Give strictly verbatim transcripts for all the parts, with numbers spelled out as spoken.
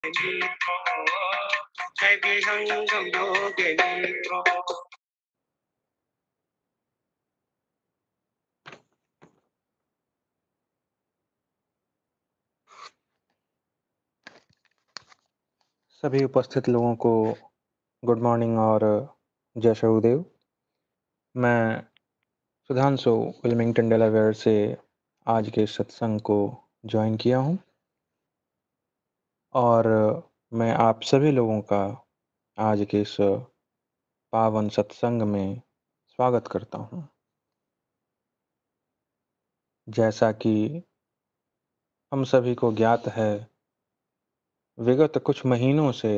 मैं विहंगम योगिनी को। सभी उपस्थित लोगों को गुड मॉर्निंग और जय शहुदेव। मैं सुधांशु विल्मिंगटन डेलावेयर से आज के सत्संग को ज्वाइन किया हूँ और मैं आप सभी लोगों का आज के इस पावन सत्संग में स्वागत करता हूँ। जैसा कि हम सभी को ज्ञात है, विगत कुछ महीनों से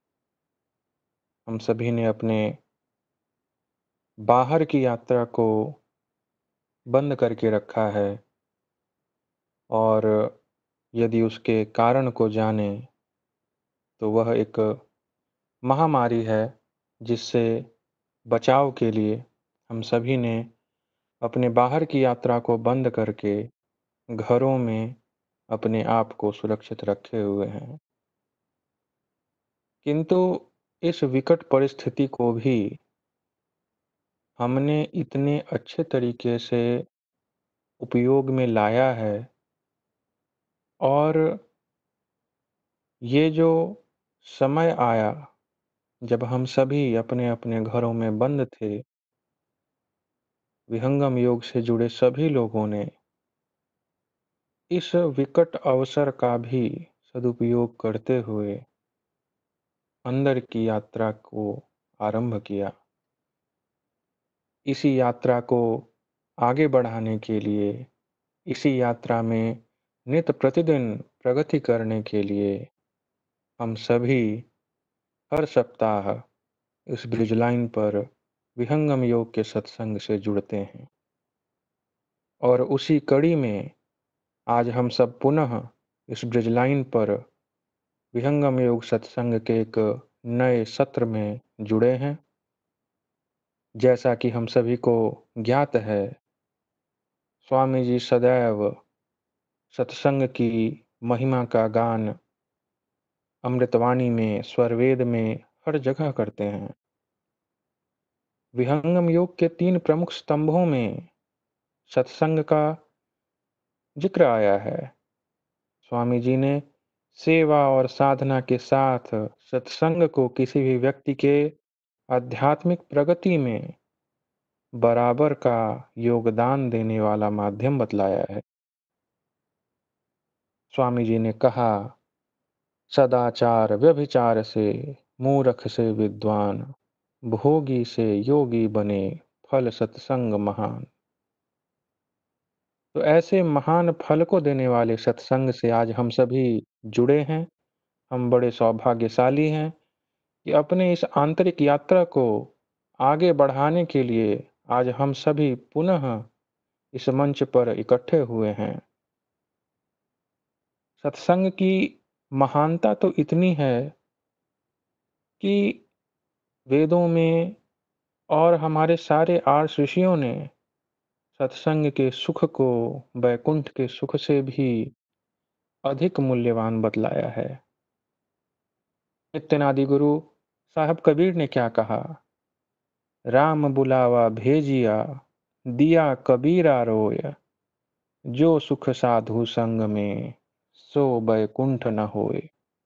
हम सभी ने अपने बाहर की यात्रा को बंद करके रखा है और यदि उसके कारण को जानें तो वह एक महामारी है जिससे बचाव के लिए हम सभी ने अपने बाहर की यात्रा को बंद करके घरों में अपने आप को सुरक्षित रखे हुए हैं। किंतु इस विकट परिस्थिति को भी हमने इतने अच्छे तरीके से उपयोग में लाया है और ये जो समय आया जब हम सभी अपने-अपने घरों में बंद थे, विहंगम योग से जुड़े सभी लोगों ने इस विकट अवसर का भी सदुपयोग करते हुए अंदर की यात्रा को आरंभ किया। इसी यात्रा को आगे बढ़ाने के लिए, इसी यात्रा में नित्य प्रतिदिन प्रगति करने के लिए हम सभी हर सप्ताह इस ब्रिज लाइन पर विहंगम योग के सत्संग से जुड़ते हैं और उसी कड़ी में आज हम सब पुनः इस ब्रिज लाइन पर विहंगम योग सत्संग के एक नए सत्र में जुड़े हैं। जैसा कि हम सभी को ज्ञात है, स्वामी जी सदैव सत्संग की महिमा का गान अमृतवाणी में, स्वरवेद में हर जगह करते हैं। विहंगम योग के तीन प्रमुख स्तंभों में सत्संग का जिक्र आया है। स्वामी जी ने सेवा और साधना के साथ सत्संग को किसी भी व्यक्ति के आध्यात्मिक प्रगति में बराबर का योगदान देने वाला माध्यम बतलाया है। स्वामी जी ने कहा, सदाचार व्यभिचार से मूर्ख से विद्वान, भोगी से योगी बने, फल सत्संग महान। तो ऐसे महान फल को देने वाले सत्संग से आज हम सभी जुड़े हैं। हम बड़े सौभाग्यशाली हैं कि अपने इस आंतरिक यात्रा को आगे बढ़ाने के लिए आज हम सभी पुनः इस मंच पर इकट्ठे हुए हैं। सत्संग की महानता तो इतनी है कि वेदों में और हमारे सारे आर्ष ऋषियों ने सत्संग के सुख को वैकुंठ के सुख से भी अधिक मूल्यवान बतलाया है। नित्यानंद गुरु साहब कबीर ने क्या कहा, राम बुलावा भेजिया, दिया कबीरा रोय, जो सुख साधु संग में, सो बैकुंठ न होए।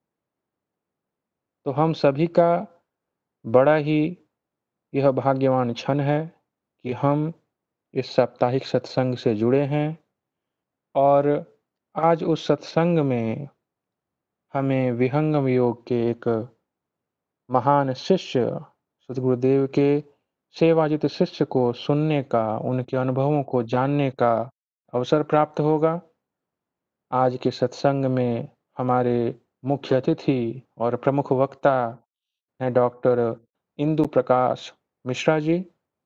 तो हम सभी का बड़ा ही यह भाग्यवान क्षण है कि हम इस साप्ताहिक सत्संग से जुड़े हैं और आज उस सत्संग में हमें विहंगम योग के एक महान शिष्य सद्गुरुदेव के सेवाजित शिष्य को सुनने का, उनके अनुभवों को जानने का अवसर प्राप्त होगा। आज के सत्संग में हमारे मुख्य अतिथि और प्रमुख वक्ता हैं डॉक्टर इंदु प्रकाश मिश्रा जी,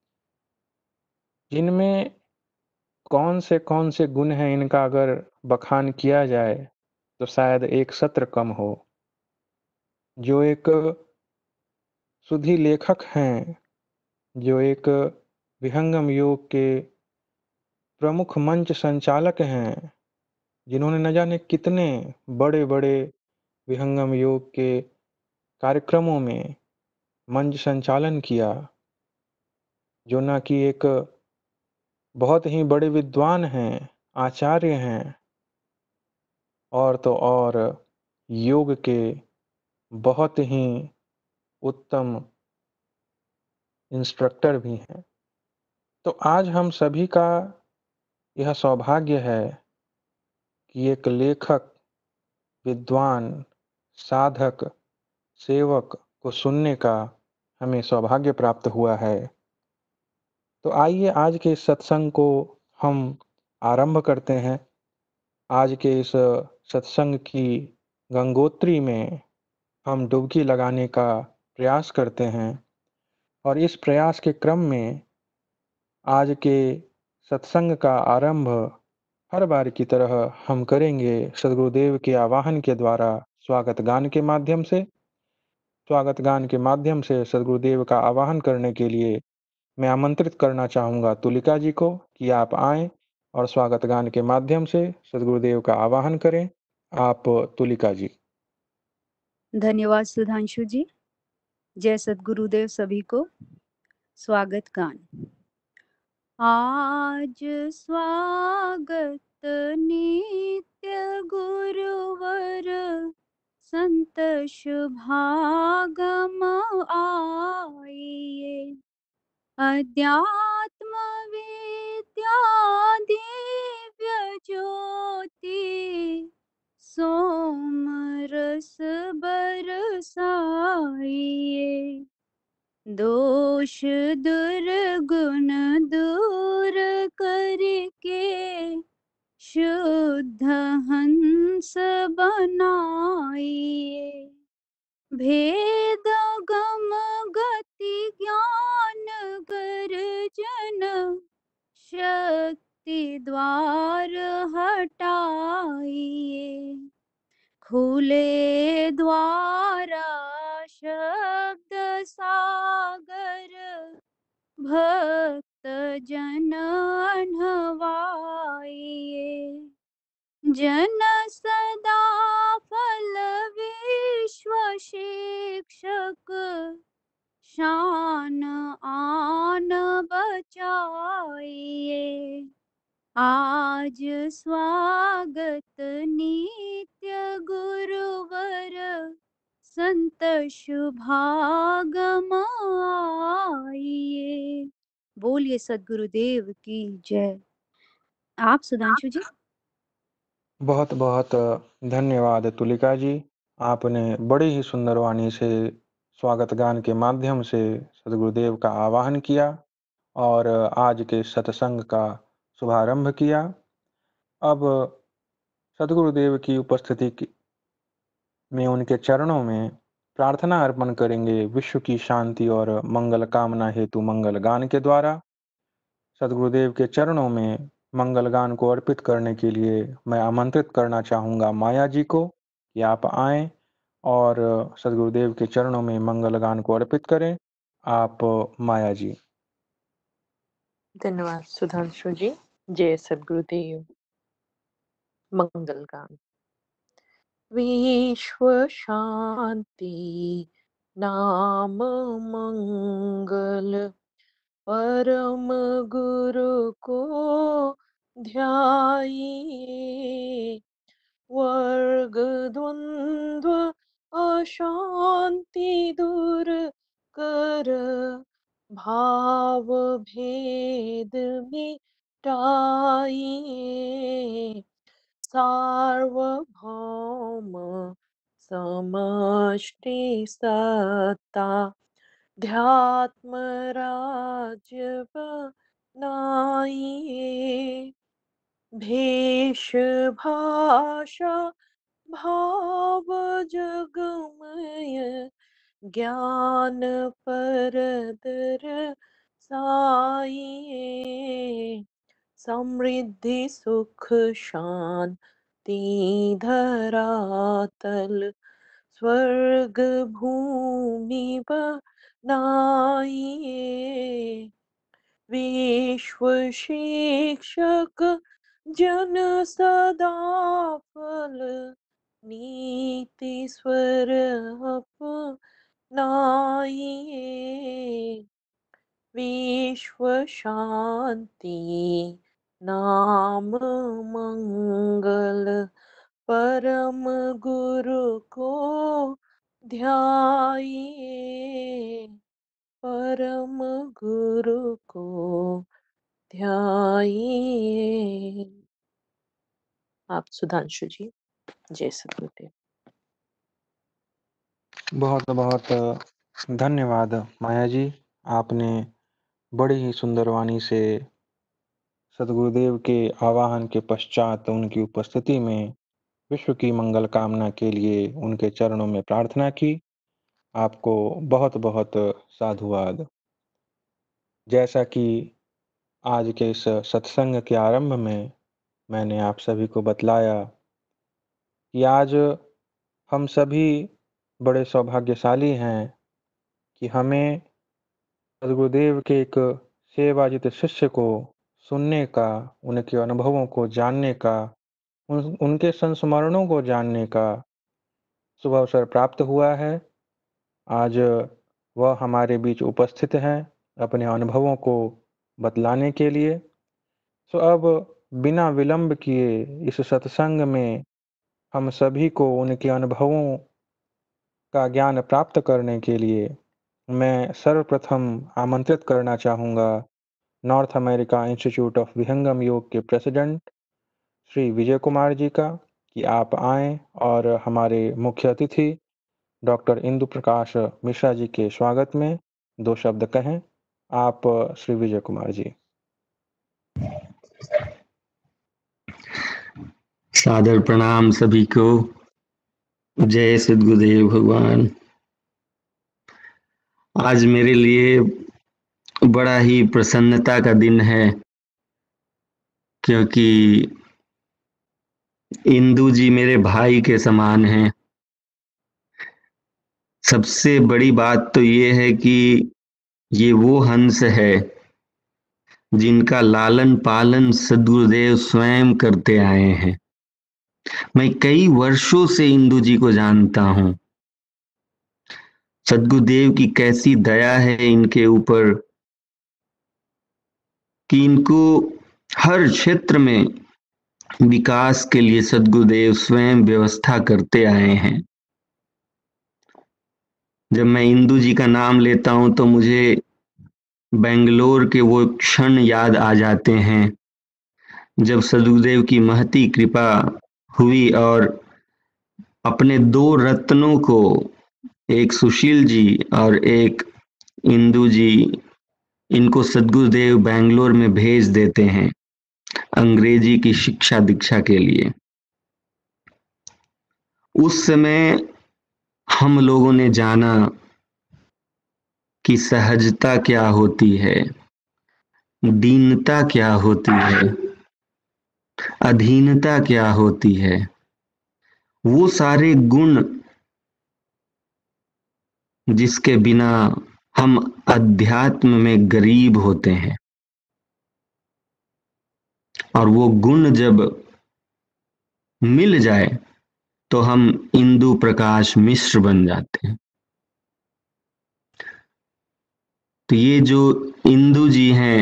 जिनमें कौन से कौन से गुण हैं इनका अगर बखान किया जाए तो शायद एक सत्र कम हो। जो एक सुधी लेखक हैं, जो एक विहंगम योग के प्रमुख मंच संचालक हैं, जिन्होंने न जाने कितने बड़े-बड़े विहंगम योग के कार्यक्रमों में मंच संचालन किया, जो ना कि एक बहुत ही बड़े विद्वान हैं, आचार्य हैं और तो और योग के बहुत ही उत्तम इंस्ट्रक्टर भी हैं। तो आज हम सभी का यह सौभाग्य है कि एक लेखक, विद्वान, साधक, सेवक को सुनने का हमें सौभाग्य प्राप्त हुआ है। तो आइए आज के इस सत्संग को हम आरंभ करते हैं। आज के इस सत्संग की गंगोत्री में हम डुबकी लगाने का प्रयास करते हैं और इस प्रयास के क्रम में आज के सत्संग का आरंभ हर बार की तरह हम करेंगे सद्गुरुदेव के आवाहन के द्वारा स्वागत गान के माध्यम से। स्वागत गान के माध्यम से सद्गुरुदेव का आवाहन करने के लिए मैं आमंत्रित करना चाहूँगा तुलिका जी को कि आप आएँ और स्वागत गान के माध्यम से सद्गुरुदेव का आवाहन करें। आप तुलिका जी। धन्यवाद सुधांशु जी। जय सद्गुरुदेव सभी को। स्वागत गान। आज स्वागत नित्य गुरुवर संत शुभागम आइए, अध्यात्म विद्या दिव्य ज्योति सोम रस बरसाइए, दोष दुर्गुण दूर करके शुद्ध हंस बनाइए, भेद गम गति ज्ञान गर्जन शक्ति द्वार हटाइए, खुले द्वारा शब्द सागर भक्त जन अनवाइए, जन सदा फल विश्व शिक्षक शान आन बचाइए, आज स्वागत नित्य गुरुवर संत शुभागम आइए। बोलिए सद्गुरुदेव की जय। आप सुधांशु जी। बहुत बहुत धन्यवाद तुलिका जी। आपने बड़ी ही सुंदर वाणी से स्वागत गान के माध्यम से सद्गुरुदेव का आवाहन किया और आज के सत्संग का शुभारंभ किया। अब सद्गुरुदेव की उपस्थिति की में उनके चरणों में प्रार्थना अर्पण करेंगे विश्व की शांति और मंगल कामना हेतु मंगल गान के द्वारा। सद्गुरुदेव के चरणों में मंगल गान को अर्पित करने के लिए मैं आमंत्रित करना चाहूँगा माया जी को कि आप आएँ और सद्गुरुदेव के चरणों में मंगल गान को अर्पित करें। आप माया जी। धन्यवाद सुधांशु जी। जय सद्गुरुदेव। मंगल गान। विश्व शांति नाम मंगल, परम गुरु को ध्याइए, वर्ग द्वंद्व अशांति दूर कर, भाव भेद मिटाइए, सार्वभौम समष्टि सत्ता ध्यात्म राज्य बनाइए, भेष भाषा भाव जगमय ज्ञान परदर साइए, समृद्धि सुख शांति धरातल स्वर्ग भूमि बनाइए, विश्व शिक्षक जन सदा फल नीति स्वर अपनाइए। विश्व शांति नाम मंगल परम गुरु को ध्याइए। परम गुरु को ध्याइए। आप सुधांशु जी। जय सद्गुरुदेव। बहुत बहुत धन्यवाद माया जी। आपने बड़ी ही सुंदर वाणी से सद्गुरुदेव के आवाहन के पश्चात उनकी उपस्थिति में विश्व की मंगल कामना के लिए उनके चरणों में प्रार्थना की। आपको बहुत बहुत साधुवाद। जैसा कि आज के इस सत्संग के आरंभ में मैंने आप सभी को बतलाया कि आज हम सभी बड़े सौभाग्यशाली हैं कि हमें सद्गुरुदेव के एक सेवाजित शिष्य को सुनने का, उनके अनुभवों को जानने का, उन उनके संस्मरणों को जानने का शुभ अवसर प्राप्त हुआ है। आज वह हमारे बीच उपस्थित हैं अपने अनुभवों को बतलाने के लिए। तो अब बिना विलंब किए इस सत्संग में हम सभी को उनके अनुभवों का ज्ञान प्राप्त करने के लिए मैं सर्वप्रथम आमंत्रित करना चाहूँगा north America institute of Vihangam Yog के प्रेसिडेंट श्री विजय कुमार जी का कि आप आएँ और हमारे मुख्य अतिथि डॉक्टर इंदु प्रकाश मिश्रा जी के स्वागत में दो शब्द कहें। आप श्री विजय कुमार जी। सादर प्रणाम सभी को। जय सद्गुरुदेव भगवान। आज मेरे लिए बड़ा ही प्रसन्नता का दिन है, क्योंकि इंदु जी मेरे भाई के समान हैं। सबसे बड़ी बात तो ये है कि ये वो हंस है जिनका लालन पालन सद्गुरुदेव स्वयं करते आए हैं। मैं कई वर्षों से इंदु जी को जानता हूं। सद्गुरुदेव की कैसी दया है इनके ऊपर कि इनको हर क्षेत्र में विकास के लिए सद्गुरुदेव स्वयं व्यवस्था करते आए हैं। जब मैं इंदु जी का नाम लेता हूं तो मुझे बेंगलोर के वो क्षण याद आ जाते हैं जब सद्गुरुदेव की महती कृपा हुई और अपने दो रत्नों को, एक सुशील जी और एक इंदु जी, इनको सद्गुरुदेव बेंगलोर में भेज देते हैं अंग्रेजी की शिक्षा दीक्षा के लिए। उस समय हम लोगों ने जाना कि सहजता क्या होती है, दीनता क्या होती है, अधीनता क्या होती है। वो सारे गुण जिसके बिना हम अध्यात्म में गरीब होते हैं, और वो गुण जब मिल जाए तो हम इंदु प्रकाश मिश्र बन जाते हैं। तो ये जो इंदु जी हैं,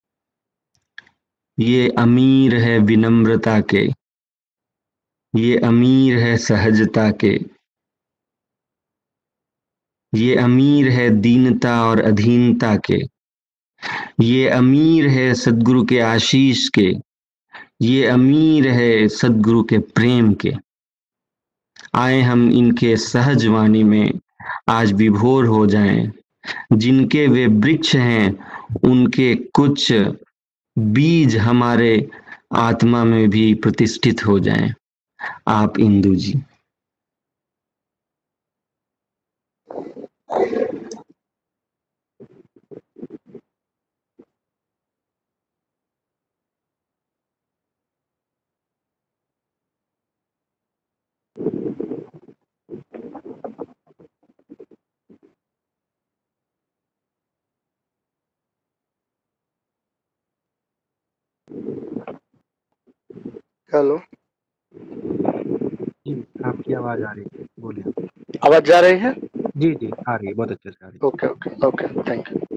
ये अमीर है विनम्रता के, ये अमीर है सहजता के, ये अमीर है दीनता और अधीनता के, ये अमीर है सद्गुरु के आशीष के, ये अमीर है सद्गुरु के प्रेम के। आए हम इनके सहज वाणी में आज विभोर हो जाएं। जिनके वे वृक्ष हैं उनके कुछ बीज हमारे आत्मा में भी प्रतिष्ठित हो जाएं। आप इंदु जी। हेलो, जी, आपकी आवाज आ रही है, बोलिए। आवाज जा रही है? जी जी आ रही है, बहुत अच्छे से आ रही okay okay okay, thank you.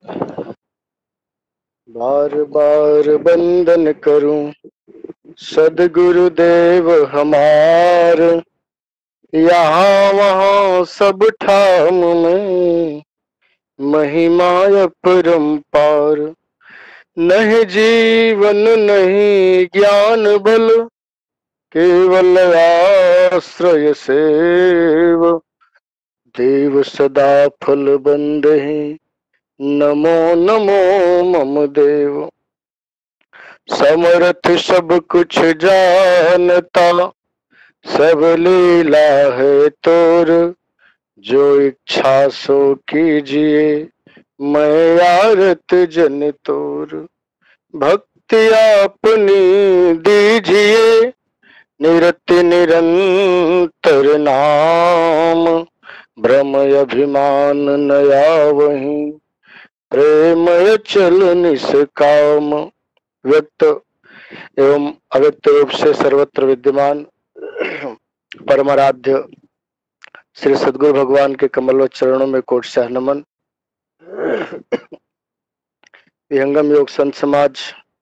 बार बार वंदन करूं सदगुरुदेव हमार, यहाँ वहाँ सब ठाम में महिमा अपरंपार। नहीं जीवन नहीं ज्ञान बल, केवल आश्रय सेव। देव सदा फल बंदहि, नमो नमो मम देव। समर्थ सब कुछ जानता, सब लीला है तोर। जो इच्छा सो कीजिए, मैं आरत जन तोर। भक्ति अपनी दीजिए, निरति निरंतर नाम। भ्रम अभिमान नया वहीं, प्रेम चल निष्काम। व्यक्त एवं अव्यक्त रूप से सर्वत्र विद्यमान परमाराध्य श्री सद्गुरु भगवान के कमल चरणों में कोटशाह नमन। विहंगम योग संत समाज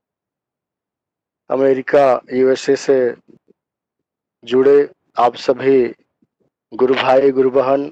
अमेरिका यूएसए से जुड़े आप सभी गुरु भाई गुरु बहन,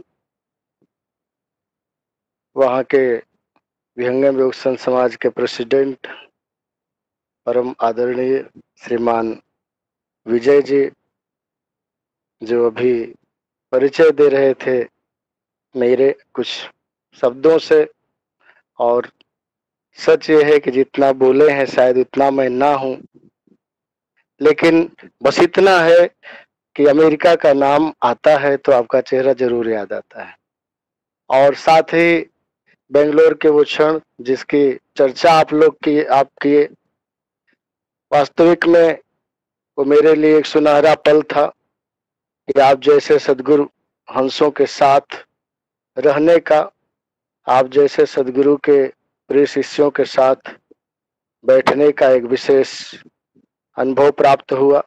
वहाँ के विहंगम योग संत समाज के प्रेसिडेंट परम आदरणीय श्रीमान विजय जी, जो अभी परिचय दे रहे थे मेरे कुछ शब्दों से, और सच ये है कि जितना बोले हैं शायद उतना मैं ना हूं, लेकिन बस इतना है कि अमेरिका का नाम आता है तो आपका चेहरा जरूर याद आता है। और साथ ही बेंगलोर के वो क्षण जिसकी चर्चा आप लोग की आप किए, वास्तविक में वो मेरे लिए एक सुनहरा पल था कि आप जैसे सदगुरु हंसों के साथ रहने का, आप जैसे सदगुरु के प्रिय शिष्यों के साथ बैठने का एक विशेष अनुभव प्राप्त हुआ।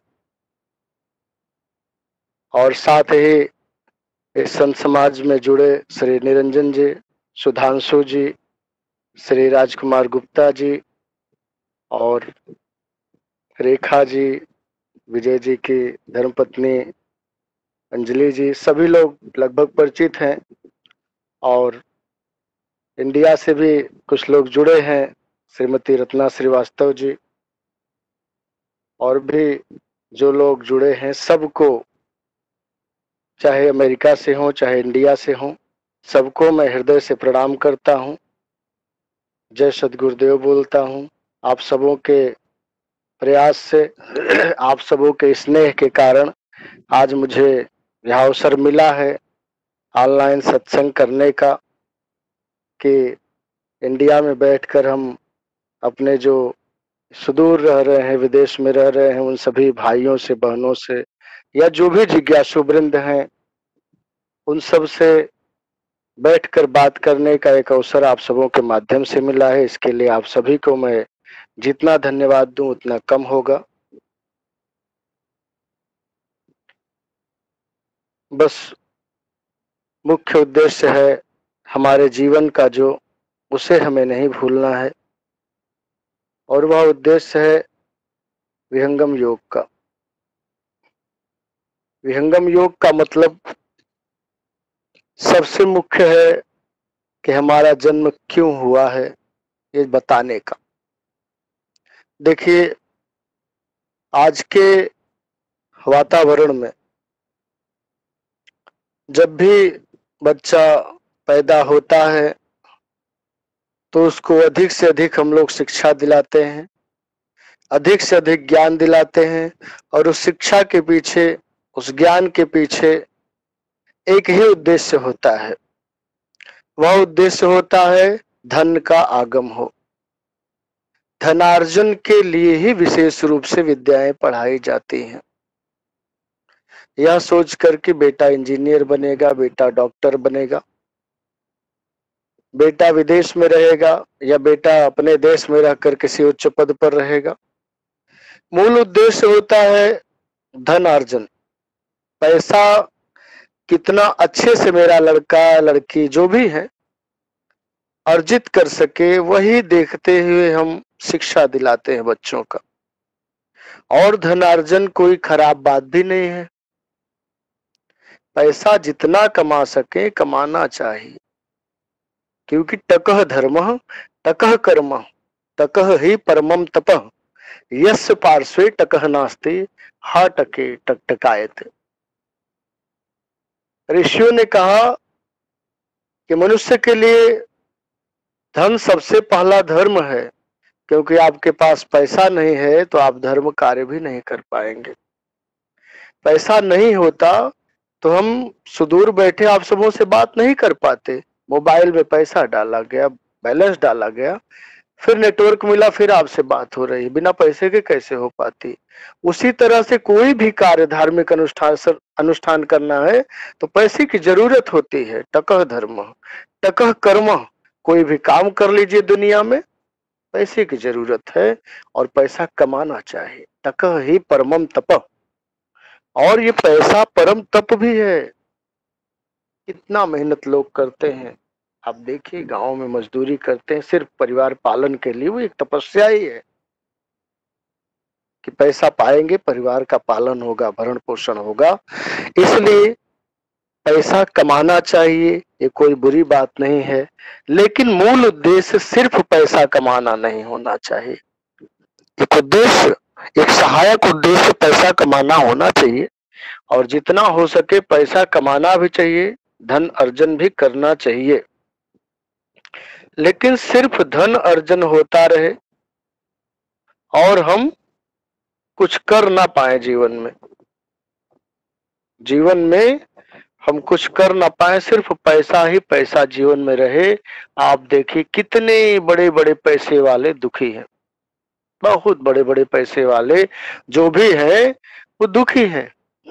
और साथ ही इस संत समाज में जुड़े श्री निरंजन जी, सुधांशु जी, श्री राजकुमार गुप्ता जी और रेखा जी, विजय जी की धर्मपत्नी अंजलि जी, सभी लोग लगभग परिचित हैं। और इंडिया से भी कुछ लोग जुड़े हैं, श्रीमती रत्ना श्रीवास्तव जी, और भी जो लोग जुड़े हैं सबको, चाहे अमेरिका से हो चाहे इंडिया से हो, सबको मैं हृदय से प्रणाम करता हूं। जय सद्गुरुदेव बोलता हूं। आप सबों के प्रयास से, आप सबों के स्नेह के कारण आज मुझे यह अवसर मिला है ऑनलाइन सत्संग करने का, कि इंडिया में बैठकर हम अपने जो सुदूर रह रहे हैं, विदेश में रह रहे हैं, उन सभी भाइयों से, बहनों से, या जो भी जिज्ञासु वृंद हैं, उन सब से बैठकर बात करने का एक अवसर आप सबों के माध्यम से मिला है। इसके लिए आप सभी को मैं जितना धन्यवाद दूं उतना कम होगा। बस मुख्य उद्देश्य है हमारे जीवन का जो, उसे हमें नहीं भूलना है, और वह उद्देश्य है विहंगम योग का। विहंगम योग का मतलब सबसे मुख्य है कि हमारा जन्म क्यों हुआ है, ये बताने का। देखिए, आज के वातावरण में जब भी बच्चा पैदा होता है तो उसको अधिक से अधिक हम लोग शिक्षा दिलाते हैं, अधिक से अधिक ज्ञान दिलाते हैं, और उस शिक्षा के पीछे, उस ज्ञान के पीछे एक ही उद्देश्य होता है। वह उद्देश्य होता है धन का आगम हो। धनार्जन के लिए ही विशेष रूप से विद्याएं पढ़ाई जाती हैं। यह सोचकर कि बेटा इंजीनियर बनेगा, बेटा डॉक्टर बनेगा, बेटा विदेश में रहेगा, या बेटा अपने देश में रहकर किसी उच्च पद पर रहेगा। मूल उद्देश्य होता है धन अर्जन, पैसा कितना अच्छे से मेरा लड़का लड़की जो भी है अर्जित कर सके, वही देखते हुए हम शिक्षा दिलाते हैं बच्चों का। और धनार्जन कोई खराब बात भी नहीं है, पैसा जितना कमा सके कमाना चाहिए, क्योंकि टकः धर्मः टकः कर्मः टकः ही परमम तपः यस्य पार्श्वे टकः नास्ति हा टके टकटकायते। ऋषियों ने कहा कि मनुष्य के लिए धन सबसे पहला धर्म है, क्योंकि आपके पास पैसा नहीं है तो आप धर्म कार्य भी नहीं कर पाएंगे। पैसा नहीं होता तो हम सुदूर बैठे आप सबों से बात नहीं कर पाते। मोबाइल में पैसा डाला गया, बैलेंस डाला गया, फिर नेटवर्क मिला, फिर आपसे बात हो रही। बिना पैसे के कैसे हो पाती? उसी तरह से कोई भी कार्य धार्मिक अनुष्ठान अनुष्ठान करना है तो पैसे की जरूरत होती है। टकः धर्म टकः कर्म, कोई भी काम कर लीजिए दुनिया में पैसे की जरूरत है और पैसा कमाना चाहिए। टकः ही परमम तप, और ये पैसा परम तप भी है। कितना मेहनत लोग करते हैं, आप देखिए गांव में मजदूरी करते हैं सिर्फ परिवार पालन के लिए, वो एक तपस्या ही है कि पैसा पाएंगे, परिवार का पालन होगा, भरण पोषण होगा। इसलिए पैसा कमाना चाहिए, ये कोई बुरी बात नहीं है, लेकिन मूल उद्देश्य सिर्फ पैसा कमाना नहीं होना चाहिए। एक उद्देश्य, एक सहायक उद्देश्य पैसा कमाना होना चाहिए, और जितना हो सके पैसा कमाना भी चाहिए, धन अर्जन भी करना चाहिए। लेकिन सिर्फ धन अर्जन होता रहे और हम कुछ कर ना पाए जीवन में, जीवन में हम कुछ कर ना पाए, सिर्फ पैसा ही पैसा जीवन में रहे। आप देखिए कितने बड़े बड़े पैसे वाले दुखी हैं, बहुत बड़े बड़े पैसे वाले जो भी हैं वो दुखी हैं।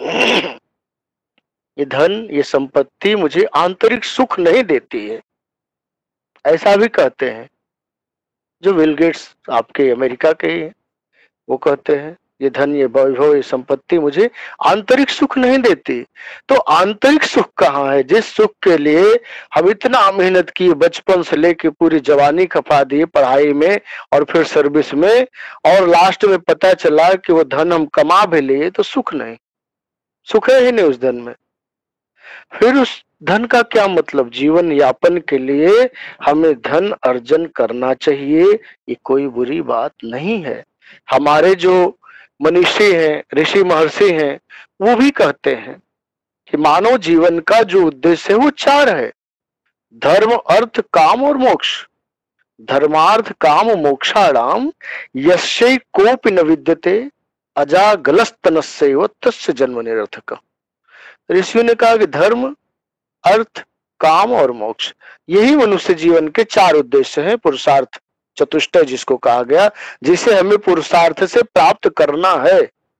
ये धन, ये संपत्ति मुझे आंतरिक सुख नहीं देती है, ऐसा भी कहते हैं। जो बिल गेट्स आपके अमेरिका के ही हैं, वो कहते हैं ये धन, ये वैभव, ये संपत्ति मुझे आंतरिक सुख नहीं देती। तो आंतरिक सुख कहाँ है, जिस सुख के लिए हम इतना मेहनत किए, बचपन से लेके पूरी जवानी खपा दिए पढ़ाई में और फिर सर्विस में, और लास्ट में पता चला कि वो धन हम कमा भी लिए तो सुख नहीं, सुख है ही नहीं उस धन में। फिर उस धन का क्या मतलब? जीवन यापन के लिए हमें धन अर्जन करना चाहिए, ये कोई बुरी बात नहीं है। हमारे जो मनीषी हैं, ऋषि महर्षि हैं, वो भी कहते हैं कि मानव जीवन का जो उद्देश्य है वो चार है, धर्म अर्थ काम और मोक्ष। धर्मार्थ काम मोक्षाणाम यस्यै कोपि न विद्यते अजागलस्तनस्यैव तस्य जन्म निरर्थक। ऋषियों ने कहा कि धर्म, अर्थ, काम और मोक्ष, यही मनुष्य जीवन के चार उद्देश्य हैं। पुरुषार्थ चतुष्टय जिसको कहा गया, जिसे हमें पुरुषार्थ से प्राप्त करना है,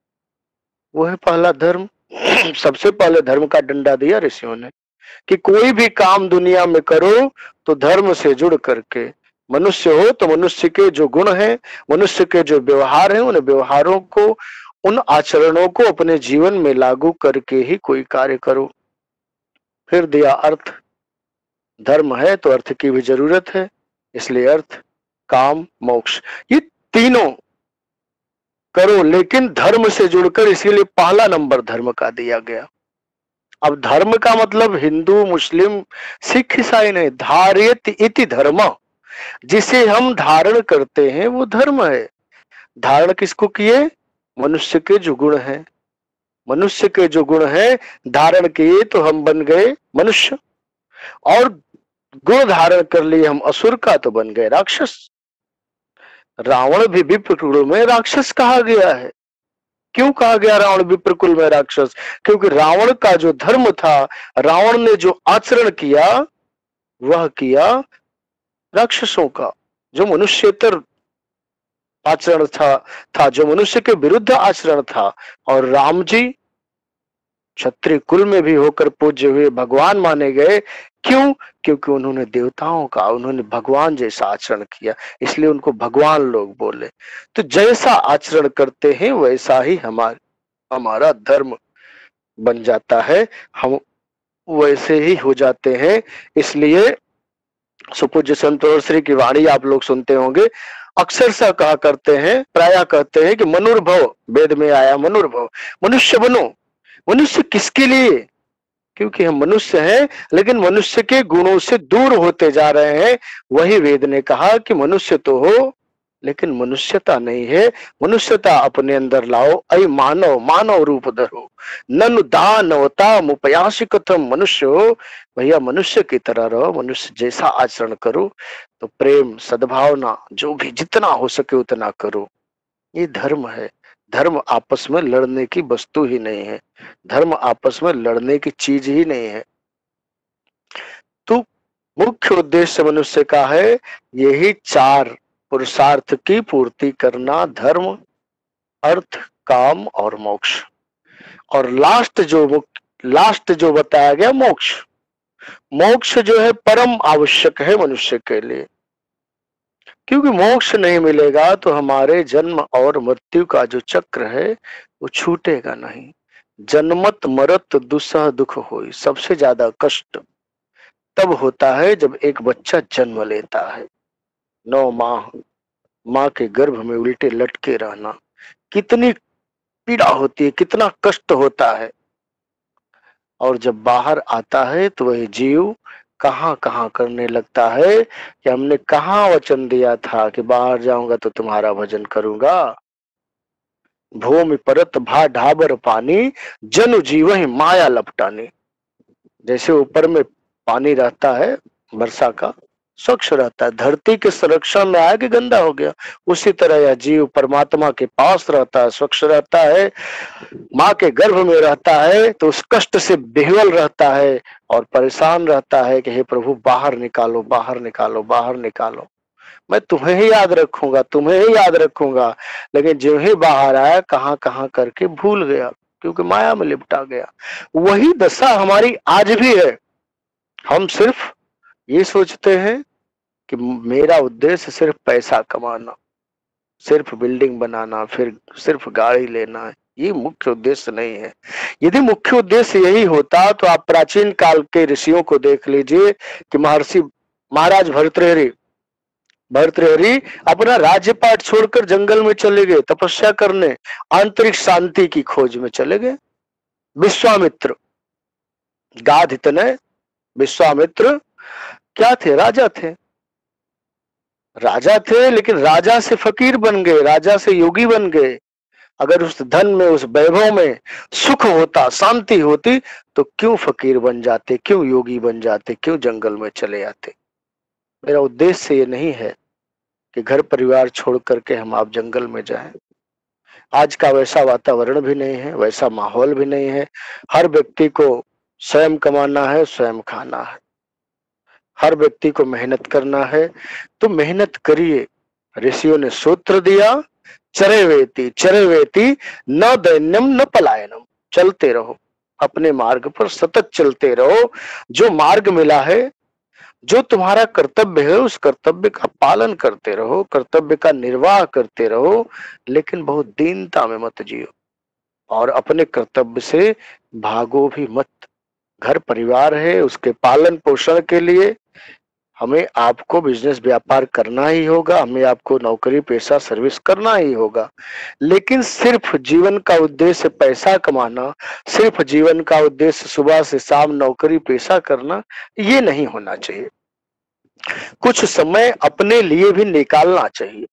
वो है पहला धर्म। सबसे पहले धर्म का डंडा दिया ऋषियों ने कि कोई भी काम दुनिया में करो तो धर्म से जुड़ करके। मनुष्य हो तो मनुष्य के जो गुण हैं, मनुष्य के जो व्यवहार हैं, उन व्यवहारों को, उन आचरणों को अपने जीवन में लागू करके ही कोई कार्य करो। फिर दिया अर्थ, धर्म है तो अर्थ की भी जरूरत है, इसलिए अर्थ, काम, मोक्ष, ये तीनों करो, लेकिन धर्म से जुड़कर, इसीलिए पहला नंबर धर्म का दिया गया। अब धर्म का मतलब हिंदू, मुस्लिम, सिख, ईसाई नहीं, धार्यत इति धर्म, जिसे हम धारण करते हैं वो धर्म है। धारण किसको किए? मनुष्य के जो गुण हैं, मनुष्य के जो गुण हैं धारण किए तो हम बन गए मनुष्य, और गुण धारण कर लिए हम असुर का तो बन गए राक्षस। रावण भी विप्रकुल में राक्षस कहा गया है। क्यों कहा गया रावण विप्रकुल में राक्षस? क्योंकि रावण का जो धर्म था, रावण ने जो आचरण किया वह किया राक्षसों का, जो मनुष्यतर आचरण था था जो मनुष्य के विरुद्ध आचरण था। और राम जी क्षत्रिय कुल में भी होकर पूज्य हुए, भगवान माने गए। क्यों? क्योंकि उन्होंने देवताओं का, उन्होंने भगवान जैसा आचरण किया, इसलिए उनको भगवान लोग बोले। तो जैसा आचरण करते हैं वैसा ही हमारा हमारा धर्म बन जाता है। हम वैसे ही हो जाते हैं। इसलिए सुपूज्य संत और श्री की वाणी आप लोग सुनते होंगे, अक्सर सा कहा करते हैं, प्रायः कहते हैं कि मनुर्भव, वेद में आया मनुर्भव, मनुष्य बनो। मनुष्य किसके लिए? क्योंकि हम मनुष्य हैं, लेकिन मनुष्य के गुणों से दूर होते जा रहे हैं। वही वेद ने कहा कि मनुष्य तो हो, लेकिन मनुष्यता नहीं है। मनुष्यता अपने अंदर लाओ। अय मानव, मानव रूप धरो, ननु दानवता मुपयासी कथम। मनुष्य हो भैया, मनुष्य की तरह रहो, मनुष्य जैसा आचरण करो। तो प्रेम, सद्भावना, जो भी जितना हो सके उतना करो। ये धर्म है। धर्म आपस में लड़ने की वस्तु ही नहीं है। धर्म आपस में लड़ने की चीज ही नहीं है। तो मुख्य उद्देश्य मनुष्य का है यही चार पुरुषार्थ की पूर्ति करना, धर्म, अर्थ, काम और मोक्ष। और लास्ट जो लास्ट जो बताया गया मोक्ष, मोक्ष जो है परम आवश्यक है मनुष्य के लिए। क्योंकि मोक्ष नहीं मिलेगा तो हमारे जन्म और मृत्यु का जो चक्र है वो छूटेगा नहीं। जन्मत मरत दुसह दुख होई। सबसे ज्यादा कष्ट तब होता है जब एक बच्चा जन्म लेता है। नौ माह माँ के गर्भ में उल्टे लटके रहना, कितनी पीड़ा होती है, कितना कष्ट होता है। और जब बाहर आता है तो वह जीव कहां कहां करने लगता है कि हमने कहां वचन दिया था कि बाहर जाऊंगा तो तुम्हारा भजन करूंगा। भूमि परत भा ढाबर पानी, जनु जीव ही माया लपटानी। जैसे ऊपर में पानी रहता है वर्षा का, स्वच्छ रहता है, धरती के संरक्षण में आया कि गंदा हो गया, उसी तरह यह जीव परमात्मा के पास रहता है, स्वच्छ रहता है। माँ के गर्भ में रहता है तो उस कष्ट से बेहवल रहता है और परेशान रहता है कि हे प्रभु बाहर निकालो, बाहर निकालो, बाहर निकालो, मैं तुम्हें ही याद रखूंगा, तुम्हें ही याद रखूंगा। लेकिन जो ही बाहर आया कहां कहां करके भूल गया, क्योंकि माया में लिपटा गया। वही दशा हमारी आज भी है। हम सिर्फ ये सोचते हैं कि मेरा उद्देश्य सिर्फ पैसा कमाना, सिर्फ बिल्डिंग बनाना, फिर सिर्फ गाड़ी लेना है। ये मुख्य उद्देश्य नहीं है। यदि मुख्य उद्देश्य यही होता तो आप प्राचीन काल के ऋषियों को देख लीजिए कि महर्षि महाराज भर्तृहरि भर्तृहरि अपना राज्यपाट छोड़कर जंगल में चले गए तपस्या करने, आंतरिक शांति की खोज में चले गए। विश्वामित्र गाध इतने, विश्वामित्र क्या थे? राजा थे। राजा थे लेकिन राजा से फकीर बन गए, राजा से योगी बन गए। अगर उस धन में, उस वैभव में सुख होता, शांति होती तो क्यों फकीर बन जाते, क्यों योगी बन जाते, क्यों जंगल में चले आते? मेरा उद्देश्य ये नहीं है कि घर परिवार छोड़ करके हम आप जंगल में जाएं। आज का वैसा वातावरण भी नहीं है, वैसा माहौल भी नहीं है। हर व्यक्ति को स्वयं कमाना है, स्वयं खाना है, हर व्यक्ति को मेहनत करना है। तो मेहनत करिए। ऋषियों ने सूत्र दिया, चरे वेती चरे वेती न दैन्यम न पलायनम। चलते रहो, अपने मार्ग पर सतत चलते रहो। जो मार्ग मिला है, जो तुम्हारा कर्तव्य है, उस कर्तव्य का पालन करते रहो, कर्तव्य का निर्वाह करते रहो, लेकिन बहुत दीनता में मत जियो और अपने कर्तव्य से भागो भी मत। घर परिवार है, उसके पालन पोषण के लिए हमें आपको बिजनेस व्यापार करना ही होगा, हमें आपको नौकरी पेशा सर्विस करना ही होगा। लेकिन सिर्फ जीवन का उद्देश्य पैसा कमाना, सिर्फ जीवन का उद्देश्य सुबह से शाम नौकरी पेशा करना, ये नहीं होना चाहिए। कुछ समय अपने लिए भी निकालना चाहिए।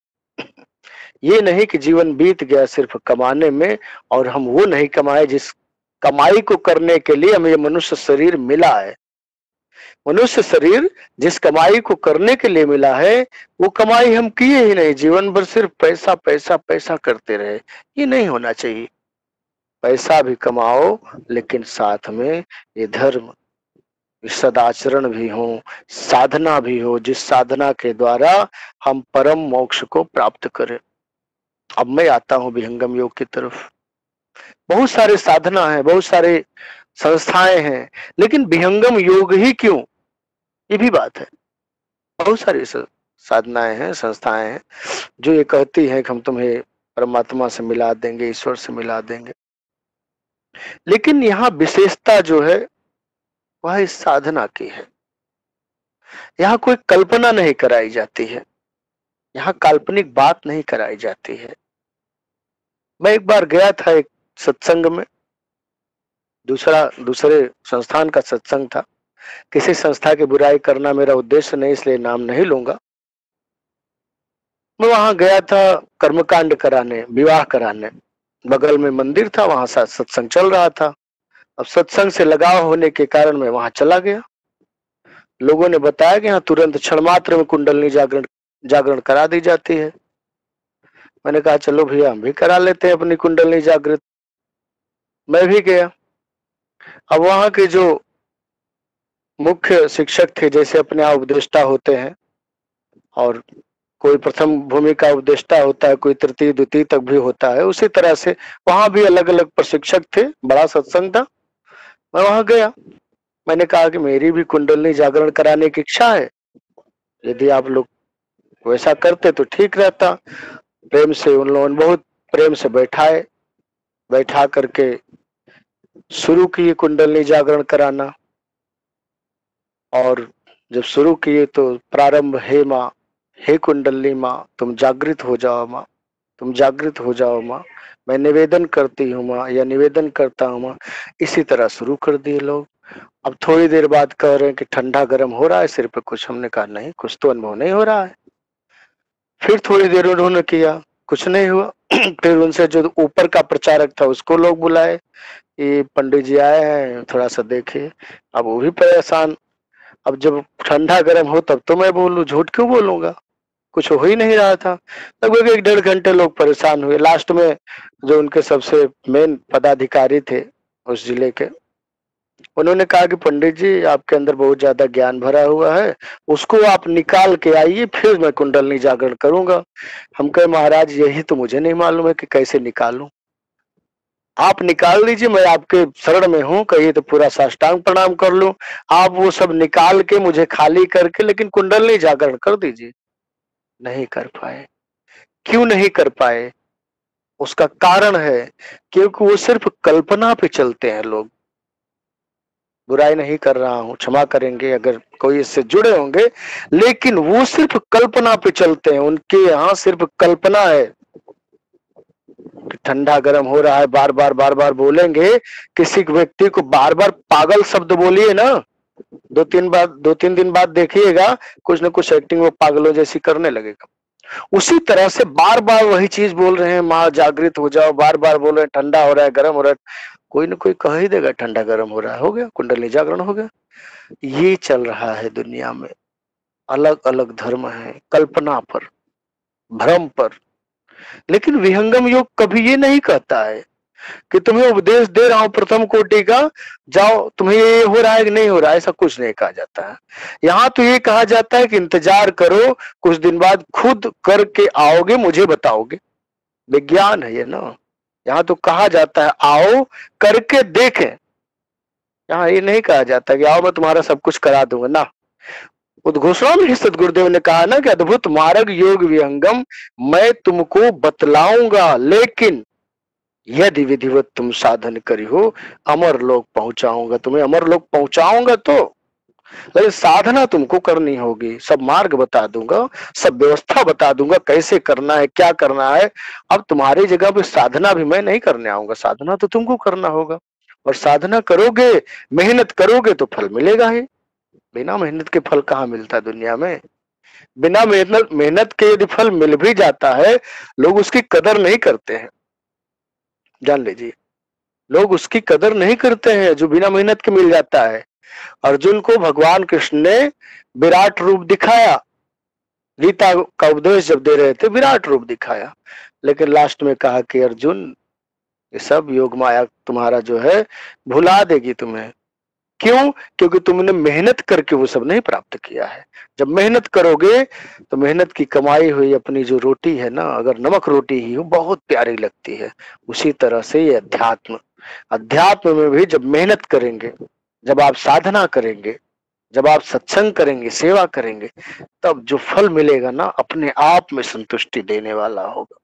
ये नहीं कि जीवन बीत गया सिर्फ कमाने में और हम वो नहीं कमाए जिस कमाई को करने के लिए हमें मनुष्य शरीर मिला है। मनुष्य शरीर जिस कमाई को करने के लिए मिला है वो कमाई हम किए ही नहीं, जीवन भर सिर्फ पैसा पैसा पैसा करते रहे। ये नहीं होना चाहिए। पैसा भी कमाओ लेकिन साथ में ये धर्म, सदाचरण भी हो, साधना भी हो, जिस साधना के द्वारा हम परम मोक्ष को प्राप्त करें। अब मैं आता हूं विहंगम योग की तरफ। बहुत सारे साधना है, बहुत सारे संस्थाएं हैं, लेकिन विहंगम योग ही क्यों, ये भी बात है। बहुत सारी साधनाएं हैं, संस्थाएं हैं जो ये कहती हैं कि हम तुम्हें परमात्मा से मिला देंगे, ईश्वर से मिला देंगे। लेकिन यहाँ विशेषता जो है वह इस साधना की है। यहाँ कोई कल्पना नहीं कराई जाती है, यहाँ काल्पनिक बात नहीं कराई जाती है। मैं एक बार गया था एक सत्संग में, दूसरा दूसरे संस्थान का सत्संग था। किसी संस्था की बुराई करना मेरा उद्देश्य नहीं, इसलिए नाम नहीं लूंगा। मैं वहां गया था कर्मकांड कराने, विवाह कराने। बगल में मंदिर था, वहां साथ सत्संग चल रहा था। अब सत्संग से लगाव होने के कारण मैं वहां चला गया। लोगों ने बताया कि यहाँ तुरंत क्षण मात्र में कुंडलनी जागरण जागरण करा दी जाती है। मैंने कहा चलो भैया हम भी करा लेते हैं अपनी कुंडलनी जागृत। मैं भी गया। अब वहां के जो मुख्य शिक्षक थे, जैसे अपने यहाँ उपदेष्टा होते हैं और कोई प्रथम भूमिका उपदेष्टा होता है, कोई तृतीय द्वितीय तक भी होता है, उसी तरह से वहां भी अलग अलग प्रशिक्षक थे। बड़ा सत्संग था। मैं वहां गया। मैंने कहा कि मेरी भी कुंडलनी जागरण कराने की इच्छा है, यदि आप लोग वैसा करते तो ठीक रहता। प्रेम से उन लोगों ने बहुत प्रेम से बैठाए, बैठा करके शुरू किए कुंडलनी जागरण कराना। और जब शुरू किए तो प्रारंभ, हे माँ, हे कुंडली माँ, तुम जागृत हो जाओ माँ, तुम जागृत हो जाओ माँ, मैं निवेदन करती हूँ माँ, या निवेदन करता हूँ माँ। इसी तरह शुरू कर दिए लोग। अब थोड़ी देर बाद कह रहे हैं कि ठंडा गर्म हो रहा है सिर पे कुछ। हमने कहा नहीं, कुछ तो अनुभव नहीं हो रहा है। फिर थोड़ी देर उन्होंने किया, कुछ नहीं हुआ। फिर उनसे जो ऊपर का प्रचारक था उसको लोग बुलाए, ये पंडित जी आए हैं, थोड़ा सा देखिए। अब वो भी परेशान। अब जब ठंडा गर्म हो तब तो मैं बोलूं, झूठ क्यों बोलूंगा? कुछ हो ही नहीं रहा था। लगभग एक डेढ़ घंटे लोग परेशान हुए। लास्ट में जो उनके सबसे मेन पदाधिकारी थे उस जिले के, उन्होंने कहा कि पंडित जी आपके अंदर बहुत ज्यादा ज्ञान भरा हुआ है, उसको आप निकाल के आइए, फिर मैं कुंडलनी जागरण करूंगा। हम कहे महाराज यही तो मुझे नहीं मालूम है कि कैसे निकालूं। आप निकाल लीजिए, मैं आपके शरण में हूँ, कहिए तो पूरा साष्टांग प्रणाम कर लूं। आप वो सब निकाल के मुझे खाली करके लेकिन कुंडलनी जागरण कर दीजिए। नहीं कर पाए। क्यों नहीं कर पाए? उसका कारण है क्योंकि वो सिर्फ कल्पना पे चलते हैं लोग। बुराई नहीं कर रहा हूं, क्षमा करेंगे अगर कोई इससे जुड़े होंगे, लेकिन वो सिर्फ कल्पना पे चलते हैं। उनके यहाँ सिर्फ कल्पना है। ठंडा गर्म हो रहा है, बार बार बार बार बोलेंगे। किसी व्यक्ति को बार बार पागल शब्द बोलिए ना, दो तीन बार दो तीन दिन बाद देखिएगा कुछ ना कुछ एक्टिंग वो पागलों जैसी करने लगेगा। उसी तरह से बार बार वही चीज बोल रहे हैं, माँ जागृत हो जाओ, बार बार बोल रहे हैं ठंडा हो रहा है, गर्म हो रहा है। कोई ना कोई कह ही देगा ठंडा गर्म हो रहा है, हो गया कुंडली जागरण हो गया। ये चल रहा है दुनिया में। अलग अलग धर्म है, कल्पना पर, भ्रम पर। लेकिन विहंगम योग कभी ये नहीं कहता है कि तुम्हें उपदेश दे रहा हूं प्रथम कोटि का, जाओ तुम्हें ये हो रहा है कि नहीं हो रहा है, ऐसा कुछ नहीं कहा जाता है। यहाँ तो ये कहा जाता है कि इंतजार करो, कुछ दिन बाद खुद करके आओगे, मुझे बताओगे। विज्ञान है ये ना। यहाँ तो कहा जाता है आओ करके देखें। यहाँ ये नहीं कहा जाता कि आओ मैं तुम्हारा सब कुछ करा दूंगा ना। उद्घोषणा में सदगुरुदेव ने कहा ना कि अद्भुत मार्ग योग विहंगम मैं तुमको बतलाऊंगा, लेकिन यदि विधिवत तुम साधन करी हो अमर लोक पहुंचाऊंगा, तुम्हें अमर लोक पहुंचाऊंगा। तो लेकिन साधना तुमको करनी होगी। सब मार्ग बता दूंगा, सब व्यवस्था बता दूंगा, कैसे करना है, क्या करना है। अब तुम्हारी जगह पे साधना भी मैं नहीं करने आऊंगा, साधना तो तुमको करना होगा। और साधना करोगे, मेहनत करोगे तो फल मिलेगा ही। बिना मेहनत के फल कहाँ मिलता दुनिया में? बिना मेहनत मेहनत के यदि फल मिल भी जाता है, लोग उसकी कदर नहीं करते हैं। जान लीजिए, लोग उसकी कदर नहीं करते हैं जो बिना मेहनत के मिल जाता है। अर्जुन को भगवान कृष्ण ने विराट रूप दिखाया, गीता का उपदेश जब दे रहे थे विराट रूप दिखाया, लेकिन लास्ट में कहा कि अर्जुन ये सब योग माया तुम्हारा जो है भुला देगी तुम्हें। क्यों? क्योंकि तुमने मेहनत करके वो सब नहीं प्राप्त किया है। जब मेहनत करोगे तो मेहनत की कमाई हुई अपनी जो रोटी है ना, अगर नमक रोटी ही हो बहुत प्यारी लगती है। उसी तरह से ये अध्यात्म, अध्यात्म में भी जब मेहनत करेंगे, जब आप साधना करेंगे, जब आप सत्संग करेंगे, सेवा करेंगे, तब जो फल मिलेगा ना अपने आप में संतुष्टि देने वाला होगा।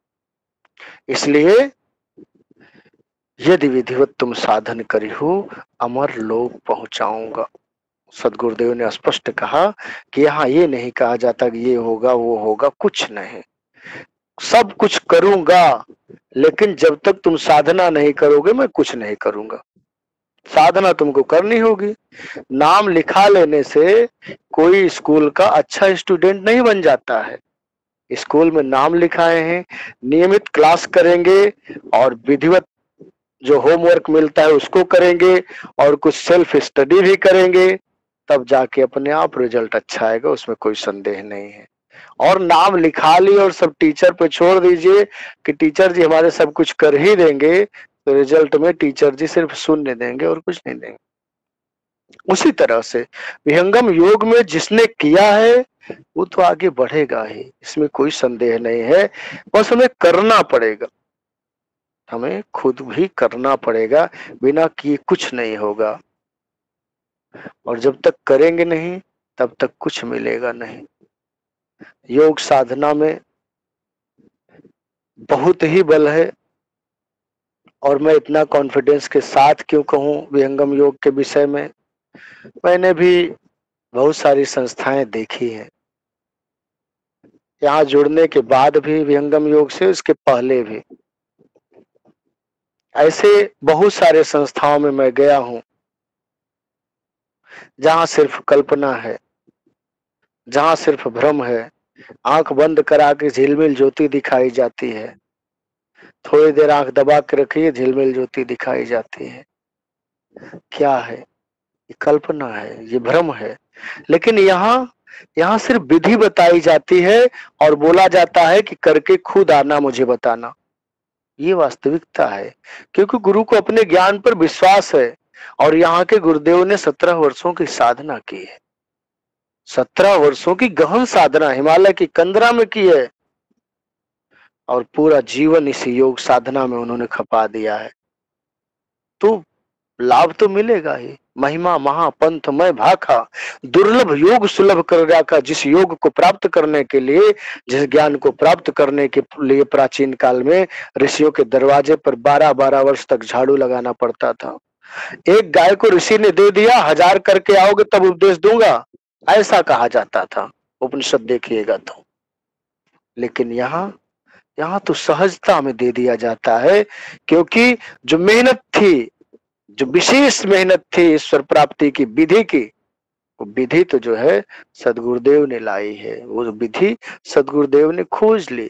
इसलिए यदि विधिवत तुम साधन करी हो अमर लोक पहुंचाऊंगा। सदगुरुदेव ने स्पष्ट कहा कि यहाँ ये नहीं कहा जाता कि ये होगा वो होगा, कुछ नहीं। सब कुछ करूंगा, लेकिन जब तक तुम साधना नहीं करोगे मैं कुछ नहीं करूंगा। साधना तुमको करनी होगी। नाम लिखा लेने से कोई स्कूल का अच्छा स्टूडेंट नहीं बन जाता है। स्कूल में नाम लिखाए हैं, नियमित क्लास करेंगे और विधिवत जो होमवर्क मिलता है उसको करेंगे और कुछ सेल्फ स्टडी भी करेंगे, तब जाके अपने आप रिजल्ट अच्छा आएगा, उसमें कोई संदेह नहीं है। और नाम लिखा ली और सब टीचर पे छोड़ दीजिए कि टीचर जी हमारे सब कुछ कर ही देंगे, तो रिजल्ट में टीचर जी सिर्फ शून्य देंगे और कुछ नहीं देंगे। उसी तरह से विहंगम योग में जिसने किया है वो तो आगे बढ़ेगा ही, इसमें कोई संदेह नहीं है। बस हमें करना पड़ेगा, हमें खुद भी करना पड़ेगा, बिना किए कुछ नहीं होगा। और जब तक करेंगे नहीं तब तक कुछ मिलेगा नहीं। योग साधना में बहुत ही बल है, और मैं इतना कॉन्फिडेंस के साथ क्यों कहूँ विहंगम योग के विषय में, मैंने भी बहुत सारी संस्थाएं देखी हैं, यहाँ जुड़ने के बाद भी विहंगम योग से, उसके पहले भी ऐसे बहुत सारे संस्थाओं में मैं गया हूं जहां सिर्फ कल्पना है, जहां सिर्फ भ्रम है। आंख बंद करा के झिलमिल ज्योति दिखाई जाती है, थोड़ी देर आंख दबा के रखिए, झिलमिल ज्योति दिखाई जाती है। क्या है? ये कल्पना है, ये भ्रम है। लेकिन यहाँ यहाँ सिर्फ विधि बताई जाती है और बोला जाता है कि करके खुद आना, मुझे बताना। ये वास्तविकता है, क्योंकि गुरु को अपने ज्ञान पर विश्वास है। और यहाँ के गुरुदेव ने सत्रह वर्षों की साधना की है, सत्रह वर्षों की गहन साधना हिमालय की कंदरा में की है, और पूरा जीवन इसी योग साधना में उन्होंने खपा दिया है। तो लाभ तो मिलेगा ही। महिमा महापंथ में भाखा, दुर्लभ योग सुलभ कर रखा। जिस योग को प्राप्त करने के लिए, जिस ज्ञान को प्राप्त करने के लिए प्राचीन काल में ऋषियों के दरवाजे पर बारह बारह वर्ष तक झाड़ू लगाना पड़ता था। एक गाय को ऋषि ने दे दिया, हजार करके आओगे तब उपदेश दूंगा, ऐसा कहा जाता था उपनिषद देखिएगा तो। लेकिन यहाँ यहाँ तो सहजता में दे दिया जाता है, क्योंकि जो मेहनत थी, जो विशेष मेहनत थी ईश्वर प्राप्ति की विधि की, वो विधि तो जो है सदगुरुदेव ने लाई है, वो विधि सदगुरुदेव ने खोज ली।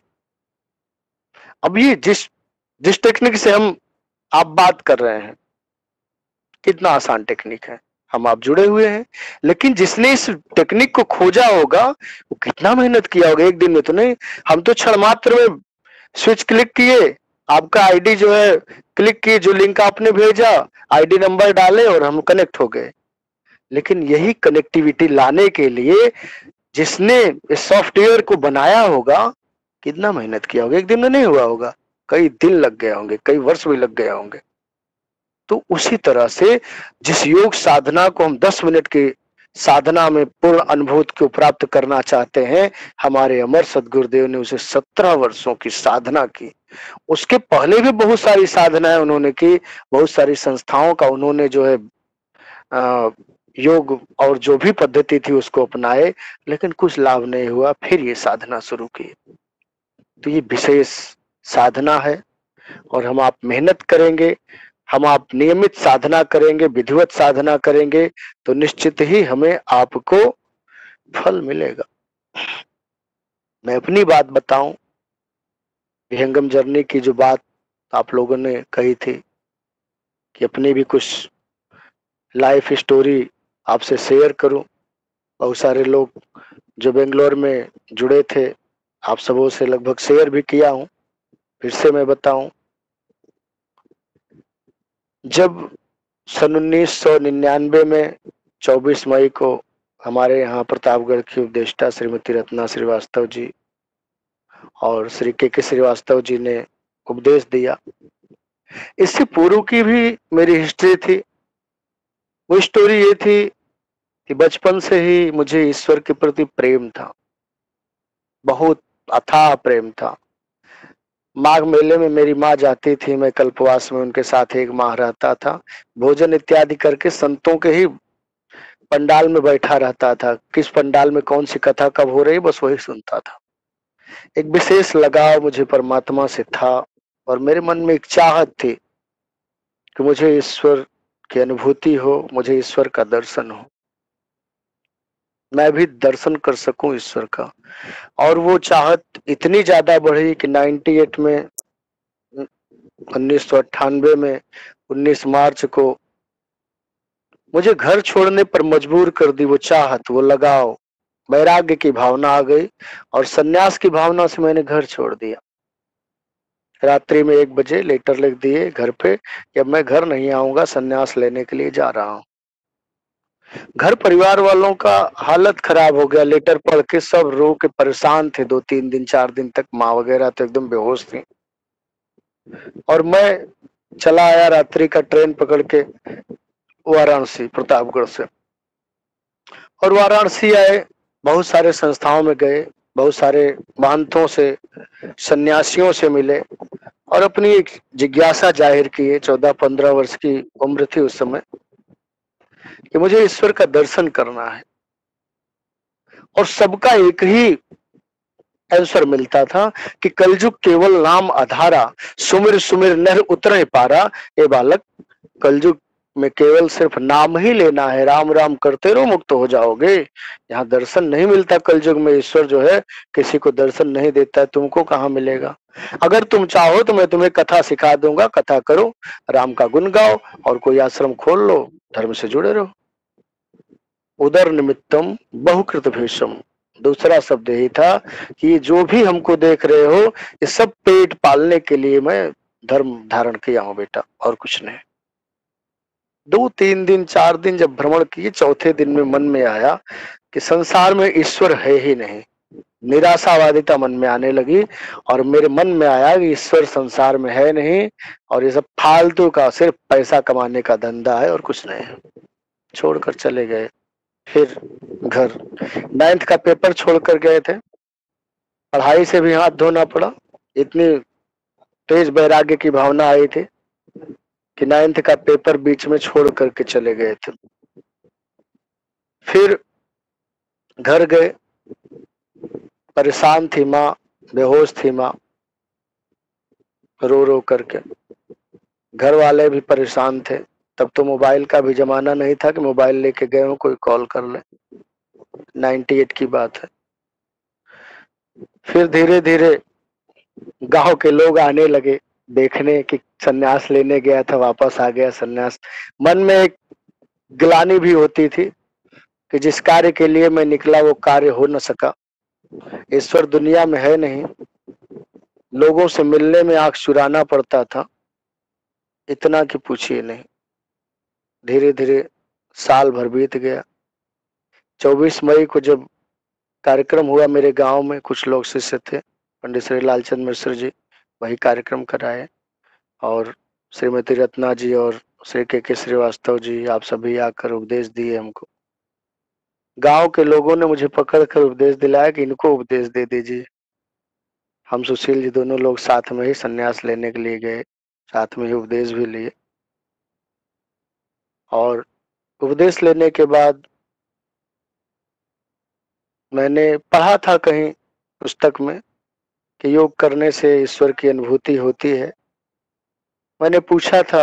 अब ये जिस जिस टेक्निक से हम आप बात कर रहे हैं, कितना आसान टेक्निक है, हम आप जुड़े हुए हैं। लेकिन जिसने इस टेक्निक को खोजा होगा वो कितना मेहनत किया होगा, एक दिन में तो नहीं। हम तो क्षण मात्र में स्विच क्लिक किए, आपका आईडी जो है क्लिक किए, जो लिंक आपने भेजा, आईडी नंबर डाले और हम कनेक्ट हो गए। लेकिन यही कनेक्टिविटी लाने के लिए जिसने इस सॉफ्टवेयर को बनाया होगा, कितना मेहनत किया होगा, एक दिन में नहीं हुआ होगा, कई दिन लग गए होंगे, कई वर्ष भी लग गए होंगे। तो उसी तरह से जिस योग साधना को हम दस मिनट की साधना में पूर्ण अनुभूति को प्राप्त करना चाहते हैं, हमारे अमर सदगुरुदेव ने उसे सत्रह वर्षों की साधना की। उसके पहले भी बहुत सारी साधनाएं उन्होंने की, बहुत सारी संस्थाओं का उन्होंने जो है आ, योग और जो भी पद्धति थी उसको अपनाए, लेकिन कुछ लाभ नहीं हुआ। फिर ये साधना शुरू की। तो ये विशेष साधना है, और हम आप मेहनत करेंगे, हम आप नियमित साधना करेंगे, विधिवत साधना करेंगे, तो निश्चित ही हमें आपको फल मिलेगा। मैं अपनी बात बताऊं, विहंगम जर्नी की जो बात आप लोगों ने कही थी कि अपनी भी कुछ लाइफ स्टोरी आपसे शेयर करूं। बहुत सारे लोग जो बेंगलोर में जुड़े थे, आप सबों से लगभग शेयर भी किया हूं, फिर से मैं बताऊं। जब सन उन्नीस सौ निन्यानवे में चौबीस मई को हमारे यहाँ प्रतापगढ़ की उपदेष्टा श्रीमती रत्ना श्रीवास्तव जी और श्री के के श्रीवास्तव जी ने उपदेश दिया, इससे पूर्व की भी मेरी हिस्ट्री थी। वो स्टोरी ये थी कि बचपन से ही मुझे ईश्वर के प्रति प्रेम था, बहुत अथाह प्रेम था। माघ मेले में मेरी माँ जाती थी, मैं कल्पवास में उनके साथ एक माह रहता था। भोजन इत्यादि करके संतों के ही पंडाल में बैठा रहता था, किस पंडाल में कौन सी कथा कब हो रही बस वही सुनता था। एक विशेष लगाव मुझे परमात्मा से था और मेरे मन में एक चाहत थी कि मुझे ईश्वर की अनुभूति हो, मुझे ईश्वर का दर्शन हो, मैं भी दर्शन कर सकूं ईश्वर का। और वो चाहत इतनी ज्यादा बढ़ी कि अट्ठानवे में उन्नीस सौ अट्ठानवे में उन्नीस मार्च को मुझे घर छोड़ने पर मजबूर कर दी वो चाहत, वो लगाव, वैराग्य की भावना आ गई और सन्यास की भावना से मैंने घर छोड़ दिया। रात्रि में एक बजे लेटर लिख दिए घर पे कि अब मैं घर नहीं आऊंगा, सन्यास लेने के लिए जा रहा हूँ। घर परिवार वालों का हालत खराब हो गया, लेटर पढ़ के सब रो के परेशान थे। दो तीन दिन चार दिन तक माँ वगैरह तो एकदम बेहोश थी और मैं चला आया रात्रि का ट्रेन पकड़ के वाराणसी प्रतापगढ़ से। और वाराणसी आए, बहुत सारे संस्थाओं में गए, बहुत सारे महंतों से, सन्यासियों से मिले और अपनी एक जिज्ञासा जाहिर की। चौदह पंद्रह वर्ष की उम्र थी उस समय कि मुझे ईश्वर का दर्शन करना है। और सबका एक ही आंसर मिलता था कि कलयुग केवल नाम आधारा, सुमिर सुमिर नर उतरे पारा। ये बालक, कलयुग में केवल सिर्फ नाम ही लेना है, राम राम करते रहो मुक्त हो जाओगे। यहाँ दर्शन नहीं मिलता कलयुग में, ईश्वर जो है किसी को दर्शन नहीं देता है, तुमको कहाँ मिलेगा। अगर तुम चाहो तो मैं तुम्हें कथा सिखा दूंगा, कथा करो, राम का गुण गाओ और कोई आश्रम खोल लो, धर्म से जुड़े रहो। उदर निमित्तम बहुकृत भीषम, दूसरा शब्द यही था कि जो भी हमको देख रहे हो ये सब पेट पालने के लिए मैं धर्म धारण किया हूं बेटा, और कुछ नहीं। दो तीन दिन चार दिन जब भ्रमण किए, चौथे दिन में मन में आया कि संसार में ईश्वर है ही नहीं। निराशावादिता मन में आने लगी और मेरे मन में आया कि ईश्वर संसार में है नहीं और ये सब फालतू का सिर्फ पैसा कमाने का धंधा है और कुछ नहीं है। छोड़कर चले गए। फिर घर, नाइन्थ का पेपर छोड़कर गए थे, पढ़ाई से भी हाथ धोना पड़ा। इतनी तेज वैराग्य की भावना आई थी कि नाइन्थ का पेपर बीच में छोड़ करके चले गए थे। फिर घर गए, परेशान थी माँ, बेहोश थी माँ, रो रो करके। घर वाले भी परेशान थे, तब तो मोबाइल का भी जमाना नहीं था कि मोबाइल लेके गए हो कोई कॉल कर ले, अट्ठानवे की बात है। फिर धीरे धीरे गांव के लोग आने लगे देखने कि सन्यास लेने गया था, वापस आ गया सन्यास। मन में एक ग्लानि भी होती थी कि जिस कार्य के लिए मैं निकला वो कार्य हो न सका। ईश्वर दुनिया में है नहीं, लोगों से मिलने में आंख चुराना पड़ता था, इतना कि पूछिए नहीं। धीरे धीरे साल भर बीत गया। चौबीस मई को जब कार्यक्रम हुआ मेरे गांव में, कुछ लोग शिष्य थे, पंडित श्री लालचंद मिश्र जी वही कार्यक्रम कराए और श्रीमती रत्ना जी और श्री के के श्रीवास्तव जी, आप सभी आकर उपदेश दिए हमको। गांव के लोगों ने मुझे पकड़कर उपदेश दिलाया कि इनको उपदेश दे दीजिए। हम सुशील जी दोनों लोग साथ में ही सन्यास लेने के लिए गए, साथ में ही उपदेश भी लिए। और उपदेश लेने के बाद मैंने पढ़ा था कहीं पुस्तक में कि योग करने से ईश्वर की अनुभूति होती है। मैंने पूछा था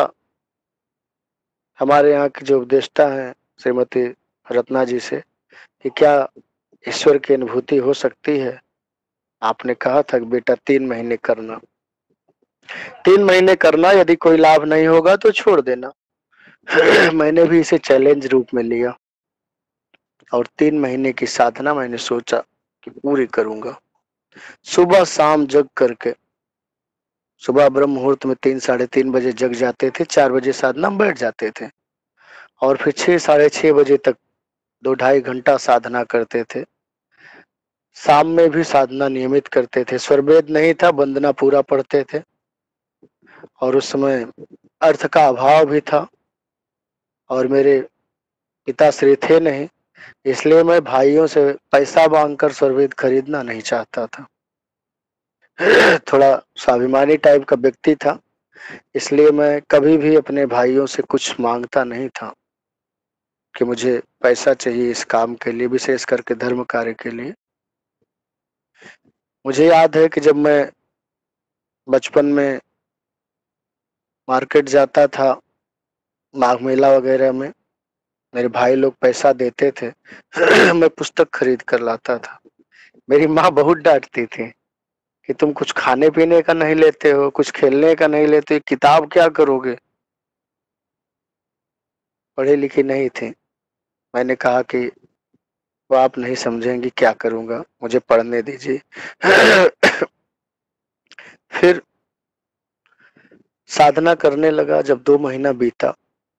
हमारे यहाँ की जो उपदेष्टा हैं श्रीमती रत्ना जी से कि क्या ईश्वर की अनुभूति हो सकती है। आपने कहा था कि बेटा तीन महीने करना, तीन महीने करना, यदि कोई लाभ नहीं होगा तो छोड़ देना। मैंने भी इसे चैलेंज रूप में लिया और तीन महीने की साधना मैंने सोचा कि पूरी करूंगा। सुबह शाम जग करके, सुबह ब्रह्म मुहूर्त में तीन साढ़े तीन बजे जग जाते थे, चार बजे साधना में बैठ जाते थे और फिर छह साढ़े छह बजे तक दो ढाई घंटा साधना करते थे। शाम में भी साधना नियमित करते थे। स्वरवेद नहीं था, वंदना पूरा पढ़ते थे और उस समय अर्थ का अभाव भी था और मेरे पिताश्री थे नहीं, इसलिए मैं भाइयों से पैसा मांगकर स्वरवेद खरीदना नहीं चाहता था। थोड़ा स्वाभिमानी टाइप का व्यक्ति था, इसलिए मैं कभी भी अपने भाइयों से कुछ मांगता नहीं था। कि मुझे पैसा चाहिए इस काम के लिए, विशेष करके धर्म कार्य के लिए। मुझे याद है कि जब मैं बचपन में मार्केट जाता था, माघ मेला वगैरह में, मेरे भाई लोग पैसा देते थे मैं पुस्तक खरीद कर लाता था। मेरी माँ बहुत डांटती थी कि तुम कुछ खाने पीने का नहीं लेते हो, कुछ खेलने का नहीं लेते, किताब क्या करोगे, पढ़े लिखे नहीं थे। मैंने कहा कि वो आप नहीं समझेंगी, क्या करूंगा, मुझे पढ़ने दीजिए। फिर साधना करने लगा। जब दो महीना बीता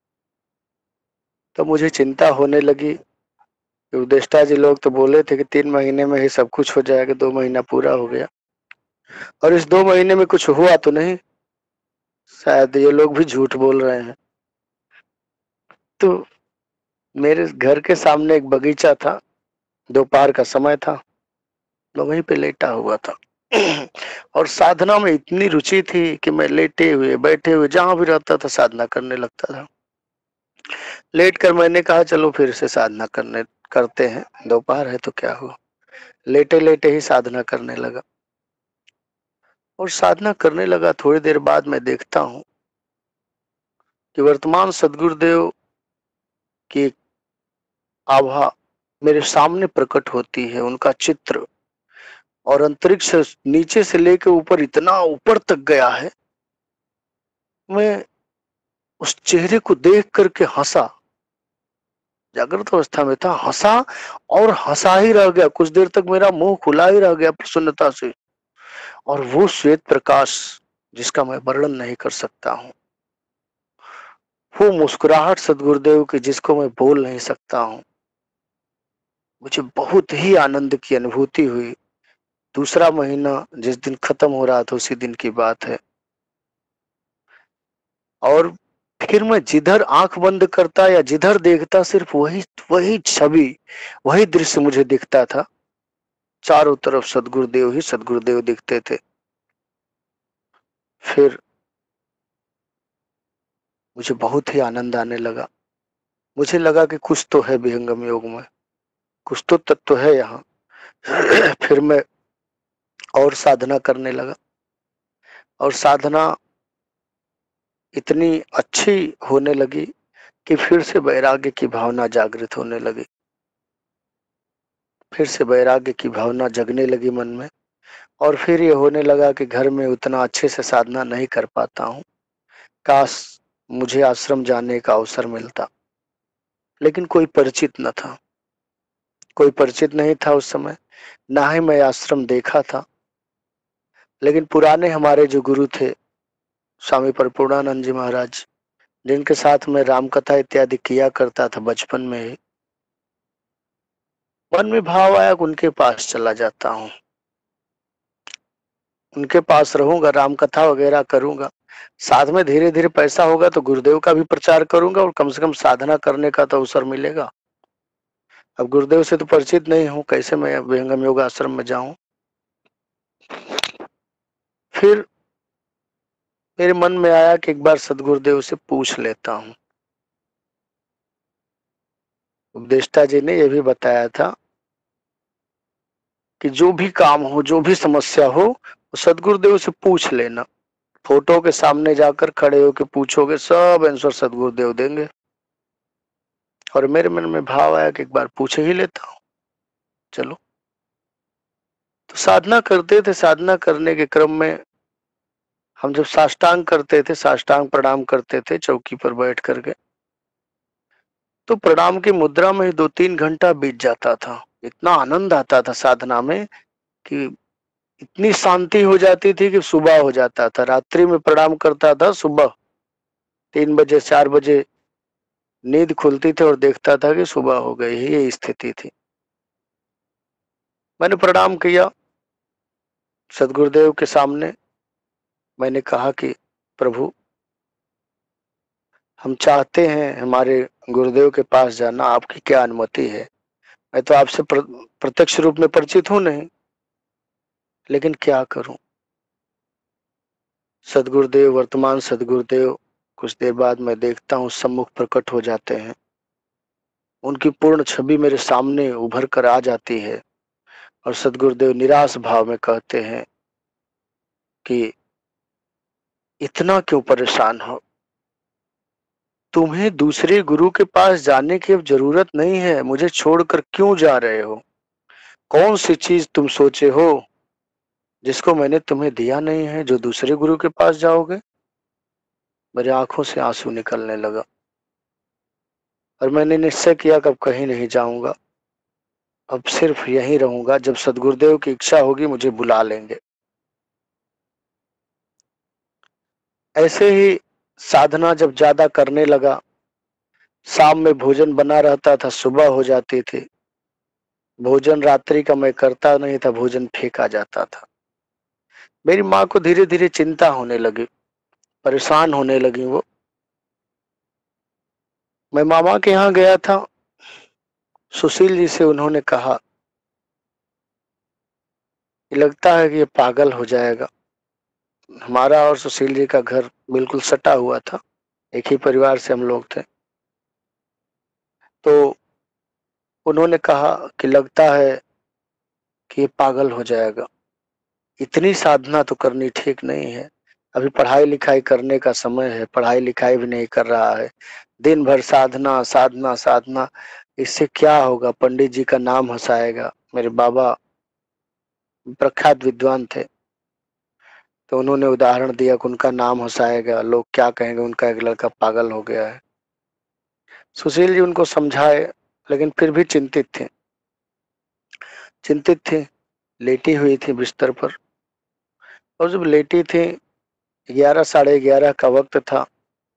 तो मुझे चिंता होने लगी। उपदेष्टा जी लोग तो बोले थे कि तीन महीने में ही सब कुछ हो जाएगा, दो महीना पूरा हो गया और इस दो महीने में कुछ हुआ तो नहीं, शायद ये लोग भी झूठ बोल रहे हैं। तो मेरे घर के सामने एक बगीचा था, दोपहर का समय था, मैं वहीं पे लेटा हुआ था और साधना में इतनी रुचि थी कि मैं लेटे हुए बैठे हुए जहां भी रहता था साधना करने लगता था। लेट कर मैंने कहा चलो फिर से साधना करने करते हैं, दोपहर है तो क्या हुआ। लेटे लेटे ही साधना करने लगा और साधना करने लगा। थोड़ी देर बाद मैं देखता हूँ कि वर्तमान सदगुरुदेव की आभा मेरे सामने प्रकट होती है, उनका चित्र, और अंतरिक्ष नीचे से लेकर ऊपर इतना ऊपर तक गया है। मैं उस चेहरे को देख करके हंसा, जागृत अवस्था में था, हंसा और हंसा ही रह गया। कुछ देर तक मेरा मुंह खुला ही रह गया प्रसन्नता से। और वो श्वेत प्रकाश जिसका मैं वर्णन नहीं कर सकता हूँ, वो मुस्कुराहट सदगुरुदेव की जिसको मैं बोल नहीं सकता हूँ, मुझे बहुत ही आनंद की अनुभूति हुई। दूसरा महीना जिस दिन खत्म हो रहा था उसी दिन की बात है। और फिर मैं जिधर आंख बंद करता या जिधर देखता सिर्फ वही वही छवि, वही दृश्य मुझे दिखता था। चारों तरफ सदगुरुदेव ही सदगुरुदेव दिखते थे। फिर मुझे बहुत ही आनंद आने लगा। मुझे लगा कि कुछ तो है विहंगम योग में, कुछ तो तत्व है यहाँ। फिर मैं और साधना करने लगा और साधना इतनी अच्छी होने लगी कि फिर से वैराग्य की भावना जागृत होने लगी। फिर से वैराग्य की भावना जगने लगी मन में। और फिर ये होने लगा कि घर में उतना अच्छे से साधना नहीं कर पाता हूँ। काश मुझे आश्रम जाने का अवसर मिलता, लेकिन कोई परिचित न था, कोई परिचित नहीं था उस समय, ना ही मैं आश्रम देखा था। लेकिन पुराने हमारे जो गुरु थे, स्वामी परिपूर्णानंद जी महाराज, जिनके साथ मैं राम कथा इत्यादि किया करता था बचपन में ही, मन में भाव आया कि उनके पास चला जाता हूँ, उनके पास रहूंगा, राम कथा वगैरह करूंगा, साथ में धीरे धीरे पैसा होगा तो गुरुदेव का भी प्रचार करूंगा और कम से कम साधना करने का तो अवसर मिलेगा। अब गुरुदेव से तो परिचित नहीं हूँ, कैसे मैं विहंगम योग आश्रम में जाऊं। फिर मेरे मन में आया कि एक बार सदगुरुदेव से पूछ लेता हूँ। उपदेष्टा जी ने यह भी बताया था कि जो भी काम हो, जो भी समस्या हो, सदगुरुदेव से पूछ लेना। फोटो के सामने जाकर खड़े होकर पूछोगे, सब आंसर सदगुरुदेव देंगे। और मेरे मन में भाव आया कि एक बार पूछ ही लेता हूँ, चलो। तो साधना करते थे। साधना करने के क्रम में हम जब साष्टांग करते थे, साष्टांग प्रणाम करते थे चौकी पर बैठ करके, तो प्रणाम की मुद्रा में ही दो तीन घंटा बीत जाता था। इतना आनंद आता था साधना में कि इतनी शांति हो जाती थी कि सुबह हो जाता था। रात्रि में प्रणाम करता था, सुबह तीन बजे चार बजे नींद खुलती थी और देखता था कि सुबह हो गई है। ये स्थिति थी। मैंने प्रणाम किया सदगुरुदेव के सामने। मैंने कहा कि प्रभु, हम चाहते हैं हमारे गुरुदेव के पास जाना, आपकी क्या अनुमति है। मैं तो आपसे प्र, प्रत्यक्ष रूप में परिचित हूं नहीं, लेकिन क्या करूं। सदगुरुदेव, वर्तमान सदगुरुदेव कुछ देर बाद मैं देखता हूं सम्मुख प्रकट हो जाते हैं उनकी पूर्ण छवि मेरे सामने उभर कर आ जाती है और सदगुरुदेव निराश भाव में कहते हैं कि इतना क्यों परेशान हो? तुम्हें दूसरे गुरु के पास जाने की अब जरूरत नहीं है, मुझे छोड़कर क्यों जा रहे हो? कौन सी चीज तुम सोचे हो जिसको मैंने तुम्हें दिया नहीं है जो दूसरे गुरु के पास जाओगे? मेरी आंखों से आंसू निकलने लगा और मैंने निश्चय किया कि अब कहीं नहीं जाऊंगा, अब सिर्फ यहीं रहूंगा। जब सदगुरुदेव की इच्छा होगी मुझे बुला लेंगे। ऐसे ही साधना जब ज्यादा करने लगा, शाम में भोजन बना रहता था, सुबह हो जाती थी, भोजन रात्रि का मैं करता नहीं था, भोजन फेंका जाता था। मेरी माँ को धीरे धीरे चिंता होने लगी, परेशान होने लगी वो। मैं मामा के यहाँ गया था, सुशील जी से उन्होंने कहा कि लगता है कि ये पागल हो जाएगा। हमारा और सुशील जी का घर बिल्कुल सटा हुआ था, एक ही परिवार से हम लोग थे। तो उन्होंने कहा कि लगता है कि ये पागल हो जाएगा, इतनी साधना तो करनी ठीक नहीं है, अभी पढ़ाई लिखाई करने का समय है, पढ़ाई लिखाई भी नहीं कर रहा है, दिन भर साधना साधना साधना, इससे क्या होगा? पंडित जी का नाम हंसाएगा। मेरे बाबा प्रख्यात विद्वान थे, तो उन्होंने उदाहरण दिया कि उनका नाम हंसाएगा, लोग क्या कहेंगे, उनका एक लड़का पागल हो गया है। सुशील जी उनको समझाए, लेकिन फिर भी चिंतित थे चिंतित थे लेटी हुई थी बिस्तर पर, और जब लेटी थी, ग्यारह साढ़े ग्यारह का वक्त था,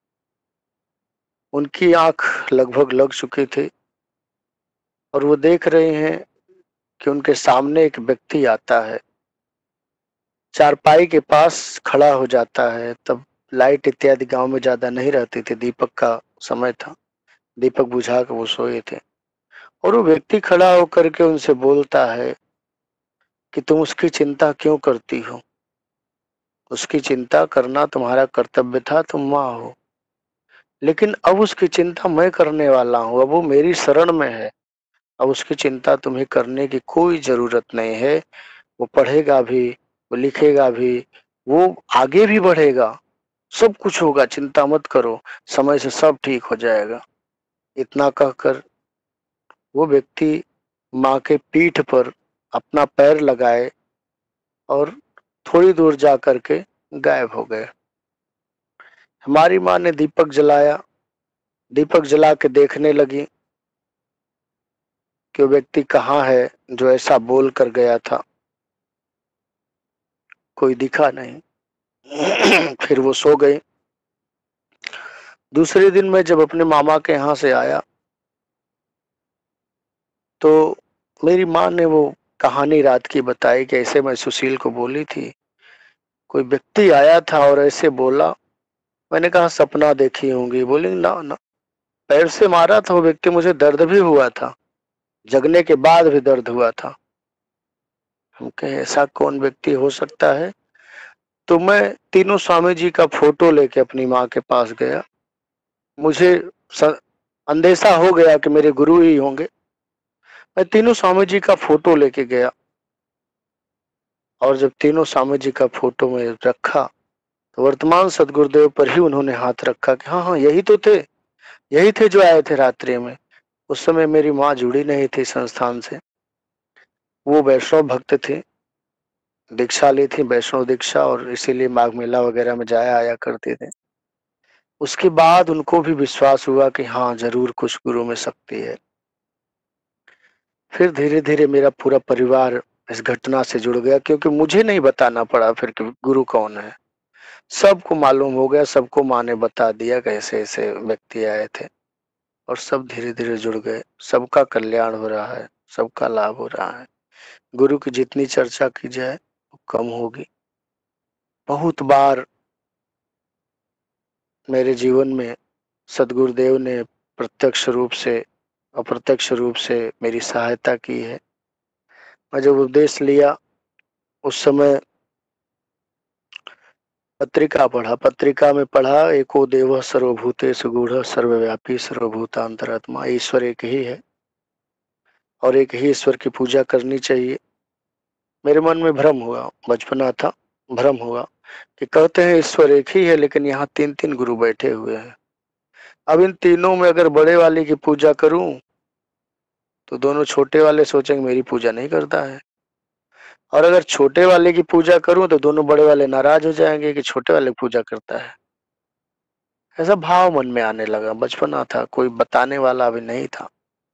उनकी आंख लगभग लग चुकी थी और वो देख रहे हैं कि उनके सामने एक व्यक्ति आता है, चारपाई के पास खड़ा हो जाता है। तब लाइट इत्यादि गांव में ज्यादा नहीं रहती थी, दीपक का समय था, दीपक बुझा के वो सोए थे, और वो व्यक्ति खड़ा होकर के उनसे बोलता है कि तुम उसकी चिंता क्यों करती हो? उसकी चिंता करना तुम्हारा कर्तव्य था, तुम माँ हो, लेकिन अब उसकी चिंता मैं करने वाला हूँ, अब वो मेरी शरण में है, अब उसकी चिंता तुम्हें करने की कोई जरूरत नहीं है। वो पढ़ेगा भी, वो लिखेगा भी, वो आगे भी बढ़ेगा, सब कुछ होगा, चिंता मत करो, समय से सब ठीक हो जाएगा। इतना कहकर वो व्यक्ति माँ के पीठ पर अपना पैर लगाए और थोड़ी दूर जा करके गायब हो गए। हमारी माँ ने दीपक जलाया, दीपक जला के देखने लगी कि वो व्यक्ति कहाँ है जो ऐसा बोल कर गया था। कोई दिखा नहीं। फिर वो सो गई। दूसरे दिन मैं जब अपने मामा के यहाँ से आया तो मेरी माँ ने वो कहानी रात की बताई कि ऐसे मैं सुशील को बोली थी, कोई व्यक्ति आया था और ऐसे बोला। मैंने कहा सपना देखी होंगी। बोली ना ना, पैर से मारा था वो व्यक्ति, मुझे दर्द भी हुआ था, जगने के बाद भी दर्द हुआ था। हम कहे ऐसा कौन व्यक्ति हो सकता है? तो मैं तीनों स्वामी जी का फोटो लेके अपनी माँ के पास गया। मुझे अंदेशा हो गया कि मेरे गुरु ही होंगे। मैं तीनों स्वामी जी का फोटो लेके गया और जब तीनों स्वामी जी का फोटो में रखा तो वर्तमान सदगुरुदेव पर ही उन्होंने हाथ रखा कि हाँ हाँ यही तो थे, यही थे जो आए थे रात्रि में। उस समय मेरी माँ जुड़ी नहीं थी संस्थान से, वो वैष्णव भक्त थे, दीक्षा ली थी वैष्णव दीक्षा, और इसीलिए माघ मेला वगैरह में जाया आया करते थे। उसके बाद उनको भी विश्वास हुआ कि हाँ जरूर कुछ गुरु में शक्ति है। फिर धीरे धीरे मेरा पूरा परिवार इस घटना से जुड़ गया, क्योंकि मुझे नहीं बताना पड़ा फिर कि गुरु कौन है, सबको मालूम हो गया, सबको माँ ने बता दिया कि ऐसे ऐसे व्यक्ति आए थे, और सब धीरे धीरे जुड़ गए। सबका कल्याण हो रहा है, सबका लाभ हो रहा है। गुरु की जितनी चर्चा की जाए वो कम होगी। बहुत बार मेरे जीवन में सदगुरुदेव ने प्रत्यक्ष रूप से अप्रत्यक्ष रूप से मेरी सहायता की है। मैं जब उपदेश लिया उस समय पत्रिका पढ़ा, पत्रिका में पढ़ा एको देव सर्वभूतेषु गूढ़ सर्वव्यापी सर्वभूतांतरात्मा, ईश्वर एक ही है और एक ही ईश्वर की पूजा करनी चाहिए। मेरे मन में भ्रम हुआ, बचपना था, भ्रम हुआ कि कहते हैं ईश्वर एक ही है लेकिन यहाँ तीन तीन गुरु बैठे हुए हैं। अब इन तीनों में अगर बड़े वाले की पूजा करूं तो दोनों छोटे वाले सोचेंगे मेरी पूजा नहीं करता है, और अगर छोटे वाले की पूजा करूं तो दोनों बड़े वाले नाराज हो जाएंगे कि छोटे वाले की पूजा करता है। ऐसा भाव मन में आने लगा, बचपना था, कोई बताने वाला अभी नहीं था।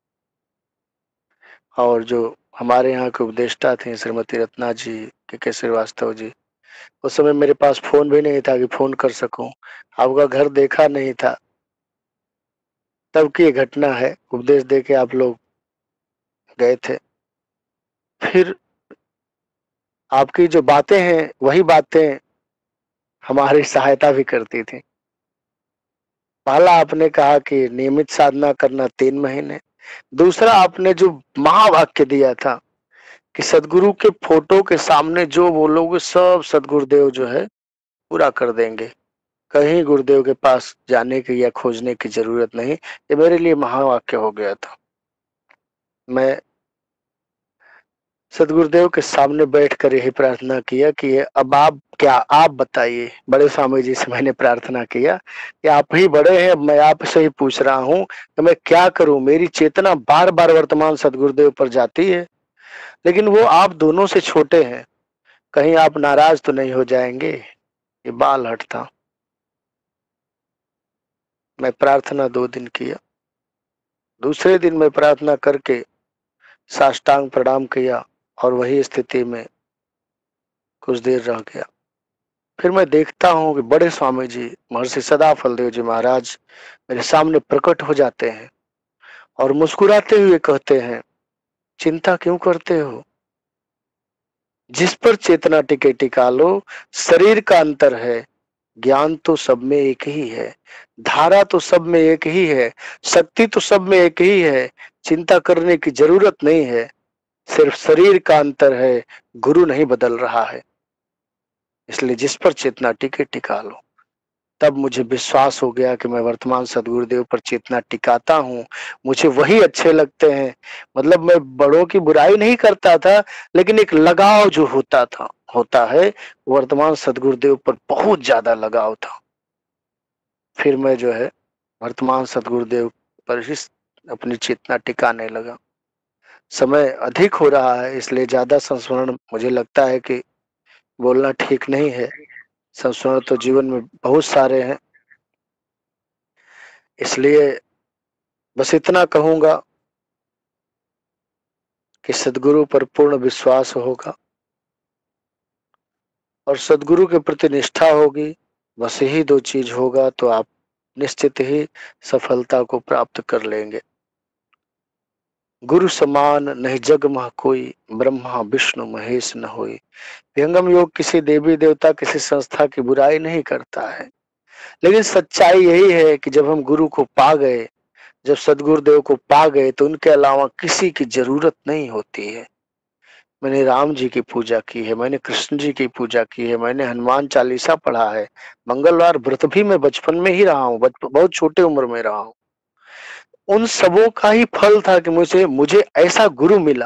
और जो हमारे यहाँ के उपदेष्टा थे श्रीमती रत्ना जी, के के श्रीवास्तव जी, उस समय मेरे पास फोन भी नहीं था कि फोन कर सकूं, आपका घर देखा नहीं था, तब की ये घटना है। उपदेश दे के आप लोग गए थे, फिर आपकी जो बातें हैं वही बातें हमारी सहायता भी करती थी। पहला आपने कहा कि नियमित साधना करना तीन महीने, दूसरा आपने जो महावाक्य दिया था कि सदगुरु के फोटो के सामने जो बोलोगे सब सदगुरुदेव जो है पूरा कर देंगे, कहीं गुरुदेव के पास जाने की या खोजने की जरूरत नहीं। ये मेरे लिए महावाक्य हो गया था। मैं सदगुरुदेव के सामने बैठकर यही प्रार्थना किया कि अब आप क्या आप बताइए। बड़े स्वामी जी से मैंने प्रार्थना किया कि आप ही बड़े हैं, अब मैं आपसे ही पूछ रहा हूँ कि मैं क्या करूं। मेरी चेतना बार बार वर्तमान सदगुरुदेव पर जाती है, लेकिन वो आप दोनों से छोटे हैं, कहीं आप नाराज तो नहीं हो जाएंगे। ये बाल हट था। मैं प्रार्थना दो दिन किया, दूसरे दिन मैं प्रार्थना करके साष्टांग प्रणाम किया और वही स्थिति में कुछ देर रह गया। फिर मैं देखता हूँ कि बड़े स्वामी जी महर्षि सदाफलदेव जी महाराज मेरे सामने प्रकट हो जाते हैं और मुस्कुराते हुए कहते हैं, चिंता क्यों करते हो, जिस पर चेतना टिके टिका लो। शरीर का अंतर है, ज्ञान तो सब में एक ही है, धारा तो सब में एक ही है, शक्ति तो सब में एक ही है। चिंता करने की जरूरत नहीं है, सिर्फ शरीर का अंतर है, गुरु नहीं बदल रहा है। इसलिए जिस पर चेतना टिके टिका लो। तब मुझे विश्वास हो गया कि मैं वर्तमान सदगुरुदेव पर चेतना टिकाता हूँ, मुझे वही अच्छे लगते हैं। मतलब मैं बड़ों की बुराई नहीं करता था, लेकिन एक लगाव जो होता था होता है, वर्तमान सदगुरुदेव पर बहुत ज्यादा लगाव था। फिर मैं जो है वर्तमान सदगुरुदेव पर ही अपनी चेतना टिकाने लगा। समय अधिक हो रहा है, इसलिए ज्यादा संस्मरण मुझे लगता है कि बोलना ठीक नहीं है। संस्मरण तो जीवन में बहुत सारे हैं, इसलिए बस इतना कहूंगा कि सदगुरु पर पूर्ण विश्वास होगा और सदगुरु के प्रति निष्ठा होगी। बस यही दो चीज होगा तो आप निश्चित ही सफलता को प्राप्त कर लेंगे। गुरु समान नहीं जग मह कोई, ब्रह्मा विष्णु महेश न होई। विहंगम योग किसी देवी देवता किसी संस्था की बुराई नहीं करता है, लेकिन सच्चाई यही है कि जब हम गुरु को पा गए, जब सदगुरुदेव को पा गए, तो उनके अलावा किसी की जरूरत नहीं होती है। मैंने राम जी की पूजा की है, मैंने कृष्ण जी की पूजा की है, मैंने हनुमान चालीसा पढ़ा है, मंगलवार व्रत भी मैं बचपन में ही रहा हूँ, बहुत छोटे उम्र में रहा हूँ। उन सबों का ही फल था कि मुझे मुझे ऐसा गुरु मिला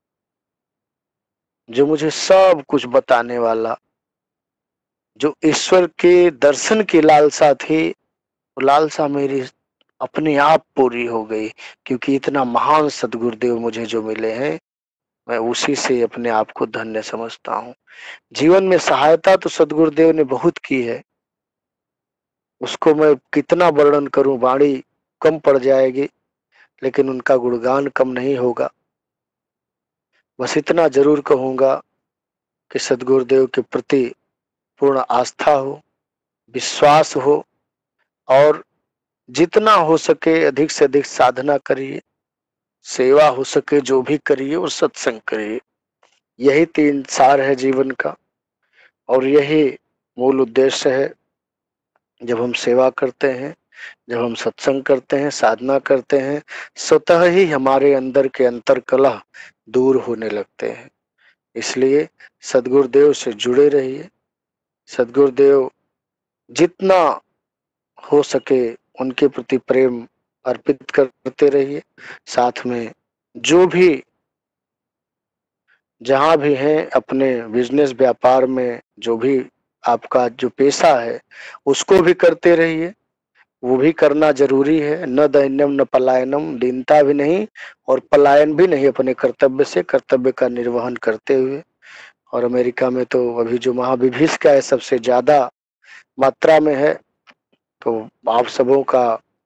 जो मुझे सब कुछ बताने वाला। जो ईश्वर के दर्शन की लालसा थी, वो लालसा मेरी अपने आप पूरी हो गई, क्योंकि इतना महान सदगुरुदेव मुझे जो मिले हैं, मैं उसी से अपने आप को धन्य समझता हूँ। जीवन में सहायता तो सदगुरुदेव ने बहुत की है, उसको मैं कितना वर्णन करूं, वाणी कम पड़ जाएगी, लेकिन उनका गुणगान कम नहीं होगा। बस इतना जरूर कहूंगा कि सदगुरुदेव के प्रति पूर्ण आस्था हो, विश्वास हो और जितना हो सके अधिक से अधिक साधना करिए, सेवा हो सके जो भी करिए और सत्संग करिए। यही तीन सार है जीवन का और यही मूल उद्देश्य है। जब हम सेवा करते हैं, जब हम सत्संग करते हैं, साधना करते हैं, स्वतः ही हमारे अंदर के अंतर कलह दूर होने लगते हैं। इसलिए सदगुरुदेव से जुड़े रहिए। सदगुरुदेव जितना हो सके उनके प्रति प्रेम अर्पित करते रहिए। साथ में जो भी जहाँ भी हैं अपने बिजनेस व्यापार में जो भी आपका जो पेशा है उसको भी करते रहिए, वो भी करना जरूरी है। न दैन्यम न पलायनम, दीनता भी नहीं और पलायन भी नहीं, अपने कर्तव्य से कर्तव्य का निर्वहन करते हुए। और अमेरिका में तो अभी जो महाविभीषिका है सबसे ज्यादा मात्रा में है, तो आप सबों का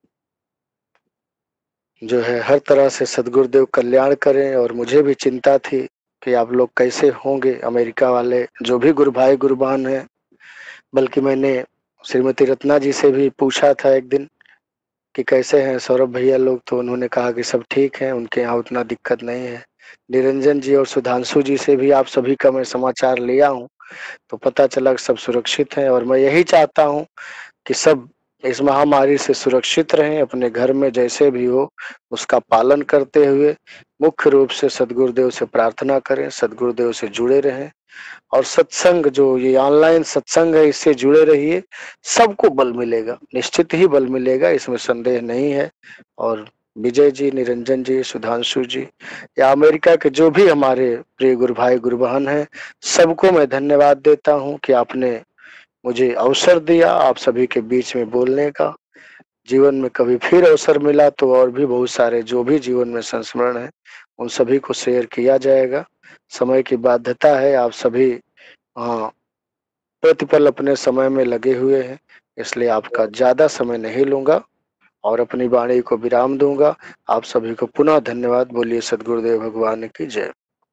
जो है हर तरह से सदगुरुदेव कल्याण करें। और मुझे भी चिंता थी कि आप लोग कैसे होंगे अमेरिका वाले जो भी गुरु भाई गुरु बहन है, बल्कि मैंने श्रीमती रत्ना जी से भी पूछा था एक दिन कि कैसे हैं सौरभ भैया लोग, तो उन्होंने कहा कि सब ठीक है, उनके यहाँ उतना दिक्कत नहीं है। निरंजन जी और सुधांशु जी से भी आप सभी का मैं समाचार लिया हूँ, तो पता चला कि सब सुरक्षित हैं। और मैं यही चाहता हूँ कि सब इस महामारी से सुरक्षित रहें, अपने घर में जैसे भी हो उसका पालन करते हुए मुख्य रूप से सदगुरुदेव से प्रार्थना करें, सदगुरुदेव से जुड़े रहें। और सत्संग जो ये ऑनलाइन सत्संग है इससे जुड़े रहिए, सबको बल मिलेगा, निश्चित ही बल मिलेगा, इसमें संदेह नहीं है। और विजय जी, निरंजन जी, सुधांशु जी या अमेरिका के जो भी हमारे प्रिय गुरु भाई गुरु बहन हैं, सबको मैं धन्यवाद देता हूँ कि आपने मुझे अवसर दिया आप सभी के बीच में बोलने का। जीवन में कभी फिर अवसर मिला तो और भी बहुत सारे जो भी जीवन में संस्मरण है उन सभी को शेयर किया जाएगा। समय की बाध्यता है, आप सभी हाँ प्रतिपल अपने समय में लगे हुए हैं, इसलिए आपका ज्यादा समय नहीं लूंगा और अपनी वाणी को विराम दूंगा। आप सभी को पुनः धन्यवाद। बोलिए सदगुरुदेव भगवान की जय।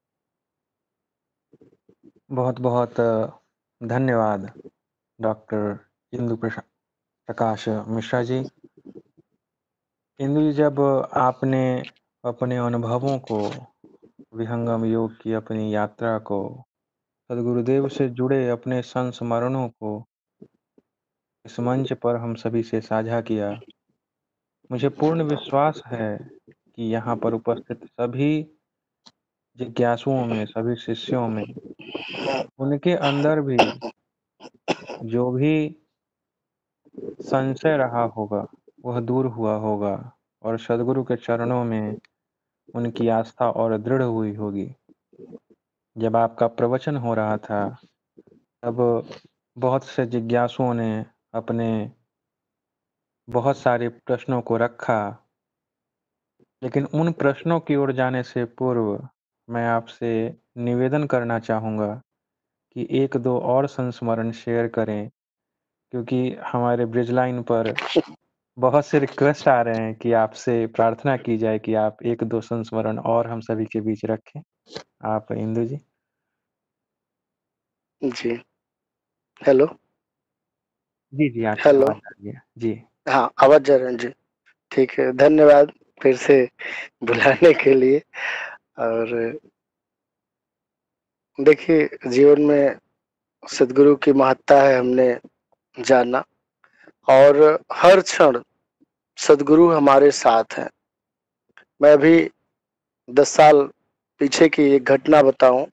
बहुत बहुत धन्यवाद डॉक्टर इंदु प्रकाश मिश्रा जी। इंदु जी, जब आपने अपने अनुभवों को, विहंगम योग की अपनी यात्रा को, सदगुरुदेव से जुड़े अपने संस्मरणों को इस मंच पर हम सभी से साझा किया, मुझे पूर्ण विश्वास है कि यहाँ पर उपस्थित सभी जिज्ञासुओं में, सभी शिष्यों में, उनके अंदर भी जो भी संशय रहा होगा वह दूर हुआ होगा और सदगुरु के चरणों में उनकी आस्था और दृढ़ हुई होगी। जब आपका प्रवचन हो रहा था तब बहुत से जिज्ञासुओं ने अपने बहुत सारे प्रश्नों को रखा, लेकिन उन प्रश्नों की ओर जाने से पूर्व मैं आपसे निवेदन करना चाहूँगा कि एक दो और संस्मरण शेयर करें, क्योंकि हमारे ब्रिज लाइन पर बहुत से रिक्वेस्ट आ रहे हैं कि आपसे प्रार्थना की जाए कि आप एक दो संस्मरण और हम सभी के बीच रखें। आप इंदु जी। जी हेलो। जी जी, आपकी हेलो। आवाज आ रही है जी। हाँ आवाज जा रही है जी, ठीक है, धन्यवाद फिर से बुलाने के लिए। और देखिए जीवन में सदगुरु की महत्ता है हमने जाना, और हर क्षण सदगुरु हमारे साथ हैं। मैं अभी दस साल पीछे की एक घटना बताऊं।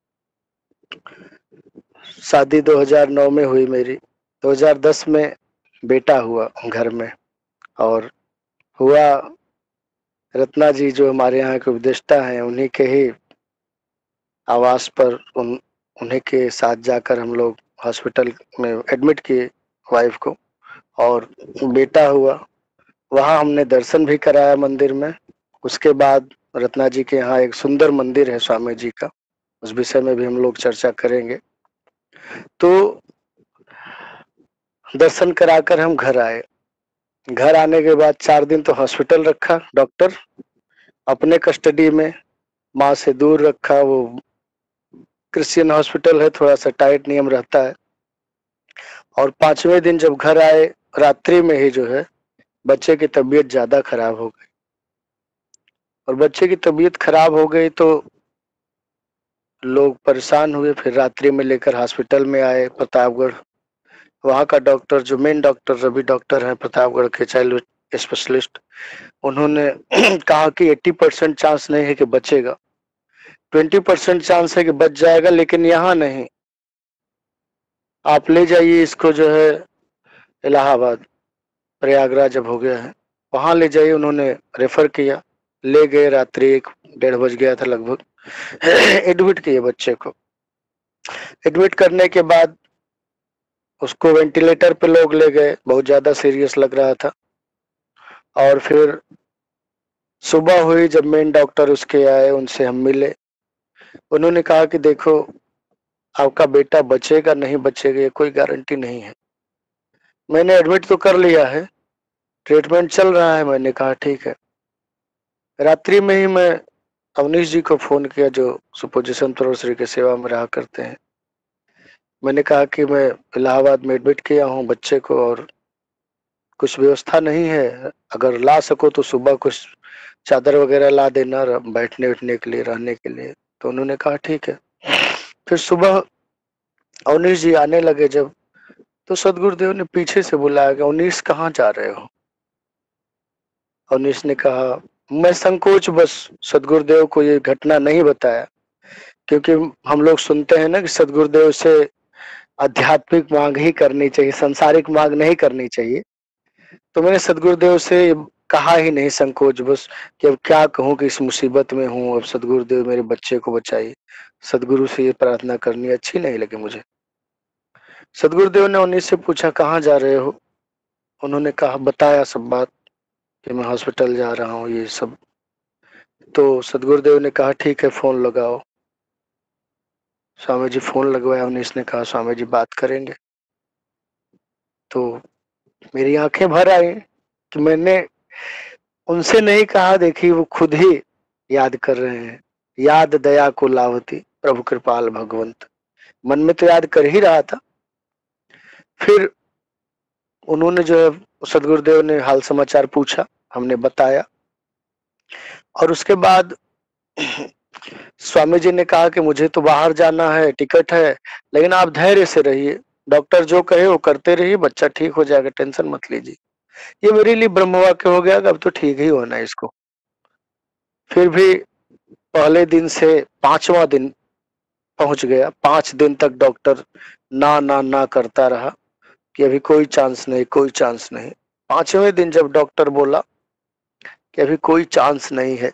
शादी दो हज़ार नौ में हुई मेरी, दो हज़ार दस में बेटा हुआ घर में, और हुआ रत्ना जी जो हमारे यहाँ के उपदेष्टा हैं उन्हीं के ही आवास पर उन उन्हीं के साथ जाकर हम लोग हॉस्पिटल में एडमिट किए वाइफ को, और बेटा हुआ। वहाँ हमने दर्शन भी कराया मंदिर में। उसके बाद रत्ना जी के यहाँ एक सुंदर मंदिर है स्वामी जी का, उस विषय में भी हम लोग चर्चा करेंगे। तो दर्शन कराकर हम घर आए। घर आने के बाद चार दिन तो हॉस्पिटल रखा डॉक्टर, अपने कस्टडी में, माँ से दूर रखा। वो क्रिश्चियन हॉस्पिटल है, थोड़ा सा टाइट नियम रहता है। और पांचवें दिन जब घर आए, रात्रि में ही जो है बच्चे की तबीयत ज्यादा खराब हो गई। और बच्चे की तबीयत खराब हो गई तो लोग परेशान हुए। फिर रात्रि में लेकर हॉस्पिटल में आए प्रतापगढ़। वहाँ का डॉक्टर जो मेन डॉक्टर रवि डॉक्टर हैं प्रतापगढ़ के, चाइल्ड स्पेशलिस्ट, उन्होंने कहा कि अस्सी परसेंट चांस नहीं है कि बचेगा, बीस परसेंट चांस है कि बच जाएगा, लेकिन यहाँ नहीं, आप ले जाइए इसको जो है इलाहाबाद, प्रयागराज अब हो गया है, वहां ले जाइए। उन्होंने रेफर किया, ले गए, रात्रि एक डेढ़ बज गया था लगभग। एडमिट किए बच्चे को। एडमिट करने के बाद उसको वेंटिलेटर पे लोग ले गए, बहुत ज्यादा सीरियस लग रहा था। और फिर सुबह हुई जब मेन डॉक्टर उसके आए, उनसे हम मिले। उन्होंने कहा कि देखो आपका बेटा बचेगा नहीं बचेगा ये कोई गारंटी नहीं है। मैंने एडमिट तो कर लिया है, ट्रीटमेंट चल रहा है। मैंने कहा ठीक है। रात्रि में ही मैं अवनीश जी को फोन किया जो सुपोजिशन प्रोफेसर की सेवा में रहा करते हैं। मैंने कहा कि मैं इलाहाबाद में एडमिट किया हूँ बच्चे को और कुछ व्यवस्था नहीं है, अगर ला सको तो सुबह कुछ चादर वगैरह ला देना बैठने उठने के लिए, रहने के लिए। तो उन्होंने कहा ठीक है। फिर सुबह अवनीश जी आने लगे जब, तो सदगुरुदेव ने पीछे से बुलाया कि अवनीश कहाँ जा रहे हो। अवनीश ने कहा, मैं संकोच बस सदगुरुदेव को ये घटना नहीं बताया, क्योंकि हम लोग सुनते हैं ना कि सदगुरुदेव से आध्यात्मिक मांग ही करनी चाहिए, संसारिक मांग नहीं करनी चाहिए। तो मैंने सदगुरुदेव से कहा ही नहीं, संकोच बस कि अब क्या कहूँ कि इस मुसीबत में हूँ, अब सदगुरुदेव मेरे बच्चे को बचाइए। सदगुरु से ये प्रार्थना करनी अच्छी नहीं लगी मुझे। सदगुरुदेव ने उन्हीं से पूछा कहाँ जा रहे हो। उन्होंने कहा, बताया सब बात कि मैं हॉस्पिटल जा रहा हूँ ये सब। तो सदगुरुदेव ने कहा ठीक है फोन लगाओ। स्वामी जी फोन लगवाया, उन्नीस ने कहा स्वामी जी बात करेंगे। तो मेरी आंखें भर आई कि मैंने उनसे नहीं कहा, देखिए वो खुद ही याद कर रहे हैं। याद दया को लावती प्रभु कृपाल भगवंत, मन में तो याद कर ही रहा था। फिर उन्होंने जो है सदगुरुदेव ने हाल समाचार पूछा, हमने बताया। और उसके बाद स्वामी जी ने कहा कि मुझे तो बाहर जाना है, टिकट है, लेकिन आप धैर्य से रहिए, डॉक्टर जो कहे वो करते रहिए, बच्चा ठीक हो जाएगा, टेंशन मत लीजिए। ये मेरे लिए ब्रह्म वाक्य हो गया कि अब तो ठीक ही होना है इसको। फिर भी पहले दिन से पांचवा दिन पहुंच गया। पांच दिन तक डॉक्टर ना ना ना करता रहा कि अभी कोई चांस नहीं, कोई चांस नहीं। पांचवें दिन जब डॉक्टर बोला कि अभी कोई चांस नहीं है,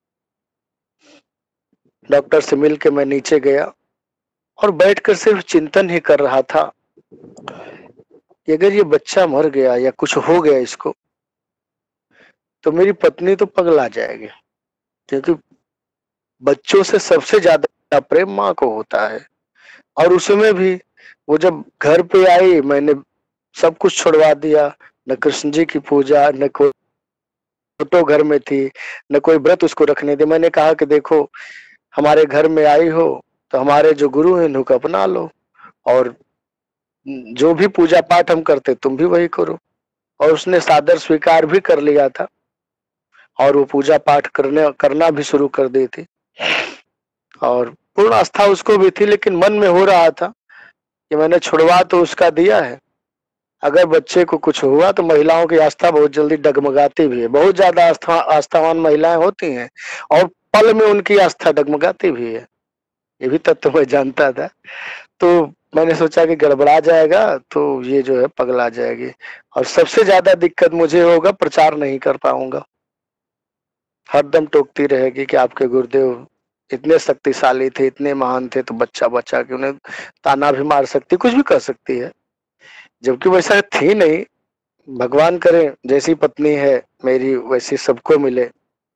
डॉक्टर से मिलके मैं नीचे गया और बैठकर सिर्फ चिंतन ही कर रहा था कि अगर ये बच्चा मर गया या कुछ हो गया इसको, तो मेरी पत्नी तो पगला जाएगी, क्योंकि बच्चों से सबसे ज्यादा प्रेम माँ को होता है। और उसमें भी वो जब घर पे आई, मैंने सब कुछ छोड़वा दिया, न कृष्ण जी की पूजा, न कोई फोटो घर में थी, न कोई व्रत उसको रखने दे। मैंने कहा कि देखो हमारे घर में आई हो तो हमारे जो गुरु हैं उनको अपना लो, और जो भी पूजा पाठ हम करते तुम भी वही करो। और उसने सादर स्वीकार भी कर लिया था और वो पूजा पाठ करने करना भी शुरू कर दी थी, और पूर्ण आस्था उसको भी थी। लेकिन मन में हो रहा था कि मैंने छुड़वा तो उसका दिया है, अगर बच्चे को कुछ हुआ तो महिलाओं की आस्था बहुत जल्दी डगमगाती भी है। बहुत ज्यादा आस्था आस्थावान महिलाएं होती हैं और पल में उनकी आस्था डगमगाती भी है, ये भी तत्व मैं जानता था। तो मैंने सोचा कि गड़बड़ा जाएगा तो ये जो है पगला जाएगी, और सबसे ज्यादा दिक्कत मुझे होगा, प्रचार नहीं कर पाऊंगा। हरदम टोकती रहेगी कि आपके गुरुदेव इतने शक्तिशाली थे, इतने महान थे, तो बच्चा बच्चा कि उन्हें ताना भी मार सकती, कुछ भी कर सकती है, जबकि वैसा थी नहीं। भगवान करे जैसी पत्नी है मेरी वैसी सबको मिले,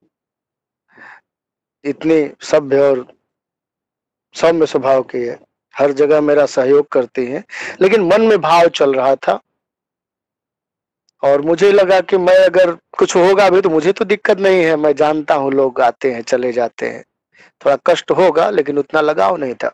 इतनी सभ्य और सौम्य स्वभाव की है, हर जगह मेरा सहयोग करती है। लेकिन मन में भाव चल रहा था और मुझे लगा कि मैं अगर कुछ होगा भी तो मुझे तो दिक्कत नहीं है, मैं जानता हूँ लोग आते हैं चले जाते हैं, थोड़ा कष्ट होगा लेकिन उतना लगाव नहीं था।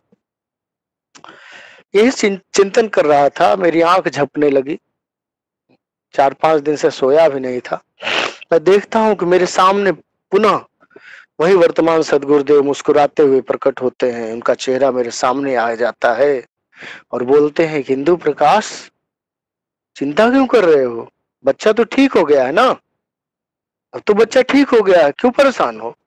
यही चिंतन कर रहा था, मेरी आंख झपने लगी। चार पांच दिन से सोया भी नहीं था। मैं देखता हूँ कि मेरे सामने पुनः वही वर्तमान सदगुरुदेव मुस्कुराते हुए प्रकट होते हैं। उनका चेहरा मेरे सामने आ जाता है और बोलते हैं, हिंदू प्रकाश चिंता क्यों कर रहे हो, बच्चा तो ठीक हो गया है ना, अब तो बच्चा ठीक हो गया है, क्यों परेशान हो।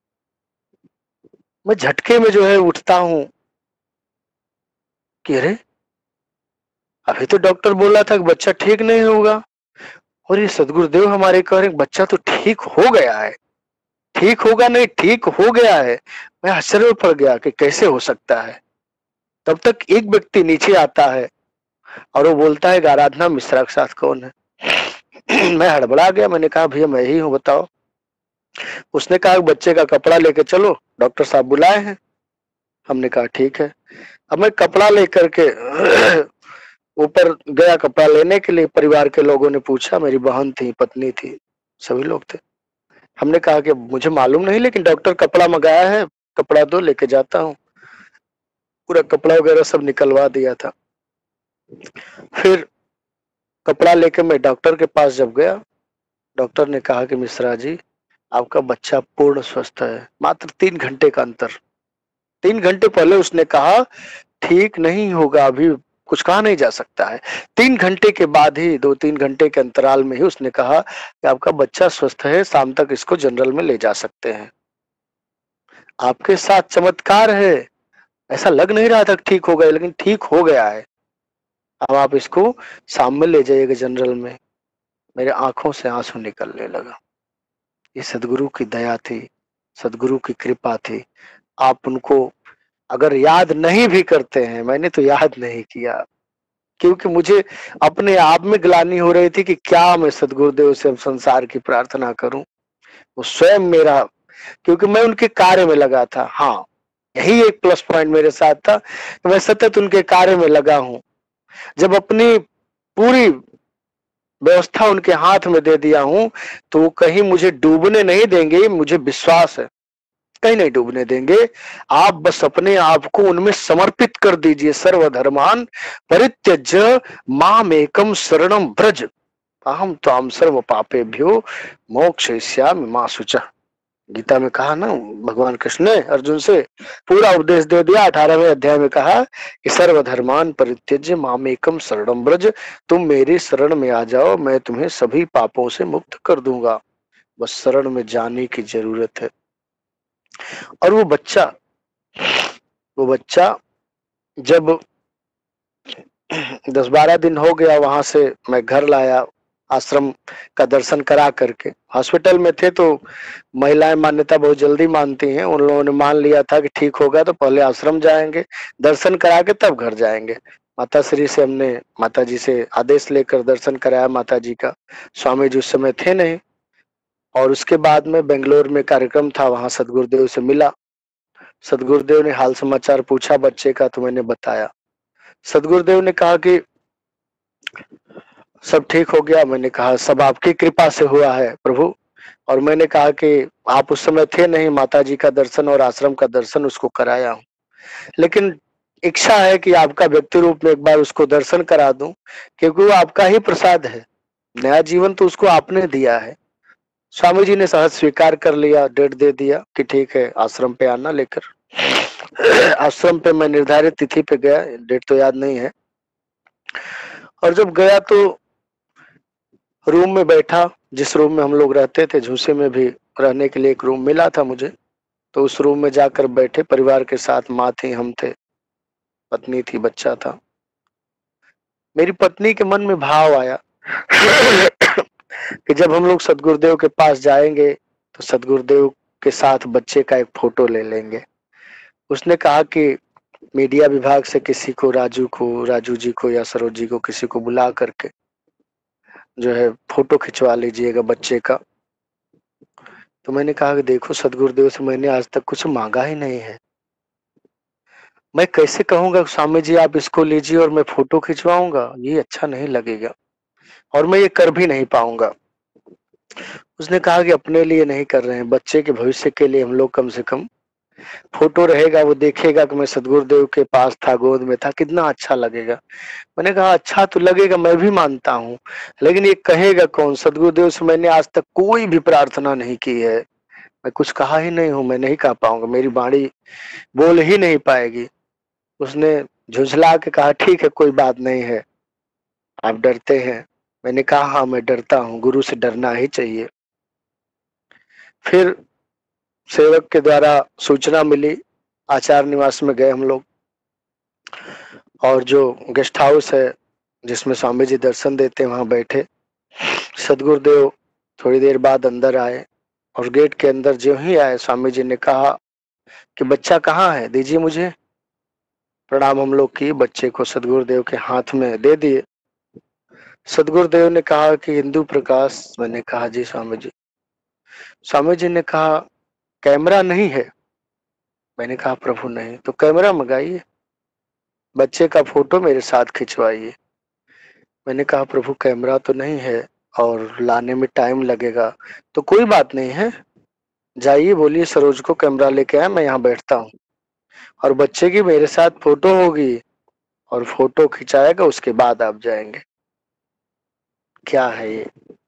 मैं झटके में जो है उठता हूँ कि अरे अभी तो डॉक्टर बोला था कि बच्चा ठीक नहीं होगा, और ये सदगुरुदेव हमारे कह रहे बच्चा तो ठीक हो गया है। ठीक होगा नहीं, ठीक हो गया है। मैं आश्चर्य में पड़ गया कि कैसे हो सकता है। तब तक एक व्यक्ति नीचे आता है और वो बोलता है आराधना मिश्रा के साथ कौन है? मैं हड़बड़ा गया, मैंने कहा भैया मैं ही हूँ, बताओ। उसने कहा बच्चे का कपड़ा लेके चलो, डॉक्टर साहब बुलाए हैं। हमने कहा ठीक है। अब मैं कपड़ा लेकर के ऊपर गया कपड़ा लेने के लिए। परिवार के लोगों ने पूछा, मेरी बहन थी, पत्नी थी, सभी लोग थे। हमने कहा कि मुझे मालूम नहीं, लेकिन डॉक्टर कपड़ा मंगाया है, कपड़ा दो, लेके जाता हूँ। पूरा कपड़ा वगैरह सब निकलवा दिया था। फिर कपड़ा लेके मैं डॉक्टर के पास जब गया, डॉक्टर ने कहा कि मिश्रा जी आपका बच्चा पूर्ण स्वस्थ है। मात्र तीन घंटे का अंतर। तीन घंटे पहले उसने कहा ठीक नहीं होगा, अभी कुछ कहा नहीं जा सकता है। तीन घंटे के बाद ही, दो तीन घंटे के अंतराल में ही उसने कहा कि आपका बच्चा स्वस्थ है, शाम तक इसको जनरल में ले जा सकते हैं। आपके साथ चमत्कार है। ऐसा लग नहीं रहा था ठीक हो गया, लेकिन ठीक हो गया है। अब आप इसको शाम में ले जाइएगा जनरल में। मेरे आंखों से आंसू निकलने लगा। ये सदगुरु की दया थी, सदगुरु की कृपा थी। आप उनको अगर याद नहीं भी करते हैं, मैंने तो याद नहीं किया, क्योंकि मुझे अपने आप में ग्लानि हो रही थी कि क्या मैं सदगुरुदेव से अब संसार की प्रार्थना करूं। वो स्वयं मेरा, क्योंकि मैं उनके कार्य में लगा था। हाँ, यही एक प्लस पॉइंट मेरे साथ था कि मैं सतत उनके कार्य में लगा हूं। जब अपनी पूरी व्यवस्था उनके हाथ में दे दिया हूं, तो वो कहीं मुझे डूबने नहीं देंगे, मुझे विश्वास है, कहीं नहीं डूबने देंगे। आप बस अपने आप को उनमें समर्पित कर दीजिए। सर्वधर्मान परित्यज्य मामेकम शरणम व्रज अहम त्वाम सर्व पापेभ्यो मोक्षयिष्यामि मा शुचः। गीता में कहा ना भगवान कृष्ण ने अर्जुन से पूरा उपदेश दे दिया। अठारहवें अध्याय में कहा कि सर्वधर्मान परित्यज्य मामेकम शरणम व्रज, तुम मेरी शरण में आ जाओ, मैं तुम्हें सभी पापों से मुक्त कर दूंगा। बस शरण में जाने की जरूरत है। और वो बच्चा वो बच्चा जब दस बारह दिन हो गया, वहां से मैं घर लाया, आश्रम का दर्शन करा करके। हॉस्पिटल में थे तो महिलाएं मान्यता बहुत जल्दी मानती हैं। उन लोगों ने मान लिया था कि ठीक होगा तो पहले आश्रम जाएंगे, दर्शन करा के तब घर जाएंगे। माता श्री से हमने माता जी से आदेश लेकर दर्शन कराया माता जी का। स्वामी जी उस समय थे नहीं। और उसके बाद में बेंगलोर में कार्यक्रम था, वहां सदगुरुदेव से मिला। सदगुरुदेव ने हाल समाचार पूछा बच्चे का, तो मैंने बताया। सदगुरुदेव ने कहा कि सब ठीक हो गया। मैंने कहा सब आपकी कृपा से हुआ है प्रभु। और मैंने कहा कि आप उस समय थे नहीं, माता जी का दर्शन और आश्रम का दर्शन उसको कराया हूँ, लेकिन इच्छा है कि आपका व्यक्ति रूप में एक बार उसको दर्शन करा दूं, क्योंकि वो आपका ही प्रसाद है। नया जीवन तो उसको आपने दिया है। स्वामी जी ने सहज स्वीकार कर लिया, डेट दे दिया कि ठीक है आश्रम पे आना लेकर। आश्रम पे मैं निर्धारित तिथि पे गया, डेट तो याद नहीं है। और जब गया तो रूम में बैठा, जिस रूम में हम लोग रहते थे, झूसे में भी रहने के लिए एक रूम मिला था मुझे। तो उस रूम में जाकर बैठे परिवार के साथ। माँ थी, हम थे, पत्नी थी, बच्चा था। मेरी पत्नी के मन में भाव आया कि जब हम लोग सदगुरुदेव के पास जाएंगे तो सदगुरुदेव के साथ बच्चे का एक फोटो ले लेंगे। उसने कहा कि मीडिया विभाग से किसी को, राजू को, राजू जी को या सरोज जी को, किसी को बुला करके जो है फोटो खिंचवा लीजिएगा बच्चे का। तो मैंने कहा कि देखो सदगुरुदेव से मैंने आज तक कुछ मांगा ही नहीं है, मैं कैसे कहूंगा स्वामी जी आप इसको लीजिए और मैं फोटो खिंचवाऊंगा, ये अच्छा नहीं लगेगा और मैं ये कर भी नहीं पाऊंगा। उसने कहा कि अपने लिए नहीं कर रहे हैं, बच्चे के भविष्य के लिए हम लोग कम से कम फोटो रहेगा, वो देखेगा कि मैं सदगुरुदेव के पास था, गोद में था, कितना अच्छा लगेगा। मैंने कहा अच्छा तो लगेगा, मैं भी मानता हूँ, लेकिन ये कहेगा कौन? सदगुरुदेव से मैंने आज तक कोई भी प्रार्थना नहीं की है, मैं कुछ कहा ही नहीं हूँ, मैं नहीं कह पाऊंगा, मेरी वाणी बोल ही नहीं पाएगी। उसने झुझला के कहा ठीक है कोई बात नहीं है, आप डरते हैं। मैंने कहा हाँ मैं डरता हूँ, गुरु से डरना ही चाहिए। फिर सेवक के द्वारा सूचना मिली, आचार्य निवास में गए हम लोग, और जो गेस्ट हाउस है जिसमें स्वामी जी दर्शन देते, वहां बैठे। सदगुरुदेव थोड़ी देर बाद अंदर आए और गेट के अंदर जो ही आए, स्वामी जी ने कहा कि बच्चा कहाँ है, दीजिए मुझे। प्रणाम हम लोग किए, बच्चे को सदगुरुदेव के हाथ में दे दिए। सदगुरुदेव ने कहा कि इंदु प्रकाश। मैंने कहा जी स्वामी जी। स्वामी जी ने कहा कैमरा नहीं है। मैंने कहा प्रभु नहीं। तो कैमरा मंगाइए, बच्चे का फोटो मेरे साथ खिंचवाइए। मैंने कहा प्रभु कैमरा तो नहीं है और लाने में टाइम लगेगा। तो कोई बात नहीं है, जाइए बोलिए सरोज को कैमरा लेके आए, मैं यहाँ बैठता हूँ और बच्चे की मेरे साथ फोटो होगी और फोटो खिंचाएगा, उसके बाद आप जाएंगे। क्या है ये?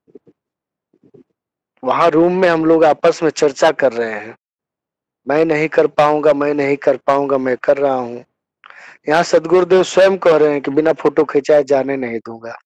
वहां रूम में हम लोग आपस में चर्चा कर रहे हैं, मैं नहीं कर पाऊंगा, मैं नहीं कर पाऊंगा, मैं कर रहा हूँ। यहाँ सदगुरुदेव स्वयं कह रहे हैं कि बिना फोटो खिंचाए जाने नहीं दूंगा।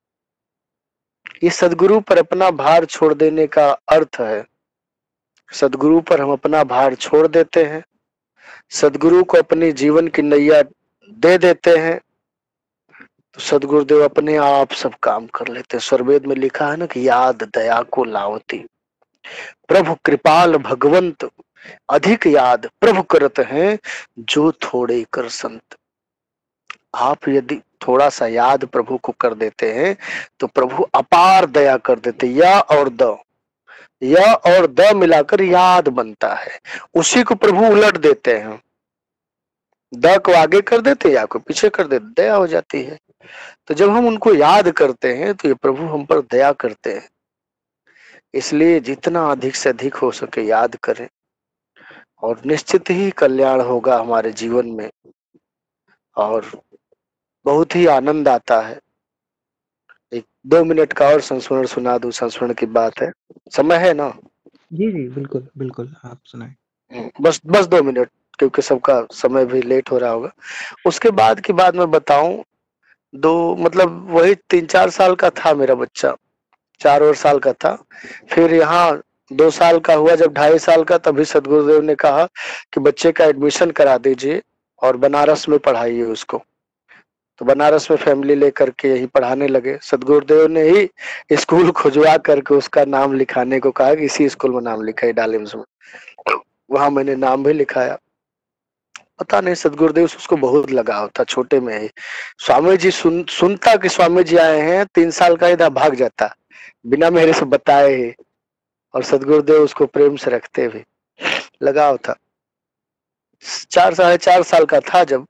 ये सदगुरु पर अपना भार छोड़ देने का अर्थ है। सदगुरु पर हम अपना भार छोड़ देते हैं, सदगुरु को अपनी जीवन की नैया दे देते हैं, तो सदगुरुदेव अपने आप सब काम कर लेते हैं। स्वरवेद में लिखा है ना कि याद दया को लावती, प्रभु कृपाल भगवंत अधिक याद प्रभु करत हैं, जो थोड़े कर संत। आप यदि थोड़ा सा याद प्रभु को कर देते हैं तो प्रभु अपार दया कर देते। या और द, या और द मिलाकर याद बनता है, उसी को प्रभु उलट देते हैं। द को आगे कर देते, या को पीछे कर देते, दया हो जाती है। तो जब हम उनको याद करते हैं तो ये प्रभु हम पर दया करते हैं। इसलिए जितना अधिक से अधिक हो सके याद करें और निश्चित ही कल्याण होगा हमारे जीवन में और बहुत ही आनंद आता है। एक दो मिनट का और संस्मरण सुना दूं, संस्मरण की बात है, समय है ना? जी जी बिल्कुल बिल्कुल, आप सुनाएं। बस बस दो मिनट, क्योंकि सबका समय भी लेट हो रहा होगा। उसके बाद की बात मैं बताऊं, दो मतलब वही तीन चार साल का था मेरा बच्चा, चार और साल का था। फिर यहाँ दो साल का हुआ, जब ढाई साल का, तभी सदगुरुदेव ने कहा कि बच्चे का एडमिशन करा दीजिए और बनारस में पढ़ाइए उसको। तो बनारस में फैमिली लेकर के यही पढ़ाने लगे। सदगुरुदेव ने ही स्कूल खुजवा करके उसका नाम लिखाने को कहा कि इसी स्कूल में नाम लिखाई, डालिम्स में। वहां मैंने नाम भी लिखाया। पता नहीं सदगुरुदेव से उसको बहुत लगाव था, छोटे में ही। स्वामी जी सुन सुनता कि स्वामी जी आए हैं, तीन साल का इधर भाग जाता बिना मेरे से बताए ही, और सदगुरुदेव उसको प्रेम से रखते भी, लगाव था। चार साढ़े चार साल का था जब,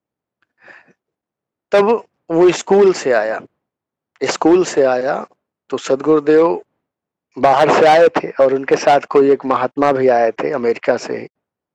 तब वो स्कूल से आया। स्कूल से आया तो सदगुरुदेव बाहर से आए थे और उनके साथ कोई एक महात्मा भी आए थे अमेरिका से ही,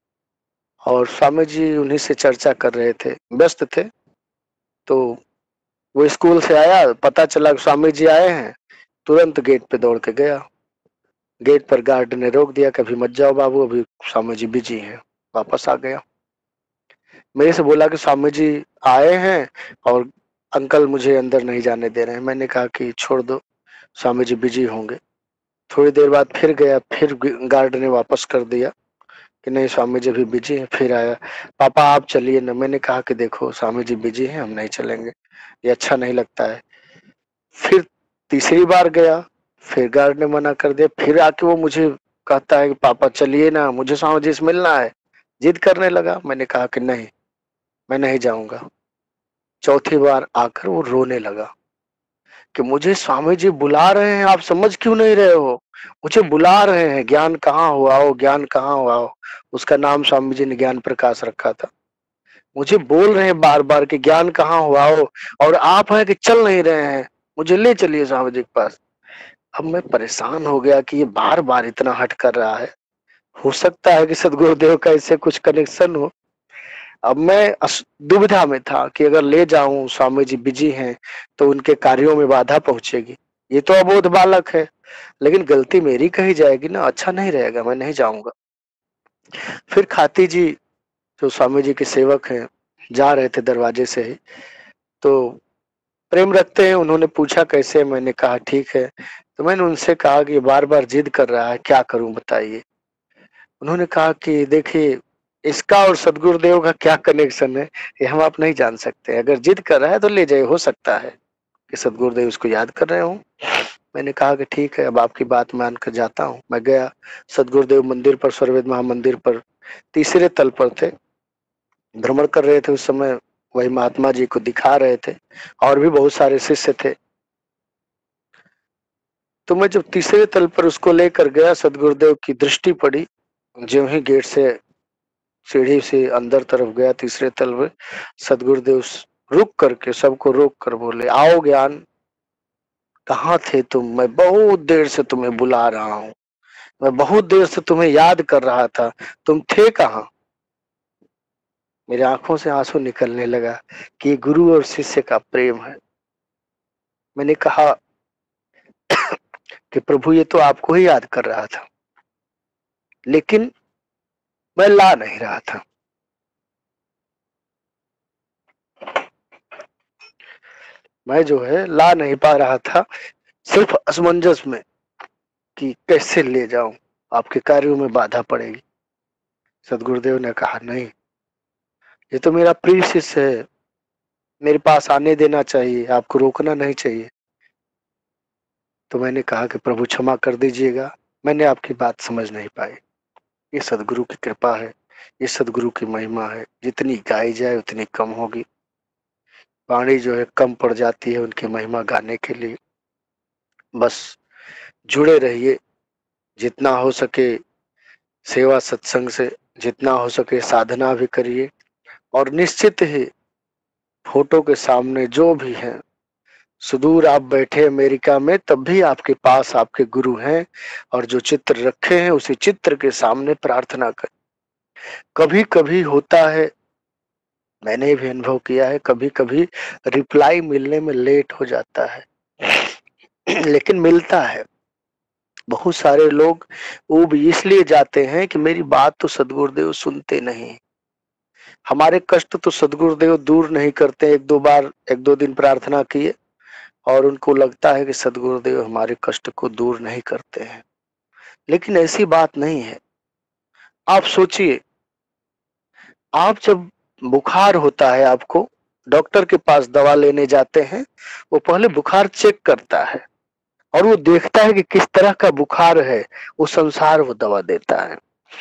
और स्वामी जी उन्हीं से चर्चा कर रहे थे, व्यस्त थे। तो वो स्कूल से आया, पता चला कि स्वामी जी आए हैं, तुरंत गेट पे दौड़ के गया। गेट पर गार्ड ने रोक दिया कि अभी मत जाओ बाबू, अभी स्वामी जी बिजी हैं। वापस आ गया, मेरे से बोला कि स्वामी जी आए हैं और अंकल मुझे अंदर नहीं जाने दे रहे हैं। मैंने कहा कि छोड़ दो, स्वामी जी बिजी होंगे। थोड़ी देर बाद फिर गया, फिर गार्ड ने वापस कर दिया कि नहीं स्वामी जी भी बिजी हैं। फिर आया, पापा आप चलिए ना। मैंने कहा कि देखो स्वामी जी बिजी हैं, हम नहीं चलेंगे, ये अच्छा नहीं लगता है। फिर तीसरी बार गया, फिर गार्ड ने मना कर दिया। फिर आके वो मुझे कहता है कि पापा चलिए ना, मुझे स्वामी जी से मिलना है, जिद करने लगा। मैंने कहा कि नहीं, मैं नहीं जाऊंगा। चौथी बार आकर वो रोने लगा कि मुझे स्वामी जी बुला रहे हैं, आप समझ क्यों नहीं रहे हो, मुझे बुला रहे हैं, ज्ञान कहाँ हुआ हो, ज्ञान कहाँ हुआ हो। उसका नाम स्वामी जी ने ज्ञान प्रकाश रखा था। मुझे बोल रहे हैं बार बार कि ज्ञान कहाँ हुआ हो, और आप हैं कि चल नहीं रहे हैं, मुझे ले चलिए स्वामी जी के पास। अब मैं परेशान हो गया कि ये बार बार इतना हट कर रहा है, हो सकता है कि सदगुरुदेव का इससे कुछ कनेक्शन हो। अब मैं दुविधा में था कि अगर ले जाऊं, स्वामी जी बिजी हैं तो उनके कार्यों में बाधा पहुंचेगी। ये तो अबोध बालक है, लेकिन गलती मेरी कही जाएगी ना, अच्छा नहीं रहेगा, मैं नहीं जाऊंगा। फिर खाती जी जो स्वामी जी के सेवक हैं जा रहे थे दरवाजे से ही, तो प्रेम रखते हैं, उन्होंने पूछा कैसे, मैंने कहा ठीक है। तो मैंने उनसे कहा कि बार बार जिद कर रहा है, क्या करूं बताइए। उन्होंने कहा कि देखिए इसका और सदगुरुदेव का क्या कनेक्शन है, ये हम आप नहीं जान सकते, अगर जिद कर रहा है तो ले जाए, हो सकता है। कि सदगुरुदेव इसको याद कर रहे हो। मैंने कहा कि ठीक है, अब आपकी बात मानकर जाता हूँ। मैं गया सदगुरुदेव मंदिर पर, स्वर्वेद महामंदिर पर तीसरे तल पर थे, भ्रमण कर रहे थे उस समय, वही महात्मा जी को दिखा रहे थे और भी बहुत सारे शिष्य थे। तो मैं जब तीसरे तल पर उसको लेकर गया, सदगुरुदेव की दृष्टि पड़ी, ज्यों ही गेट से सीढ़ी से अंदर तरफ गया तीसरे तल में, सदगुरुदेव रुक करके सबको रोक कर बोले, आओ ज्ञान, कहाँ थे तुम? मैं बहुत देर से तुम्हें बुला रहा हूँ, मैं बहुत देर से तुम्हें याद कर रहा था, तुम थे कहाँ? मेरे आंखों से आंसू निकलने लगा कि ये गुरु और शिष्य का प्रेम है। मैंने कहा कि प्रभु ये तो आपको ही याद कर रहा था, लेकिन मैं ला नहीं रहा था। मैं जो है ला नहीं पा रहा था, सिर्फ असमंजस में कि कैसे ले जाऊं, आपके कार्यों में बाधा पड़ेगी। सदगुरुदेव ने कहा नहीं, ये तो मेरा प्रिय शिष्य है, मेरे पास आने देना चाहिए, आपको रोकना नहीं चाहिए। तो मैंने कहा कि प्रभु क्षमा कर दीजिएगा, मैंने आपकी बात समझ नहीं पाई। ये सदगुरु की कृपा है, ये सदगुरु की महिमा है, जितनी गाई जाए उतनी कम होगी। वाणी जो है कम पड़ जाती है उनकी महिमा गाने के लिए। बस जुड़े रहिए, जितना हो सके सेवा सत्संग से, जितना हो सके साधना भी करिए, और निश्चित ही फोटो के सामने जो भी है, सुदूर आप बैठे अमेरिका में तब भी आपके पास आपके गुरु हैं, और जो चित्र रखे हैं उसी चित्र के सामने प्रार्थना करें। कभी कभी होता है, मैंने भी अनुभव किया है, कभी कभी रिप्लाई मिलने में लेट हो जाता है, लेकिन मिलता है। बहुत सारे लोग वो भी इसलिए जाते हैं कि मेरी बात तो सदगुरुदेव सुनते नहीं, हमारे कष्ट तो सदगुरुदेव दूर नहीं करते। एक दो बार एक दो दिन प्रार्थना किए और उनको लगता है कि सदगुरुदेव हमारे कष्ट को दूर नहीं करते हैं, लेकिन ऐसी बात नहीं है। आप सोचिए, आप जब बुखार होता है, आपको डॉक्टर के पास दवा लेने जाते हैं, वो पहले बुखार चेक करता है और वो देखता है कि किस तरह का बुखार है, उस अनुसार वो दवा देता है,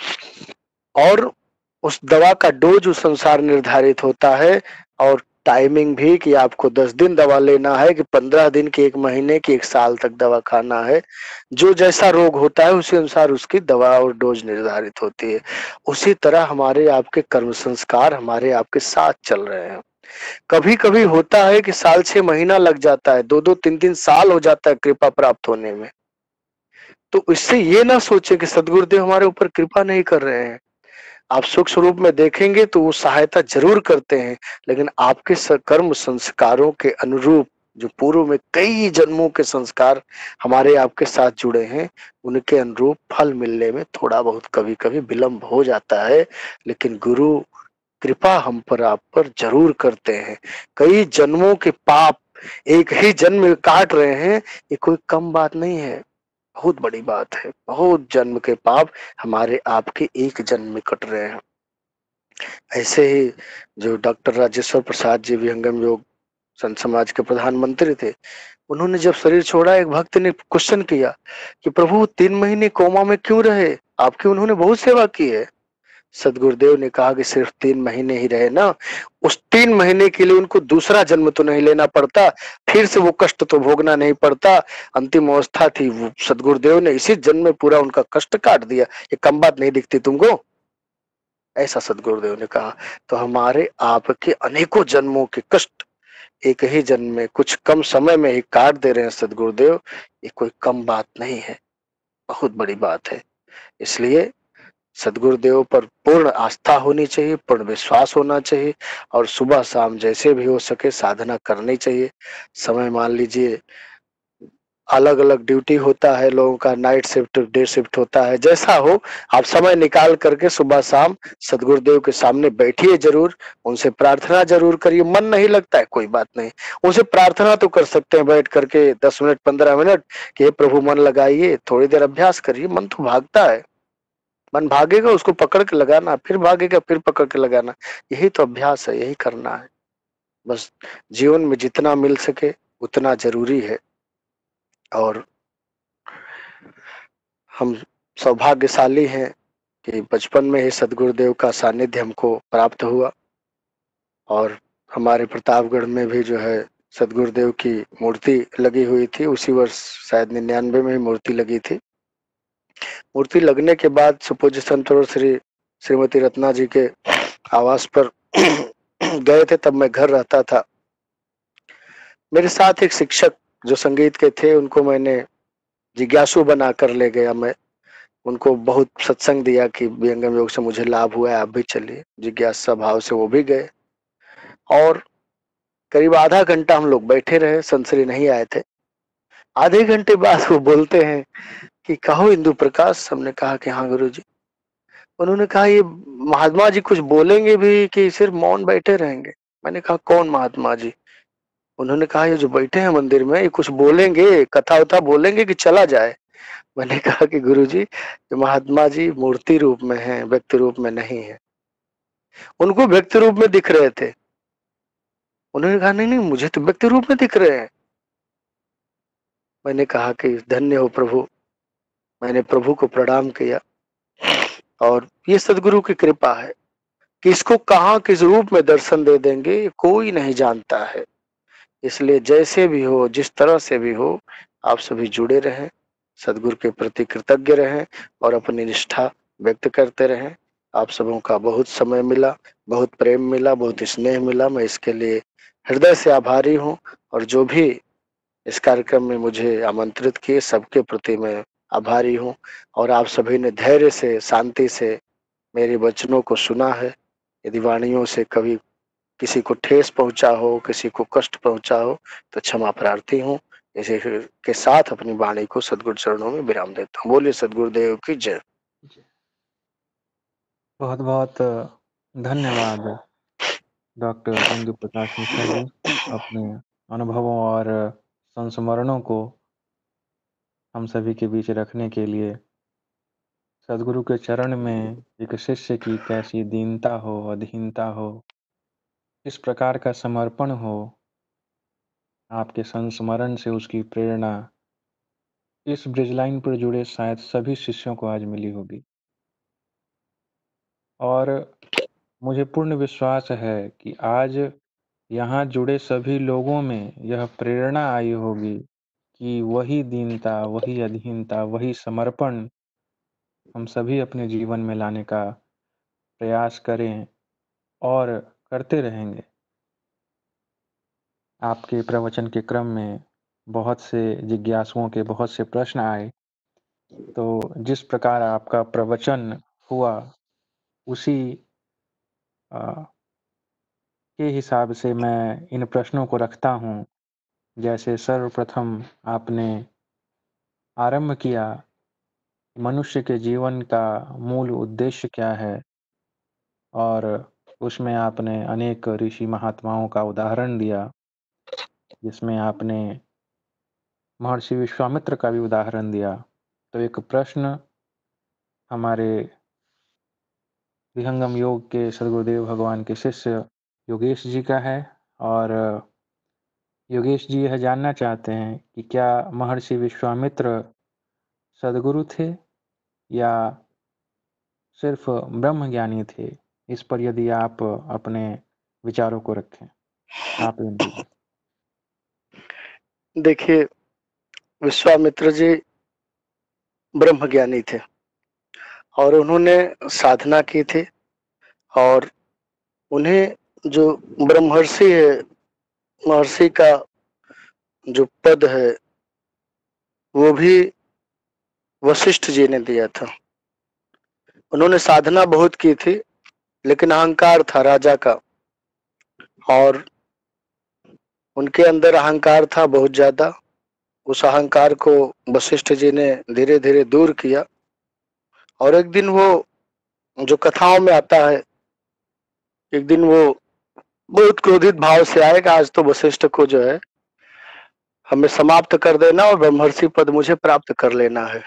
और उस दवा का डोज उस अनुसार निर्धारित होता है, और टाइमिंग भी कि आपको दस दिन दवा लेना है कि पंद्रह दिन की, एक महीने की, एक साल तक दवा खाना है। जो जैसा रोग होता है उसी अनुसार उसकी दवा और डोज निर्धारित होती है। उसी तरह हमारे आपके कर्म संस्कार हमारे आपके साथ चल रहे हैं। कभी कभी होता है कि साल छह महीना लग जाता है, दो दो तीन तीन साल हो जाता है कृपा प्राप्त होने में। तो इससे ये ना सोचे कि सदगुरुदेव हमारे ऊपर कृपा नहीं कर रहे हैं। आप सूक्ष्म रूप में देखेंगे तो वो सहायता जरूर करते हैं, लेकिन आपके कर्म संस्कारों के अनुरूप, जो पूर्व में कई जन्मों के संस्कार हमारे आपके साथ जुड़े हैं, उनके अनुरूप फल मिलने में थोड़ा बहुत कभी कभी विलंब हो जाता है। लेकिन गुरु कृपा हम पर आप पर जरूर करते हैं। कई जन्मों के पाप एक ही जन्म में काट रहे हैं, ये कोई कम बात नहीं है, बहुत बड़ी बात है। बहुत जन्म के पाप हमारे आपके एक जन्म में कट रहे हैं। ऐसे ही जो डॉक्टर राजेश्वर प्रसाद जी विहंगम योग संत समाज के प्रधानमंत्री थे, उन्होंने जब शरीर छोड़ा, एक भक्त ने क्वेश्चन किया कि प्रभु तीन महीने कोमा में क्यों रहे, आपकी उन्होंने बहुत सेवा की है। सदगुरुदेव ने कहा कि सिर्फ तीन महीने ही रहे ना, उस तीन महीने के लिए उनको दूसरा जन्म तो नहीं लेना पड़ता, फिर से वो कष्ट तो भोगना नहीं पड़ता। अंतिम अवस्था थी, वो सदगुरुदेव ने इसी जन्म में पूरा उनका कष्ट काट दिया। ये कम बात नहीं दिखती तुमको? ऐसा सदगुरुदेव ने कहा। तो हमारे आपके अनेकों जन्मों के कष्ट एक ही जन्म में, कुछ कम समय में ही काट दे रहे हैं सदगुरुदेव, ये कोई कम बात नहीं है, बहुत बड़ी बात है। इसलिए सदगुरुदेव पर पूर्ण आस्था होनी चाहिए, पूर्ण विश्वास होना चाहिए, और सुबह शाम जैसे भी हो सके साधना करनी चाहिए। समय मान लीजिए अलग अलग ड्यूटी होता है लोगों का, नाइट शिफ्ट, डे शिफ्ट होता है, जैसा हो आप समय निकाल करके सुबह शाम सदगुरुदेव के सामने बैठिए जरूर, उनसे प्रार्थना जरूर करिए। मन नहीं लगता है कोई बात नहीं, उनसे प्रार्थना तो कर सकते हैं बैठ करके दस मिनट पंद्रह मिनट कि हे प्रभु मन लगाइए, थोड़ी देर अभ्यास करिए। मन तो भागता है, मन भागेगा, उसको पकड़ के लगाना, फिर भागेगा, फिर पकड़ के लगाना, यही तो अभ्यास है, यही करना है। बस जीवन में जितना मिल सके उतना जरूरी है। और हम सौभाग्यशाली हैं कि बचपन में ही सदगुरुदेव का सानिध्य हमको प्राप्त हुआ, और हमारे प्रतापगढ़ में भी जो है सदगुरुदेव की मूर्ति लगी हुई थी। उसी वर्ष शायद निन्यानवे में ही मूर्ति लगी थी। मूर्ति लगने के बाद सुपूज्य संत और श्री श्रीमती रत्ना जी के आवास पर गए थे, तब मैं घर रहता था। मेरे साथ एक शिक्षक जो संगीत के थे, उनको मैंने जिज्ञासु बनाकर ले गया। मैं उनको बहुत सत्संग दिया कि विहंगम योग से मुझे लाभ हुआ है, आप भी चलिए। जिज्ञासा भाव से वो भी गए, और करीब आधा घंटा हम लोग बैठे रहे। संतश्री नहीं आए थे। आधे घंटे बाद वो बोलते हैं कि कहो इंदु प्रकाश। हमने कहा कि हाँ गुरु जी। उन्होंने कहा ये महात्मा जी कुछ बोलेंगे भी कि सिर्फ मौन बैठे रहेंगे? मैंने कहा कौन महात्मा जी? उन्होंने कहा ये जो बैठे हैं मंदिर में, ये कुछ बोलेंगे, कथा उथा बोलेंगे कि चला जाए? मैंने कहा कि गुरु जी, महात्मा जी मूर्ति रूप में हैं, व्यक्ति रूप में नहीं है। उनको व्यक्ति रूप में दिख रहे थे। उन्होंने कहा नहीं नहीं, मुझे तो व्यक्ति रूप में दिख रहे हैं। मैंने कहा कि धन्य हो प्रभु। मैंने प्रभु को प्रणाम किया, और ये सदगुरु की कृपा है कि इसको कहाँ किस रूप में दर्शन दे देंगे कोई नहीं जानता है। इसलिए जैसे भी हो, जिस तरह से भी हो, आप सभी जुड़े रहें, सदगुरु के प्रति कृतज्ञ रहें और अपनी निष्ठा व्यक्त करते रहें। आप सबों का बहुत समय मिला, बहुत प्रेम मिला, बहुत स्नेह मिला। मैं इसके लिए हृदय से आभारी हूँ, और जो भी इस कार्यक्रम में मुझे आमंत्रित किए सबके प्रति मैं आभारी हूँ। और आप सभी ने धैर्य से, शांति से मेरे वचनों को सुना है। यदि वाणियों से कभी किसी को ठेस पहुंचा हो, किसी को कष्ट पहुंचा हो, तो क्षमा प्रार्थी हूँ। इसी के साथ अपनी वाणी को सदगुरु चरणों में विराम देता हूँ। बोलिए सदगुरुदेव की जय। बहुत बहुत धन्यवाद डॉक्टर इंदु प्रकाश मिश्रा जी, अपने अनुभवों और संस्मरणों को हम सभी के बीच रखने के लिए। सदगुरु के चरण में एक शिष्य की कैसी दीनता हो, अधीनता हो, किस प्रकार का समर्पण हो, आपके संस्मरण से उसकी प्रेरणा इस ब्रिजलाइन पर जुड़े शायद सभी शिष्यों को आज मिली होगी। और मुझे पूर्ण विश्वास है कि आज यहाँ जुड़े सभी लोगों में यह प्रेरणा आई होगी कि वही दीनता, वही अधीनता, वही समर्पण हम सभी अपने जीवन में लाने का प्रयास करें और करते रहेंगे। आपके प्रवचन के क्रम में बहुत से जिज्ञासुओं के बहुत से प्रश्न आए, तो जिस प्रकार आपका प्रवचन हुआ उसी आ, के हिसाब से मैं इन प्रश्नों को रखता हूँ। जैसे सर्वप्रथम आपने आरंभ किया, मनुष्य के जीवन का मूल उद्देश्य क्या है, और उसमें आपने अनेक ऋषि महात्माओं का उदाहरण दिया, जिसमें आपने महर्षि विश्वामित्र का भी उदाहरण दिया। तो एक प्रश्न हमारे विहंगम योग के सदगुरुदेव भगवान के शिष्य योगेश जी का है, और योगेश जी यह जानना चाहते हैं कि क्या महर्षि विश्वामित्र सदगुरु थे या सिर्फ ब्रह्म ज्ञानी थे? इस पर यदि आप अपने विचारों को रखें। आप देखिए, विश्वामित्र जी ब्रह्म ज्ञानी थे, और उन्होंने साधना की थी, और उन्हें जो ब्रह्मर्षि है, महर्षि का जो पद है, वो भी वशिष्ठ जी ने दिया था। उन्होंने साधना बहुत की थी, लेकिन अहंकार था राजा का, और उनके अंदर अहंकार था बहुत ज्यादा। उस अहंकार को वशिष्ठ जी ने धीरे धीरे दूर किया, और एक दिन वो, जो कथाओं में आता है, एक दिन वो बहुत क्रोधित भाव से आएगा, आज तो वशिष्ठ को जो है हमें समाप्त कर देना और ब्रह्मर्षि पद मुझे प्राप्त कर लेना है।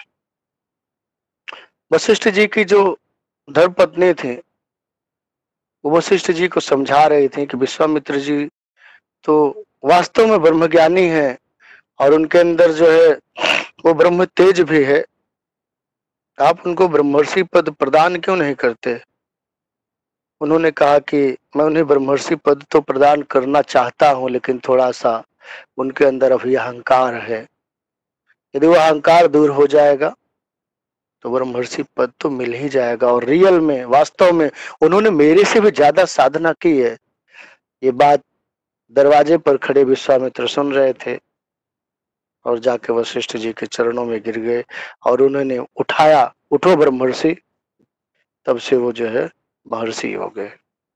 वशिष्ठ जी की जो धर्मपत्नी थी, वो वशिष्ठ जी को समझा रही थी कि विश्वामित्र जी तो वास्तव में ब्रह्मज्ञानी हैं और उनके अंदर जो है वो ब्रह्म तेज भी है, आप उनको ब्रह्मर्षि पद प्रदान क्यों नहीं करते? उन्होंने कहा कि मैं उन्हें ब्रह्मर्षि पद तो प्रदान करना चाहता हूं, लेकिन थोड़ा सा उनके अंदर अभी अहंकार है। यदि वो अहंकार दूर हो जाएगा तो ब्रह्मर्षि पद तो मिल ही जाएगा। और रियल में, वास्तव में उन्होंने मेरे से भी ज्यादा साधना की है। ये बात दरवाजे पर खड़े विश्वामित्र सुन रहे थे और जाके वशिष्ठ जी के चरणों में गिर गए और उन्होंने उठाया, उठो ब्रह्मर्षि। तब से वो जो है महर्षि हो गए।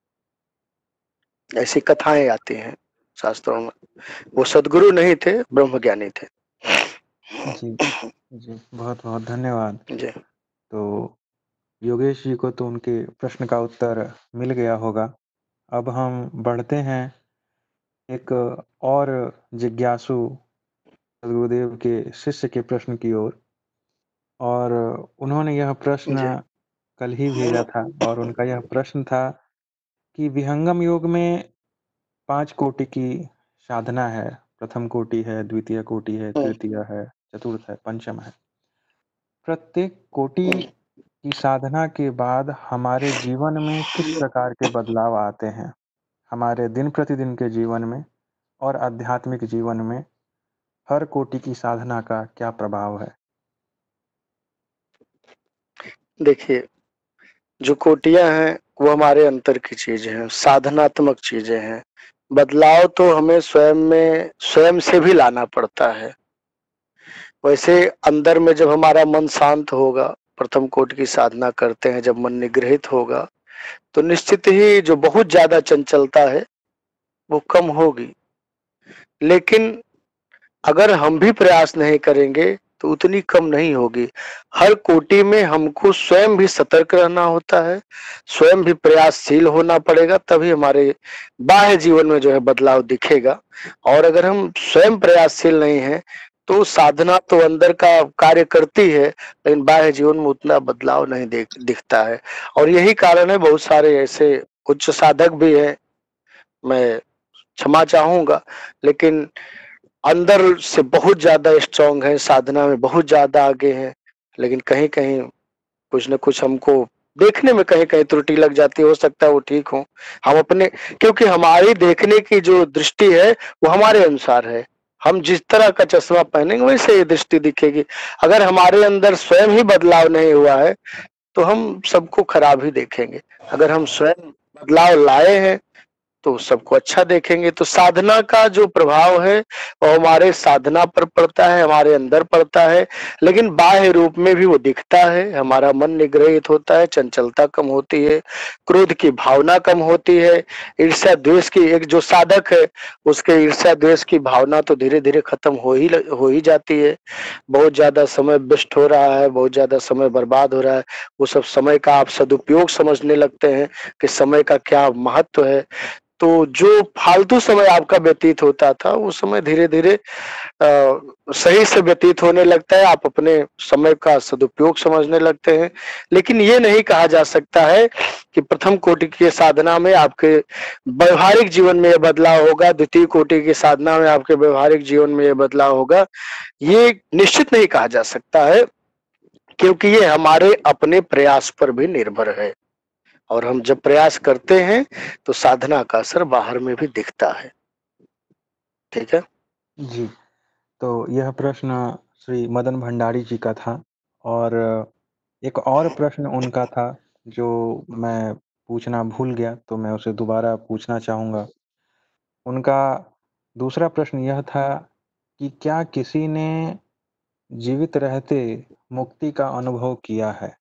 ऐसी कथाएं आती हैं शास्त्रों में। वो सदगुरु नहीं थे, ब्रह्मज्ञानी थे। जी जी, बहुत बहुत धन्यवाद। जी तो योगेश जी को तो उनके प्रश्न का उत्तर मिल गया होगा। अब हम बढ़ते हैं एक और जिज्ञासु सदगुरुदेव के शिष्य के प्रश्न की ओर, और उन्होंने यह प्रश्न जी कल ही भेजा था और उनका यह प्रश्न था कि विहंगम योग में पांच कोटि की साधना है। प्रथम कोटि है, द्वितीय कोटि है, हम्म, तृतीय है, चतुर्थ है, पंचम है। प्रत्येक कोटि हम्म। की साधना के बाद हमारे जीवन में किस प्रकार के बदलाव आते हैं? हमारे दिन प्रतिदिन के जीवन में और आध्यात्मिक जीवन में हर कोटि की साधना का क्या प्रभाव है? देखिए, जो कोटियां हैं वो हमारे अंतर की चीजें हैं, साधनात्मक चीजें हैं। बदलाव तो हमें स्वयं में, स्वयं से भी लाना पड़ता है। वैसे अंदर में जब हमारा मन शांत होगा, प्रथम कोटि की साधना करते हैं, जब मन निग्रहित होगा, तो निश्चित ही जो बहुत ज्यादा चंचलता है वो कम होगी। लेकिन अगर हम भी प्रयास नहीं करेंगे तो उतनी कम नहीं होगी। हर कोटि में हमको स्वयं भी सतर्क रहना होता है, स्वयं भी प्रयासशील होना पड़ेगा, तभी हमारे बाह्य जीवन में जो है बदलाव दिखेगा। और अगर हम स्वयं प्रयासशील नहीं हैं तो साधना तो अंदर का कार्य करती है, लेकिन बाह्य जीवन में उतना बदलाव नहीं देख दिखता है। और यही कारण है, बहुत सारे ऐसे उच्च साधक भी हैं, मैं क्षमा चाहूंगा, लेकिन अंदर से बहुत ज्यादा स्ट्रांग है, साधना में बहुत ज्यादा आगे हैं, लेकिन कहीं कहीं कुछ न कुछ हमको देखने में कहीं कहीं त्रुटि लग जाती है। हो सकता है वो ठीक हो, हम अपने, क्योंकि हमारी देखने की जो दृष्टि है वो हमारे अनुसार है। हम जिस तरह का चश्मा पहनेंगे वैसे ये दृष्टि दिखेगी। अगर हमारे अंदर स्वयं ही बदलाव नहीं हुआ है तो हम सबको खराब ही देखेंगे। अगर हम स्वयं बदलाव लाए हैं तो सबको अच्छा देखेंगे। तो साधना का जो प्रभाव है वो हमारे साधना पर पड़ता है, हमारे अंदर पड़ता है, लेकिन बाह्य रूप में भी वो दिखता है। हमारा मन निग्रहित होता है, चंचलता कम होती है, क्रोध की भावना कम होती है, ईर्ष्या द्वेष की, एक जो साधक है उसके ईर्ष्या द्वेष की भावना तो धीरे धीरे खत्म हो ही हो ही जाती है। बहुत ज्यादा समय वेस्ट हो रहा है, बहुत ज्यादा समय बर्बाद हो रहा है, वो सब समय का आप सदुपयोग समझने लगते हैं कि समय का क्या महत्व है। तो जो फालतू समय आपका व्यतीत होता था वो समय धीरे धीरे सही से व्यतीत होने लगता है, आप अपने समय का सदुपयोग समझने लगते हैं। लेकिन ये नहीं कहा जा सकता है कि प्रथम कोटि की साधना में आपके व्यवहारिक जीवन में यह बदलाव होगा, द्वितीय कोटि की साधना में आपके व्यवहारिक जीवन में यह बदलाव होगा। ये निश्चित नहीं कहा जा सकता है, क्योंकि ये हमारे अपने प्रयास पर भी निर्भर है। और हम जब प्रयास करते हैं तो साधना का असर बाहर में भी दिखता है। ठीक है जी, तो यह प्रश्न श्री मदन भंडारी जी का था, और एक और प्रश्न उनका था जो मैं पूछना भूल गया, तो मैं उसे दोबारा पूछना चाहूँगा। उनका दूसरा प्रश्न यह था कि क्या किसी ने जीवित रहते मुक्ति का अनुभव किया है?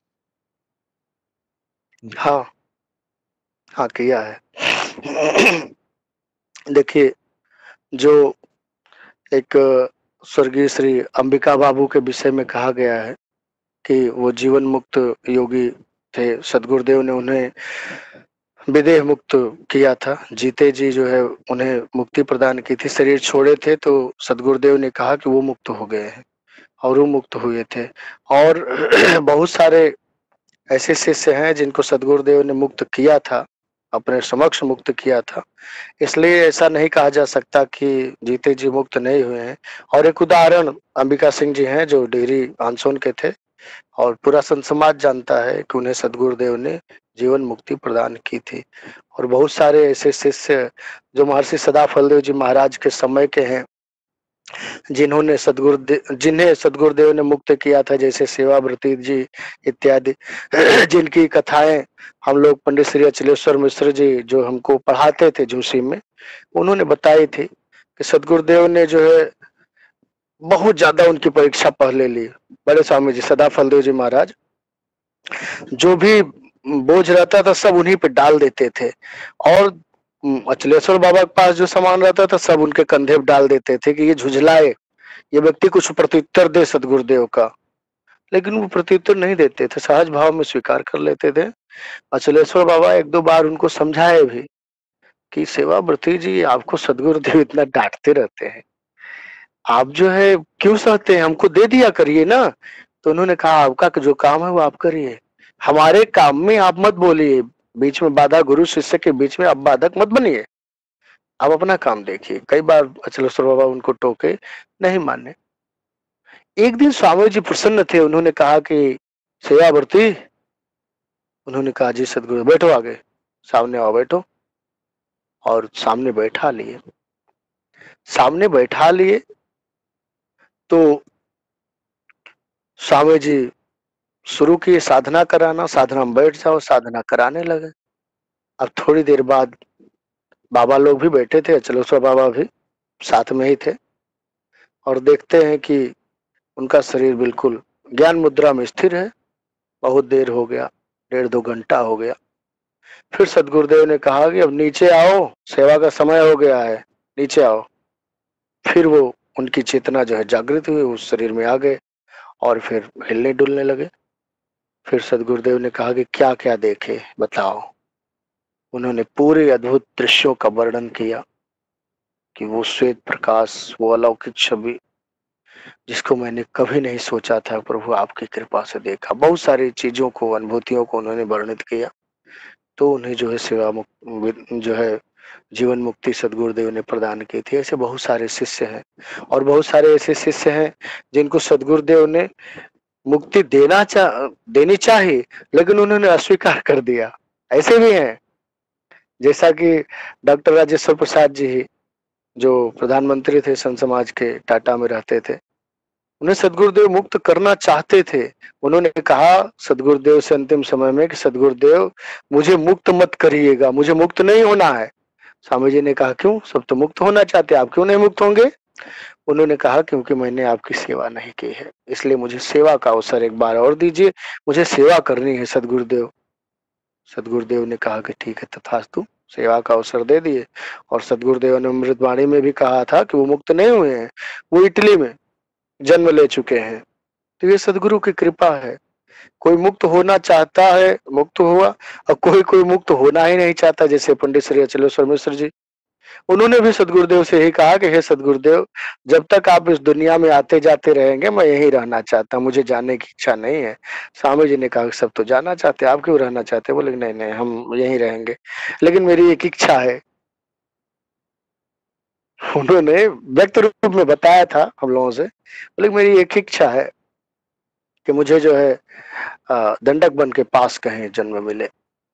जी। हाँ हाँ किया है। देखिए, जो एक स्वर्गीय श्री अंबिका बाबू के विषय में कहा गया है कि वो जीवन मुक्त योगी थे, सदगुरुदेव ने उन्हें विदेह मुक्त किया था। जीते जी जो है उन्हें मुक्ति प्रदान की थी, शरीर छोड़े थे तो सदगुरुदेव ने कहा कि वो मुक्त हो गए हैं और वो मुक्त हुए थे। और बहुत सारे ऐसे शिष्य हैं जिनको सदगुरुदेव ने मुक्त किया था, अपने समक्ष मुक्त किया था। इसलिए ऐसा नहीं कहा जा सकता कि जीते जी मुक्त नहीं हुए हैं। और एक उदाहरण अंबिका सिंह जी हैं जो डेहरी आनसोन के थे, और पूरा संत समाज जानता है कि उन्हें सदगुरुदेव ने जीवन मुक्ति प्रदान की थी। और बहुत सारे ऐसे शिष्य जो महर्षि सदाफलदेव जी महाराज के समय के हैं, जिन्होंने सदगुरुदेव जिन्हें सदगुरुदेव ने मुक्त किया था, जैसे सेवाव्रती जी इत्यादि जिनकी कथाएं हम लोग पंडित श्री अचलेश्वर मिश्र जी जो हमको पढ़ाते थे झूसी में, उन्होंने बताई थी कि सदगुरुदेव ने जो है बहुत ज्यादा उनकी परीक्षा पहले ली। बड़े स्वामी जी सदाफलदेव जी महाराज जो भी बोझ रहता था सब उन्हीं पे डाल देते थे, और अचलेश्वर बाबा के पास जो सामान रहता था सब उनके कंधे पे डाल देते थे कि ये झुझलाए, ये व्यक्ति कुछ प्रत्युत्तर दे सदगुरुदेव का। लेकिन वो प्रत्युत्तर नहीं देते थे, सहज भाव में स्वीकार कर लेते थे। अचलेश्वर बाबा एक दो बार उनको समझाए भी कि सेवाव्रती जी आपको सदगुरुदेव इतना डांटते रहते हैं, आप जो है क्यों सहते हैं, हमको दे दिया करिए ना। तो उन्होंने कहा आपका जो काम है वो आप करिए, हमारे काम में आप मत बोलिए, बीच में बाधा, गुरु शिष्य के बीच में आप बाधक मत बनिए, आप अपना काम देखिए। कई बार अचलेश्वर बाबा उनको टोके, नहीं माने। एक दिन स्वामी जी प्रसन्न थे, उन्होंने कहा कि सेवाव्रती, उन्होंने कहा जी सदगुरु, बैठो आगे, सामने आओ बैठो, और सामने बैठा लिए। सामने बैठा लिए तो स्वामी जी शुरू किए साधना कराना, साधना में बैठ जाओ, साधना कराने लगे। अब थोड़ी देर बाद बाबा लोग भी बैठे थे, अचलेश्वर बाबा भी साथ में ही थे, और देखते हैं कि उनका शरीर बिल्कुल ज्ञान मुद्रा में स्थिर है। बहुत देर हो गया, डेढ़ दो घंटा हो गया। फिर सदगुरुदेव ने कहा कि अब नीचे आओ, सेवा का समय हो गया है, नीचे आओ। फिर वो उनकी चेतना जो है जागृत हुई, उस शरीर में आ गए और फिर हिलने डुलने लगे। फिर सदगुरुदेव ने कहा कि क्या क्या देखे बताओ। उन्होंने पूरे अद्भुत दृश्यों का वर्णन किया कि वो श्वेत प्रकाश, वो अलौकिक छवि जिसको मैंने कभी नहीं सोचा था, प्रभु आपकी कृपा से देखा। बहुत सारी चीजों को, अनुभूतियों को उन्होंने वर्णित किया। तो उन्हें जो है सेवा मुक्त जो है जीवन मुक्ति सदगुरुदेव ने प्रदान की थी। ऐसे बहुत सारे शिष्य हैं, और बहुत सारे ऐसे शिष्य हैं जिनको सदगुरुदेव ने मुक्ति देना चाह देनी चाहिए, लेकिन उन्होंने अस्वीकार कर दिया। ऐसे भी हैं, जैसा कि डॉक्टर राजेश्वर प्रसाद जी जो प्रधानमंत्री थे संत समाज के, टाटा में रहते थे, उन्हें सदगुरुदेव मुक्त करना चाहते थे। उन्होंने कहा सदगुरुदेव से अंतिम समय में कि सदगुरुदेव मुझे मुक्त मत करिएगा, मुझे मुक्त नहीं होना है। स्वामी जी ने कहा क्यों, सब तो मुक्त होना चाहते, आप क्यों नहीं मुक्त होंगे। उन्होंने कहा क्योंकि मैंने आपकी सेवा नहीं की है, इसलिए मुझे सेवा का अवसर एक बार और दीजिए, मुझे सेवा करनी है सदगुरुदेव। सदगुरुदेव ने कहा कि ठीक है तथास्तु, सेवा का अवसर दे दिए। और सदगुरुदेव ने अमृतवाणी में भी कहा था कि वो मुक्त नहीं हुए हैं, वो इटली में जन्म ले चुके हैं। तो ये सदगुरु की कृपा है, कोई मुक्त होना चाहता है मुक्त हुआ, और कोई कोई मुक्त होना ही नहीं चाहता, जैसे पंडित श्री अचलेश्वर मिश्र जी, उन्होंने भी सदगुरुदेव से यही कहा कि हे सदगुरुदेव, जब तक आप इस दुनिया में आते जाते रहेंगे मैं यहीं रहना चाहता हूँ, मुझे जाने की इच्छा नहीं है। स्वामी जी ने कहा सब तो जाना चाहते, आप क्यों रहना चाहते। बोले नहीं नहीं हम यहीं रहेंगे, लेकिन मेरी एक इच्छा है। उन्होंने व्यक्त रूप में बताया था हम लोगों से, बोले मेरी एक इच्छा है कि मुझे जो है दंडक बन के पास कहीं जन्म मिले।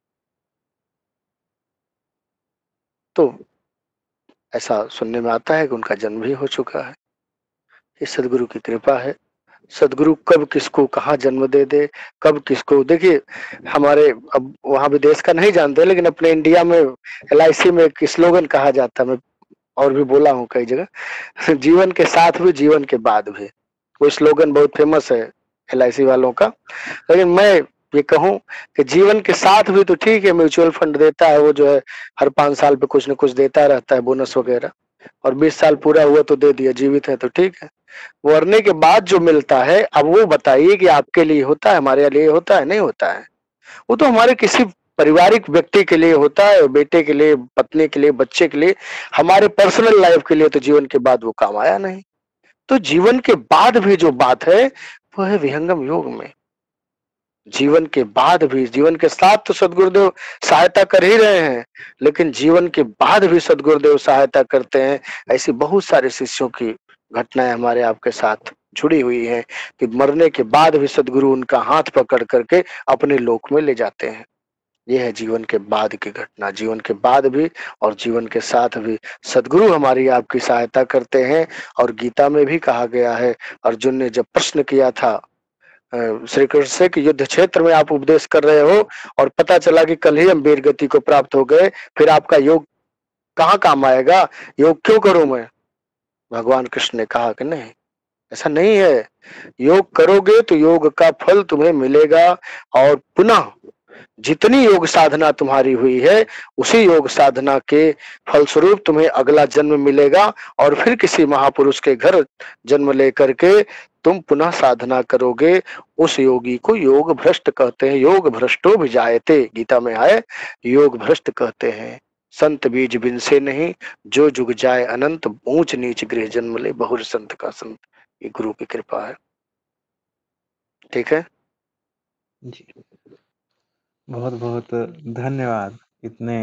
तो ऐसा सुनने में आता है कि उनका जन्म भी हो चुका है। ये सदगुरु की कृपा है। सदगुरु कब किसको कहाँ जन्म दे दे, कब किसको, देखिए हमारे अब वहां विदेश का नहीं जानते, लेकिन अपने इंडिया में एल आई सी में एक स्लोगन कहा जाता है, मैं और भी बोला हूँ कई जगह, जीवन के साथ भी जीवन के बाद भी। वो स्लोगन बहुत फेमस है एल आई सी वालों का। लेकिन मैं ये कहूँ कि जीवन के साथ भी तो ठीक है, म्यूचुअल फंड देता है, वो जो है हर पांच साल पे कुछ न कुछ देता रहता है, बोनस वगैरह, और बीस साल पूरा हुआ तो दे दिया, जीवित है तो ठीक है। मरने के बाद जो मिलता है, अब वो बताइए कि आपके लिए होता है, हमारे लिए होता है, नहीं होता है। वो तो हमारे किसी पारिवारिक व्यक्ति के लिए होता है, बेटे के लिए, पत्नी के लिए, बच्चे के लिए, हमारे पर्सनल लाइफ के लिए तो जीवन के बाद वो काम आया नहीं। तो जीवन के बाद भी जो बात है वो है विहंगम योग में। जीवन के बाद भी, जीवन के साथ तो सदगुरुदेव सहायता कर ही रहे हैं, लेकिन जीवन के बाद भी सदगुरुदेव सहायता करते हैं। ऐसी बहुत सारे शिष्यों की घटनाएं हमारे आपके साथ जुड़ी हुई हैं कि मरने के बाद भी सदगुरु उनका हाथ पकड़ करके अपने लोक में ले जाते हैं। ये है जीवन के बाद की घटना। जीवन के बाद भी और जीवन के साथ भी सदगुरु हमारी आपकी सहायता करते हैं। और गीता में भी कहा गया है, अर्जुन ने जब प्रश्न किया था श्री कृष्ण से कि युद्ध क्षेत्र में आप उपदेश कर रहे हो और पता चला कि कल ही हम वीर गति को प्राप्त हो गए, फिर आपका योग कहाँ काम आएगा, योग क्यों करूं मैं? भगवान कृष्ण ने कहा कि नहीं, ऐसा नहीं है। योग करोगे तो योग का फल तुम्हें मिलेगा, और पुनः जितनी योग साधना तुम्हारी हुई है उसी योग साधना के फलस्वरूप तुम्हें अगला जन्म मिलेगा, और फिर किसी महापुरुष के घर जन्म लेकर के तुम पुनः साधना करोगे। उस योगी को योग भ्रष्ट कहते हैं। योग भ्रष्टो भिजायते, गीता में आए, योग भ्रष्ट कहते हैं। संत बीज बिन से नहीं, जो जुग जाए अनंत, ऊंच नीच गृह जन्म ले, बहुर संत का संत। ये गुरु की कृपा है। ठीक है जी, बहुत बहुत धन्यवाद इतने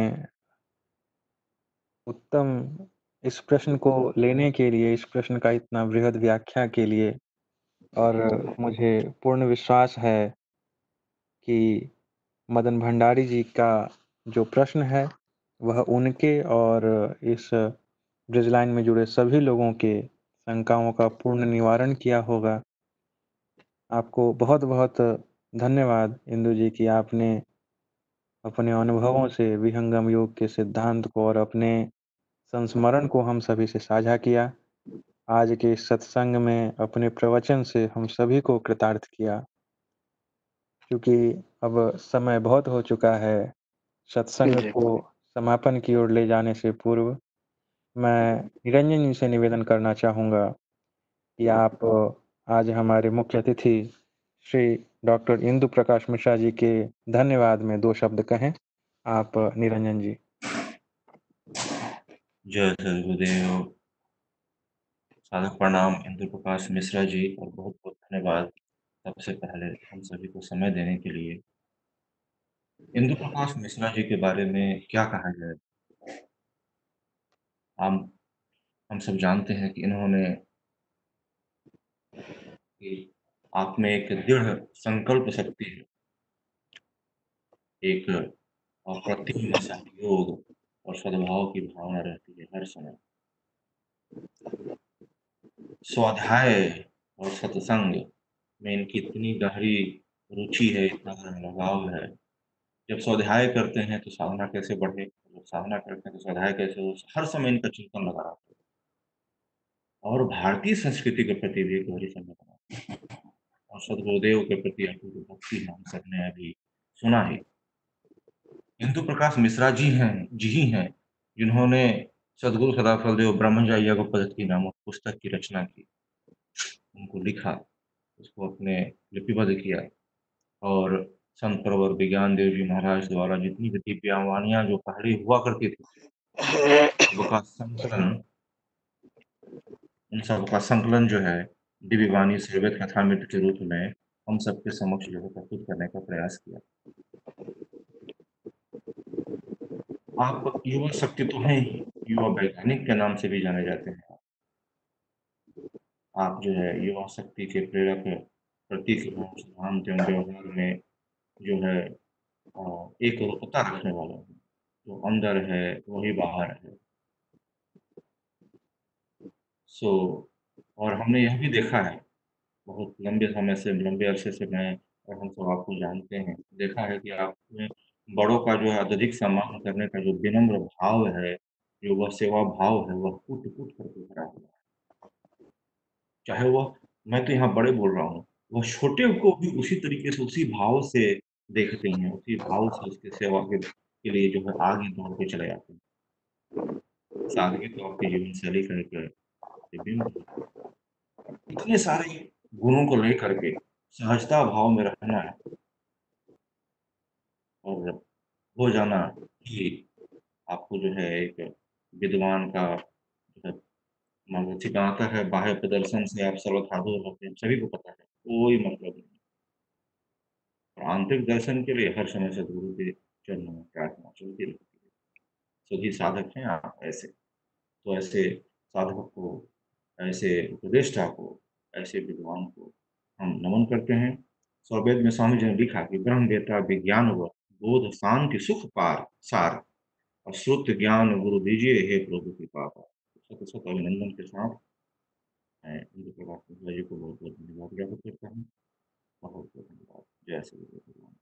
उत्तम इस प्रश्न को लेने के लिए, इस प्रश्न का इतना बृहद व्याख्या के लिए। और मुझे पूर्ण विश्वास है कि मदन भंडारी जी का जो प्रश्न है वह उनके और इस ब्रिज लाइन में जुड़े सभी लोगों के शंकाओं का पूर्ण निवारण किया होगा। आपको बहुत बहुत धन्यवाद इंदु जी कि आपने अपने अनुभवों से विहंगम योग के सिद्धांत को और अपने संस्मरण को हम सभी से साझा किया। आज के इस सत्संग में अपने प्रवचन से हम सभी को कृतार्थ किया। क्योंकि अब समय बहुत हो चुका है, सत्संग जी। को समापन की ओर ले जाने से पूर्व मैं निरंजन जी से निवेदन करना चाहूँगा कि आप आज हमारे मुख्य अतिथि श्री डॉक्टर इंदु प्रकाश मिश्रा जी के धन्यवाद में दो शब्द कहें। आप निरंजन जी। जय सदगुरुदेव। सादर प्रणाम इंदु प्रकाश मिश्रा जी, और बहुत बहुत धन्यवाद सबसे पहले हम सभी को समय देने के लिए। इंदु प्रकाश मिश्रा जी के बारे में क्या कहा जाए। हम हम सब जानते हैं कि इन्होंने कि आप में एक दृढ़ संकल्प शक्ति है, एक अप्रतिम सहयोग और सद्भाव की भावना रहती है हर समय। स्वाध्याय और सत्संग में इनकी इतनी गहरी रुचि है, इतना गहरा लगाव है। जब स्वाध्याय करते हैं तो साधना कैसे बढ़े, जब साधना करते हैं तो स्वाध्याय कैसे हो, हर समय इनका चिंतन लगा रहता है। और भारतीय संस्कृति के प्रति भी एक गहरी संवेदना और सदगुरुदेव के प्रति अटूट भक्ति हम सबने अभी सुना है। इंदु प्रकाश मिश्रा जी हैं जी ही हैं जिन्होंने सदगुरु सदाफल देव ब्रह्मचारी योग पद्धति नामक पुस्तक की रचना की, उनको लिखा, उसको अपने लिपिबद्ध किया। और संत प्रवर विज्ञान देव जी महाराज द्वारा जितनी भी दिव्यवाणियां जो पहले हुआ करती थी, सबका संकलन उन सबका संकलन जो है दिव्य वाणी श्रीवत कथामृत के रूप में हम सबके समक्ष जो है प्रस्तुत करने का प्रयास किया। आप युवा शक्ति तो हैं ही, युवा वैज्ञानिक के नाम से भी जाने जाते हैं। आप जो है युवा शक्ति के प्रेरक प्रतीक हैं, सिद्धांत एवं व्यवहार में जो है एक रूपता रखने वाला है। जो अंदर है वही बाहर है। सो और हमने यह भी देखा है, बहुत लंबे समय से, लंबे अरसे से मैं और हम सब आपको जानते हैं, देखा है कि आप में बड़ों का जो है अत्यधिक सम्मान करने का जो विनम्र भाव है, जो वह सेवा भाव है, वह कूट-कूट करके भरा हुआ है। चाहे वह, मैं तो यहाँ बड़े बोल रहा हूँ, वह छोटे को भी उसी तरीके से, उसी भाव से देखते हैं, उसी भाव से उसकी सेवा के के लिए जो है आगे दौड़ के चले जाते हैं। सादगी तो आपकी जीवन शैली का एक प्रतिबिंब है। इतने सारे गुणों को लेकर के सहजता भाव में रहना है और हो जाना ही आपको जो है एक विद्वान का जो है मतलब सिद्धांत है। बाह्य प्रदर्शन से आप सर्वथा दूर होते हैं, सभी को पता है, कोई मतलब नहीं। और आंतरिक दर्शन के लिए हर समय सद्गुरु के चरणों में प्रार्थना चलती रहती है। सभी साधक हैं आप ऐसे, तो ऐसे साधक को, ऐसे उपदेष्टा को, ऐसे विद्वान को हम नमन करते हैं। स्ववेद में स्वामी जी ने लिखा कि ब्रह्म वेत्ता विज्ञान व बोध शांति सुख पार सार, और श्रुत ज्ञान गुरु दीजिए हे प्रभु कृपा पार। सत सत अभिनंदन के साथ मैं इंद्र प्रकाश मिश्रा जी को बहुत बहुत धन्यवाद ज्ञापित करता हूँ। बहुत बहुत धन्यवाद। जय श्री भगवान।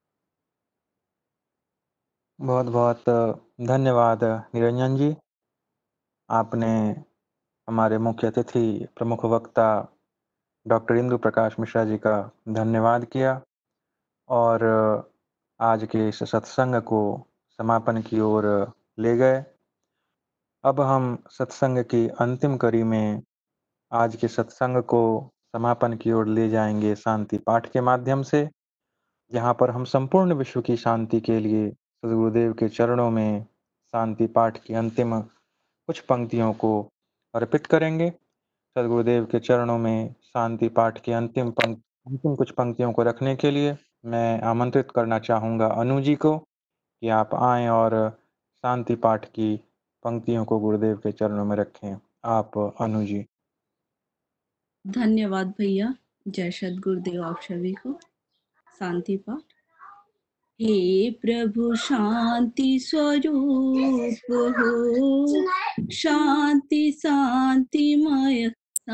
बहुत बहुत धन्यवाद निरंजन जी। आपने हमारे मुख्य अतिथि प्रमुख वक्ता डॉक्टर इंदु प्रकाश मिश्रा जी का धन्यवाद किया और आज के इस सत्संग को समापन की ओर ले गए। अब हम सत्संग की अंतिम कड़ी में आज के सत्संग को समापन की ओर ले जाएंगे शांति पाठ के माध्यम से, जहाँ पर हम संपूर्ण विश्व की शांति के लिए सद्गुरुदेव के चरणों में शांति पाठ की अंतिम कुछ पंक्तियों को अर्पित करेंगे। सद्गुरुदेव के चरणों में शांति पाठ की अंतिम पंक्ति अंतिम कुछ पंक्तियों को रखने के लिए मैं आमंत्रित करना चाहूँगा अनु जी को कि आप आएँ और शांति पाठ की पंक्तियों को गुरुदेव के चरणों में रखें। आप अनु जी। धन्यवाद भैया। जय सद्गुरुदेव आप सभी को। शांति पाठ। हे प्रभु शांति स्वरूप हो, शांति शांतिमय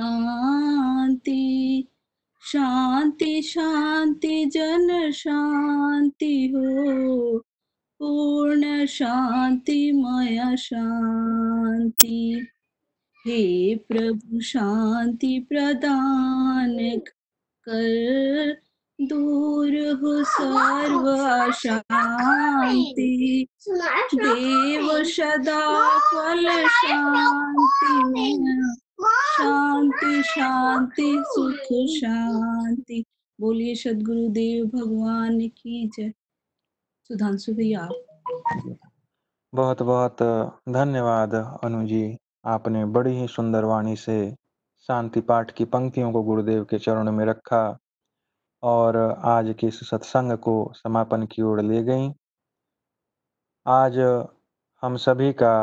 शांति, शांति शांति जन शांति हो, पूर्ण शांतिमय शांति। हे प्रभु शांति प्रदान कर, दूर हो सर्व अशांति, देव सदा फल शांति, शांति शांति सुख शांति। बोलिए सद्गुरुदेव भगवान की जय। सुधांशु भैया आप। बहुत बहुत धन्यवाद अनु जी। आपने बड़ी ही सुंदर वाणी से शांति पाठ की पंक्तियों को गुरुदेव के चरणों में रखा और आज के इस सत्संग को समापन की ओर ले गई। आज हम सभी का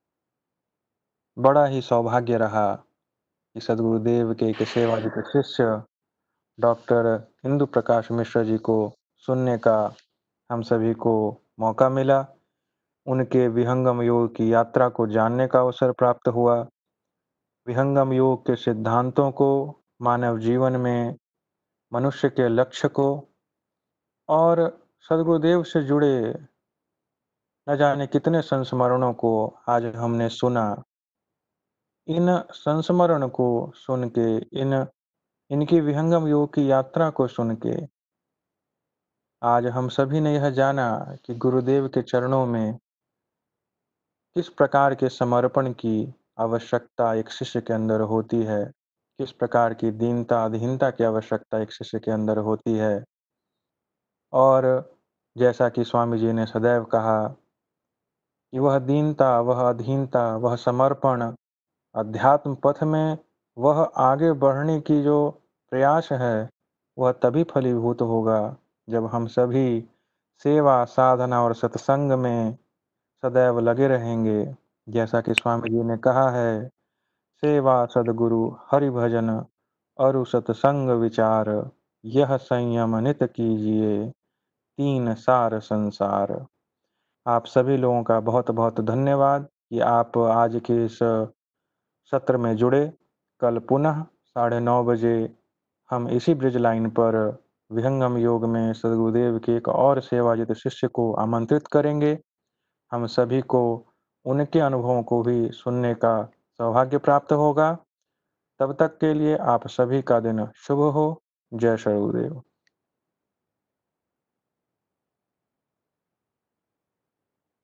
बड़ा ही सौभाग्य रहा कि सद्गुरुदेव के एक सेवानिवृत्त शिष्य डॉक्टर इंदु प्रकाश मिश्रा जी को सुनने का हम सभी को मौका मिला। उनके विहंगम योग की यात्रा को जानने का अवसर प्राप्त हुआ। विहंगम योग के सिद्धांतों को, मानव जीवन में मनुष्य के लक्ष्य को और सद्गुरुदेव से जुड़े न जाने कितने संस्मरणों को आज हमने सुना। इन संस्मरण को सुन के, इन इनकी विहंगम योग की यात्रा को सुन के आज हम सभी ने यह जाना कि गुरुदेव के चरणों में किस प्रकार के समर्पण की आवश्यकता एक शिष्य के अंदर होती है, किस प्रकार की दीनता अधीनता की आवश्यकता एक शिष्य के अंदर होती है। और जैसा कि स्वामी जी ने सदैव कहा कि वह दीनता, वह अधीनता, वह समर्पण अध्यात्म पथ में वह आगे बढ़ने की जो प्रयास है, वह तभी फलीभूत होगा जब हम सभी सेवा, साधना और सत्संग में सदैव लगे रहेंगे। जैसा कि स्वामी जी ने कहा है, सेवा सद्गुरु हरि भजन अरु सत्संग विचार, यह संयम नित कीजिए तीन सार संसार। आप सभी लोगों का बहुत बहुत धन्यवाद कि आप आज के इस सत्र में जुड़े। कल पुनः साढ़े नौ बजे हम इसी ब्रिज लाइन पर विहंगम योग में सद्गुरुदेव के एक और सेवाजित शिष्य को आमंत्रित करेंगे। हम सभी को उनके अनुभवों को भी सुनने का सौभाग्य प्राप्त होगा। तब तक के लिए आप सभी का दिन शुभ हो। जय सद्गुरुदेव।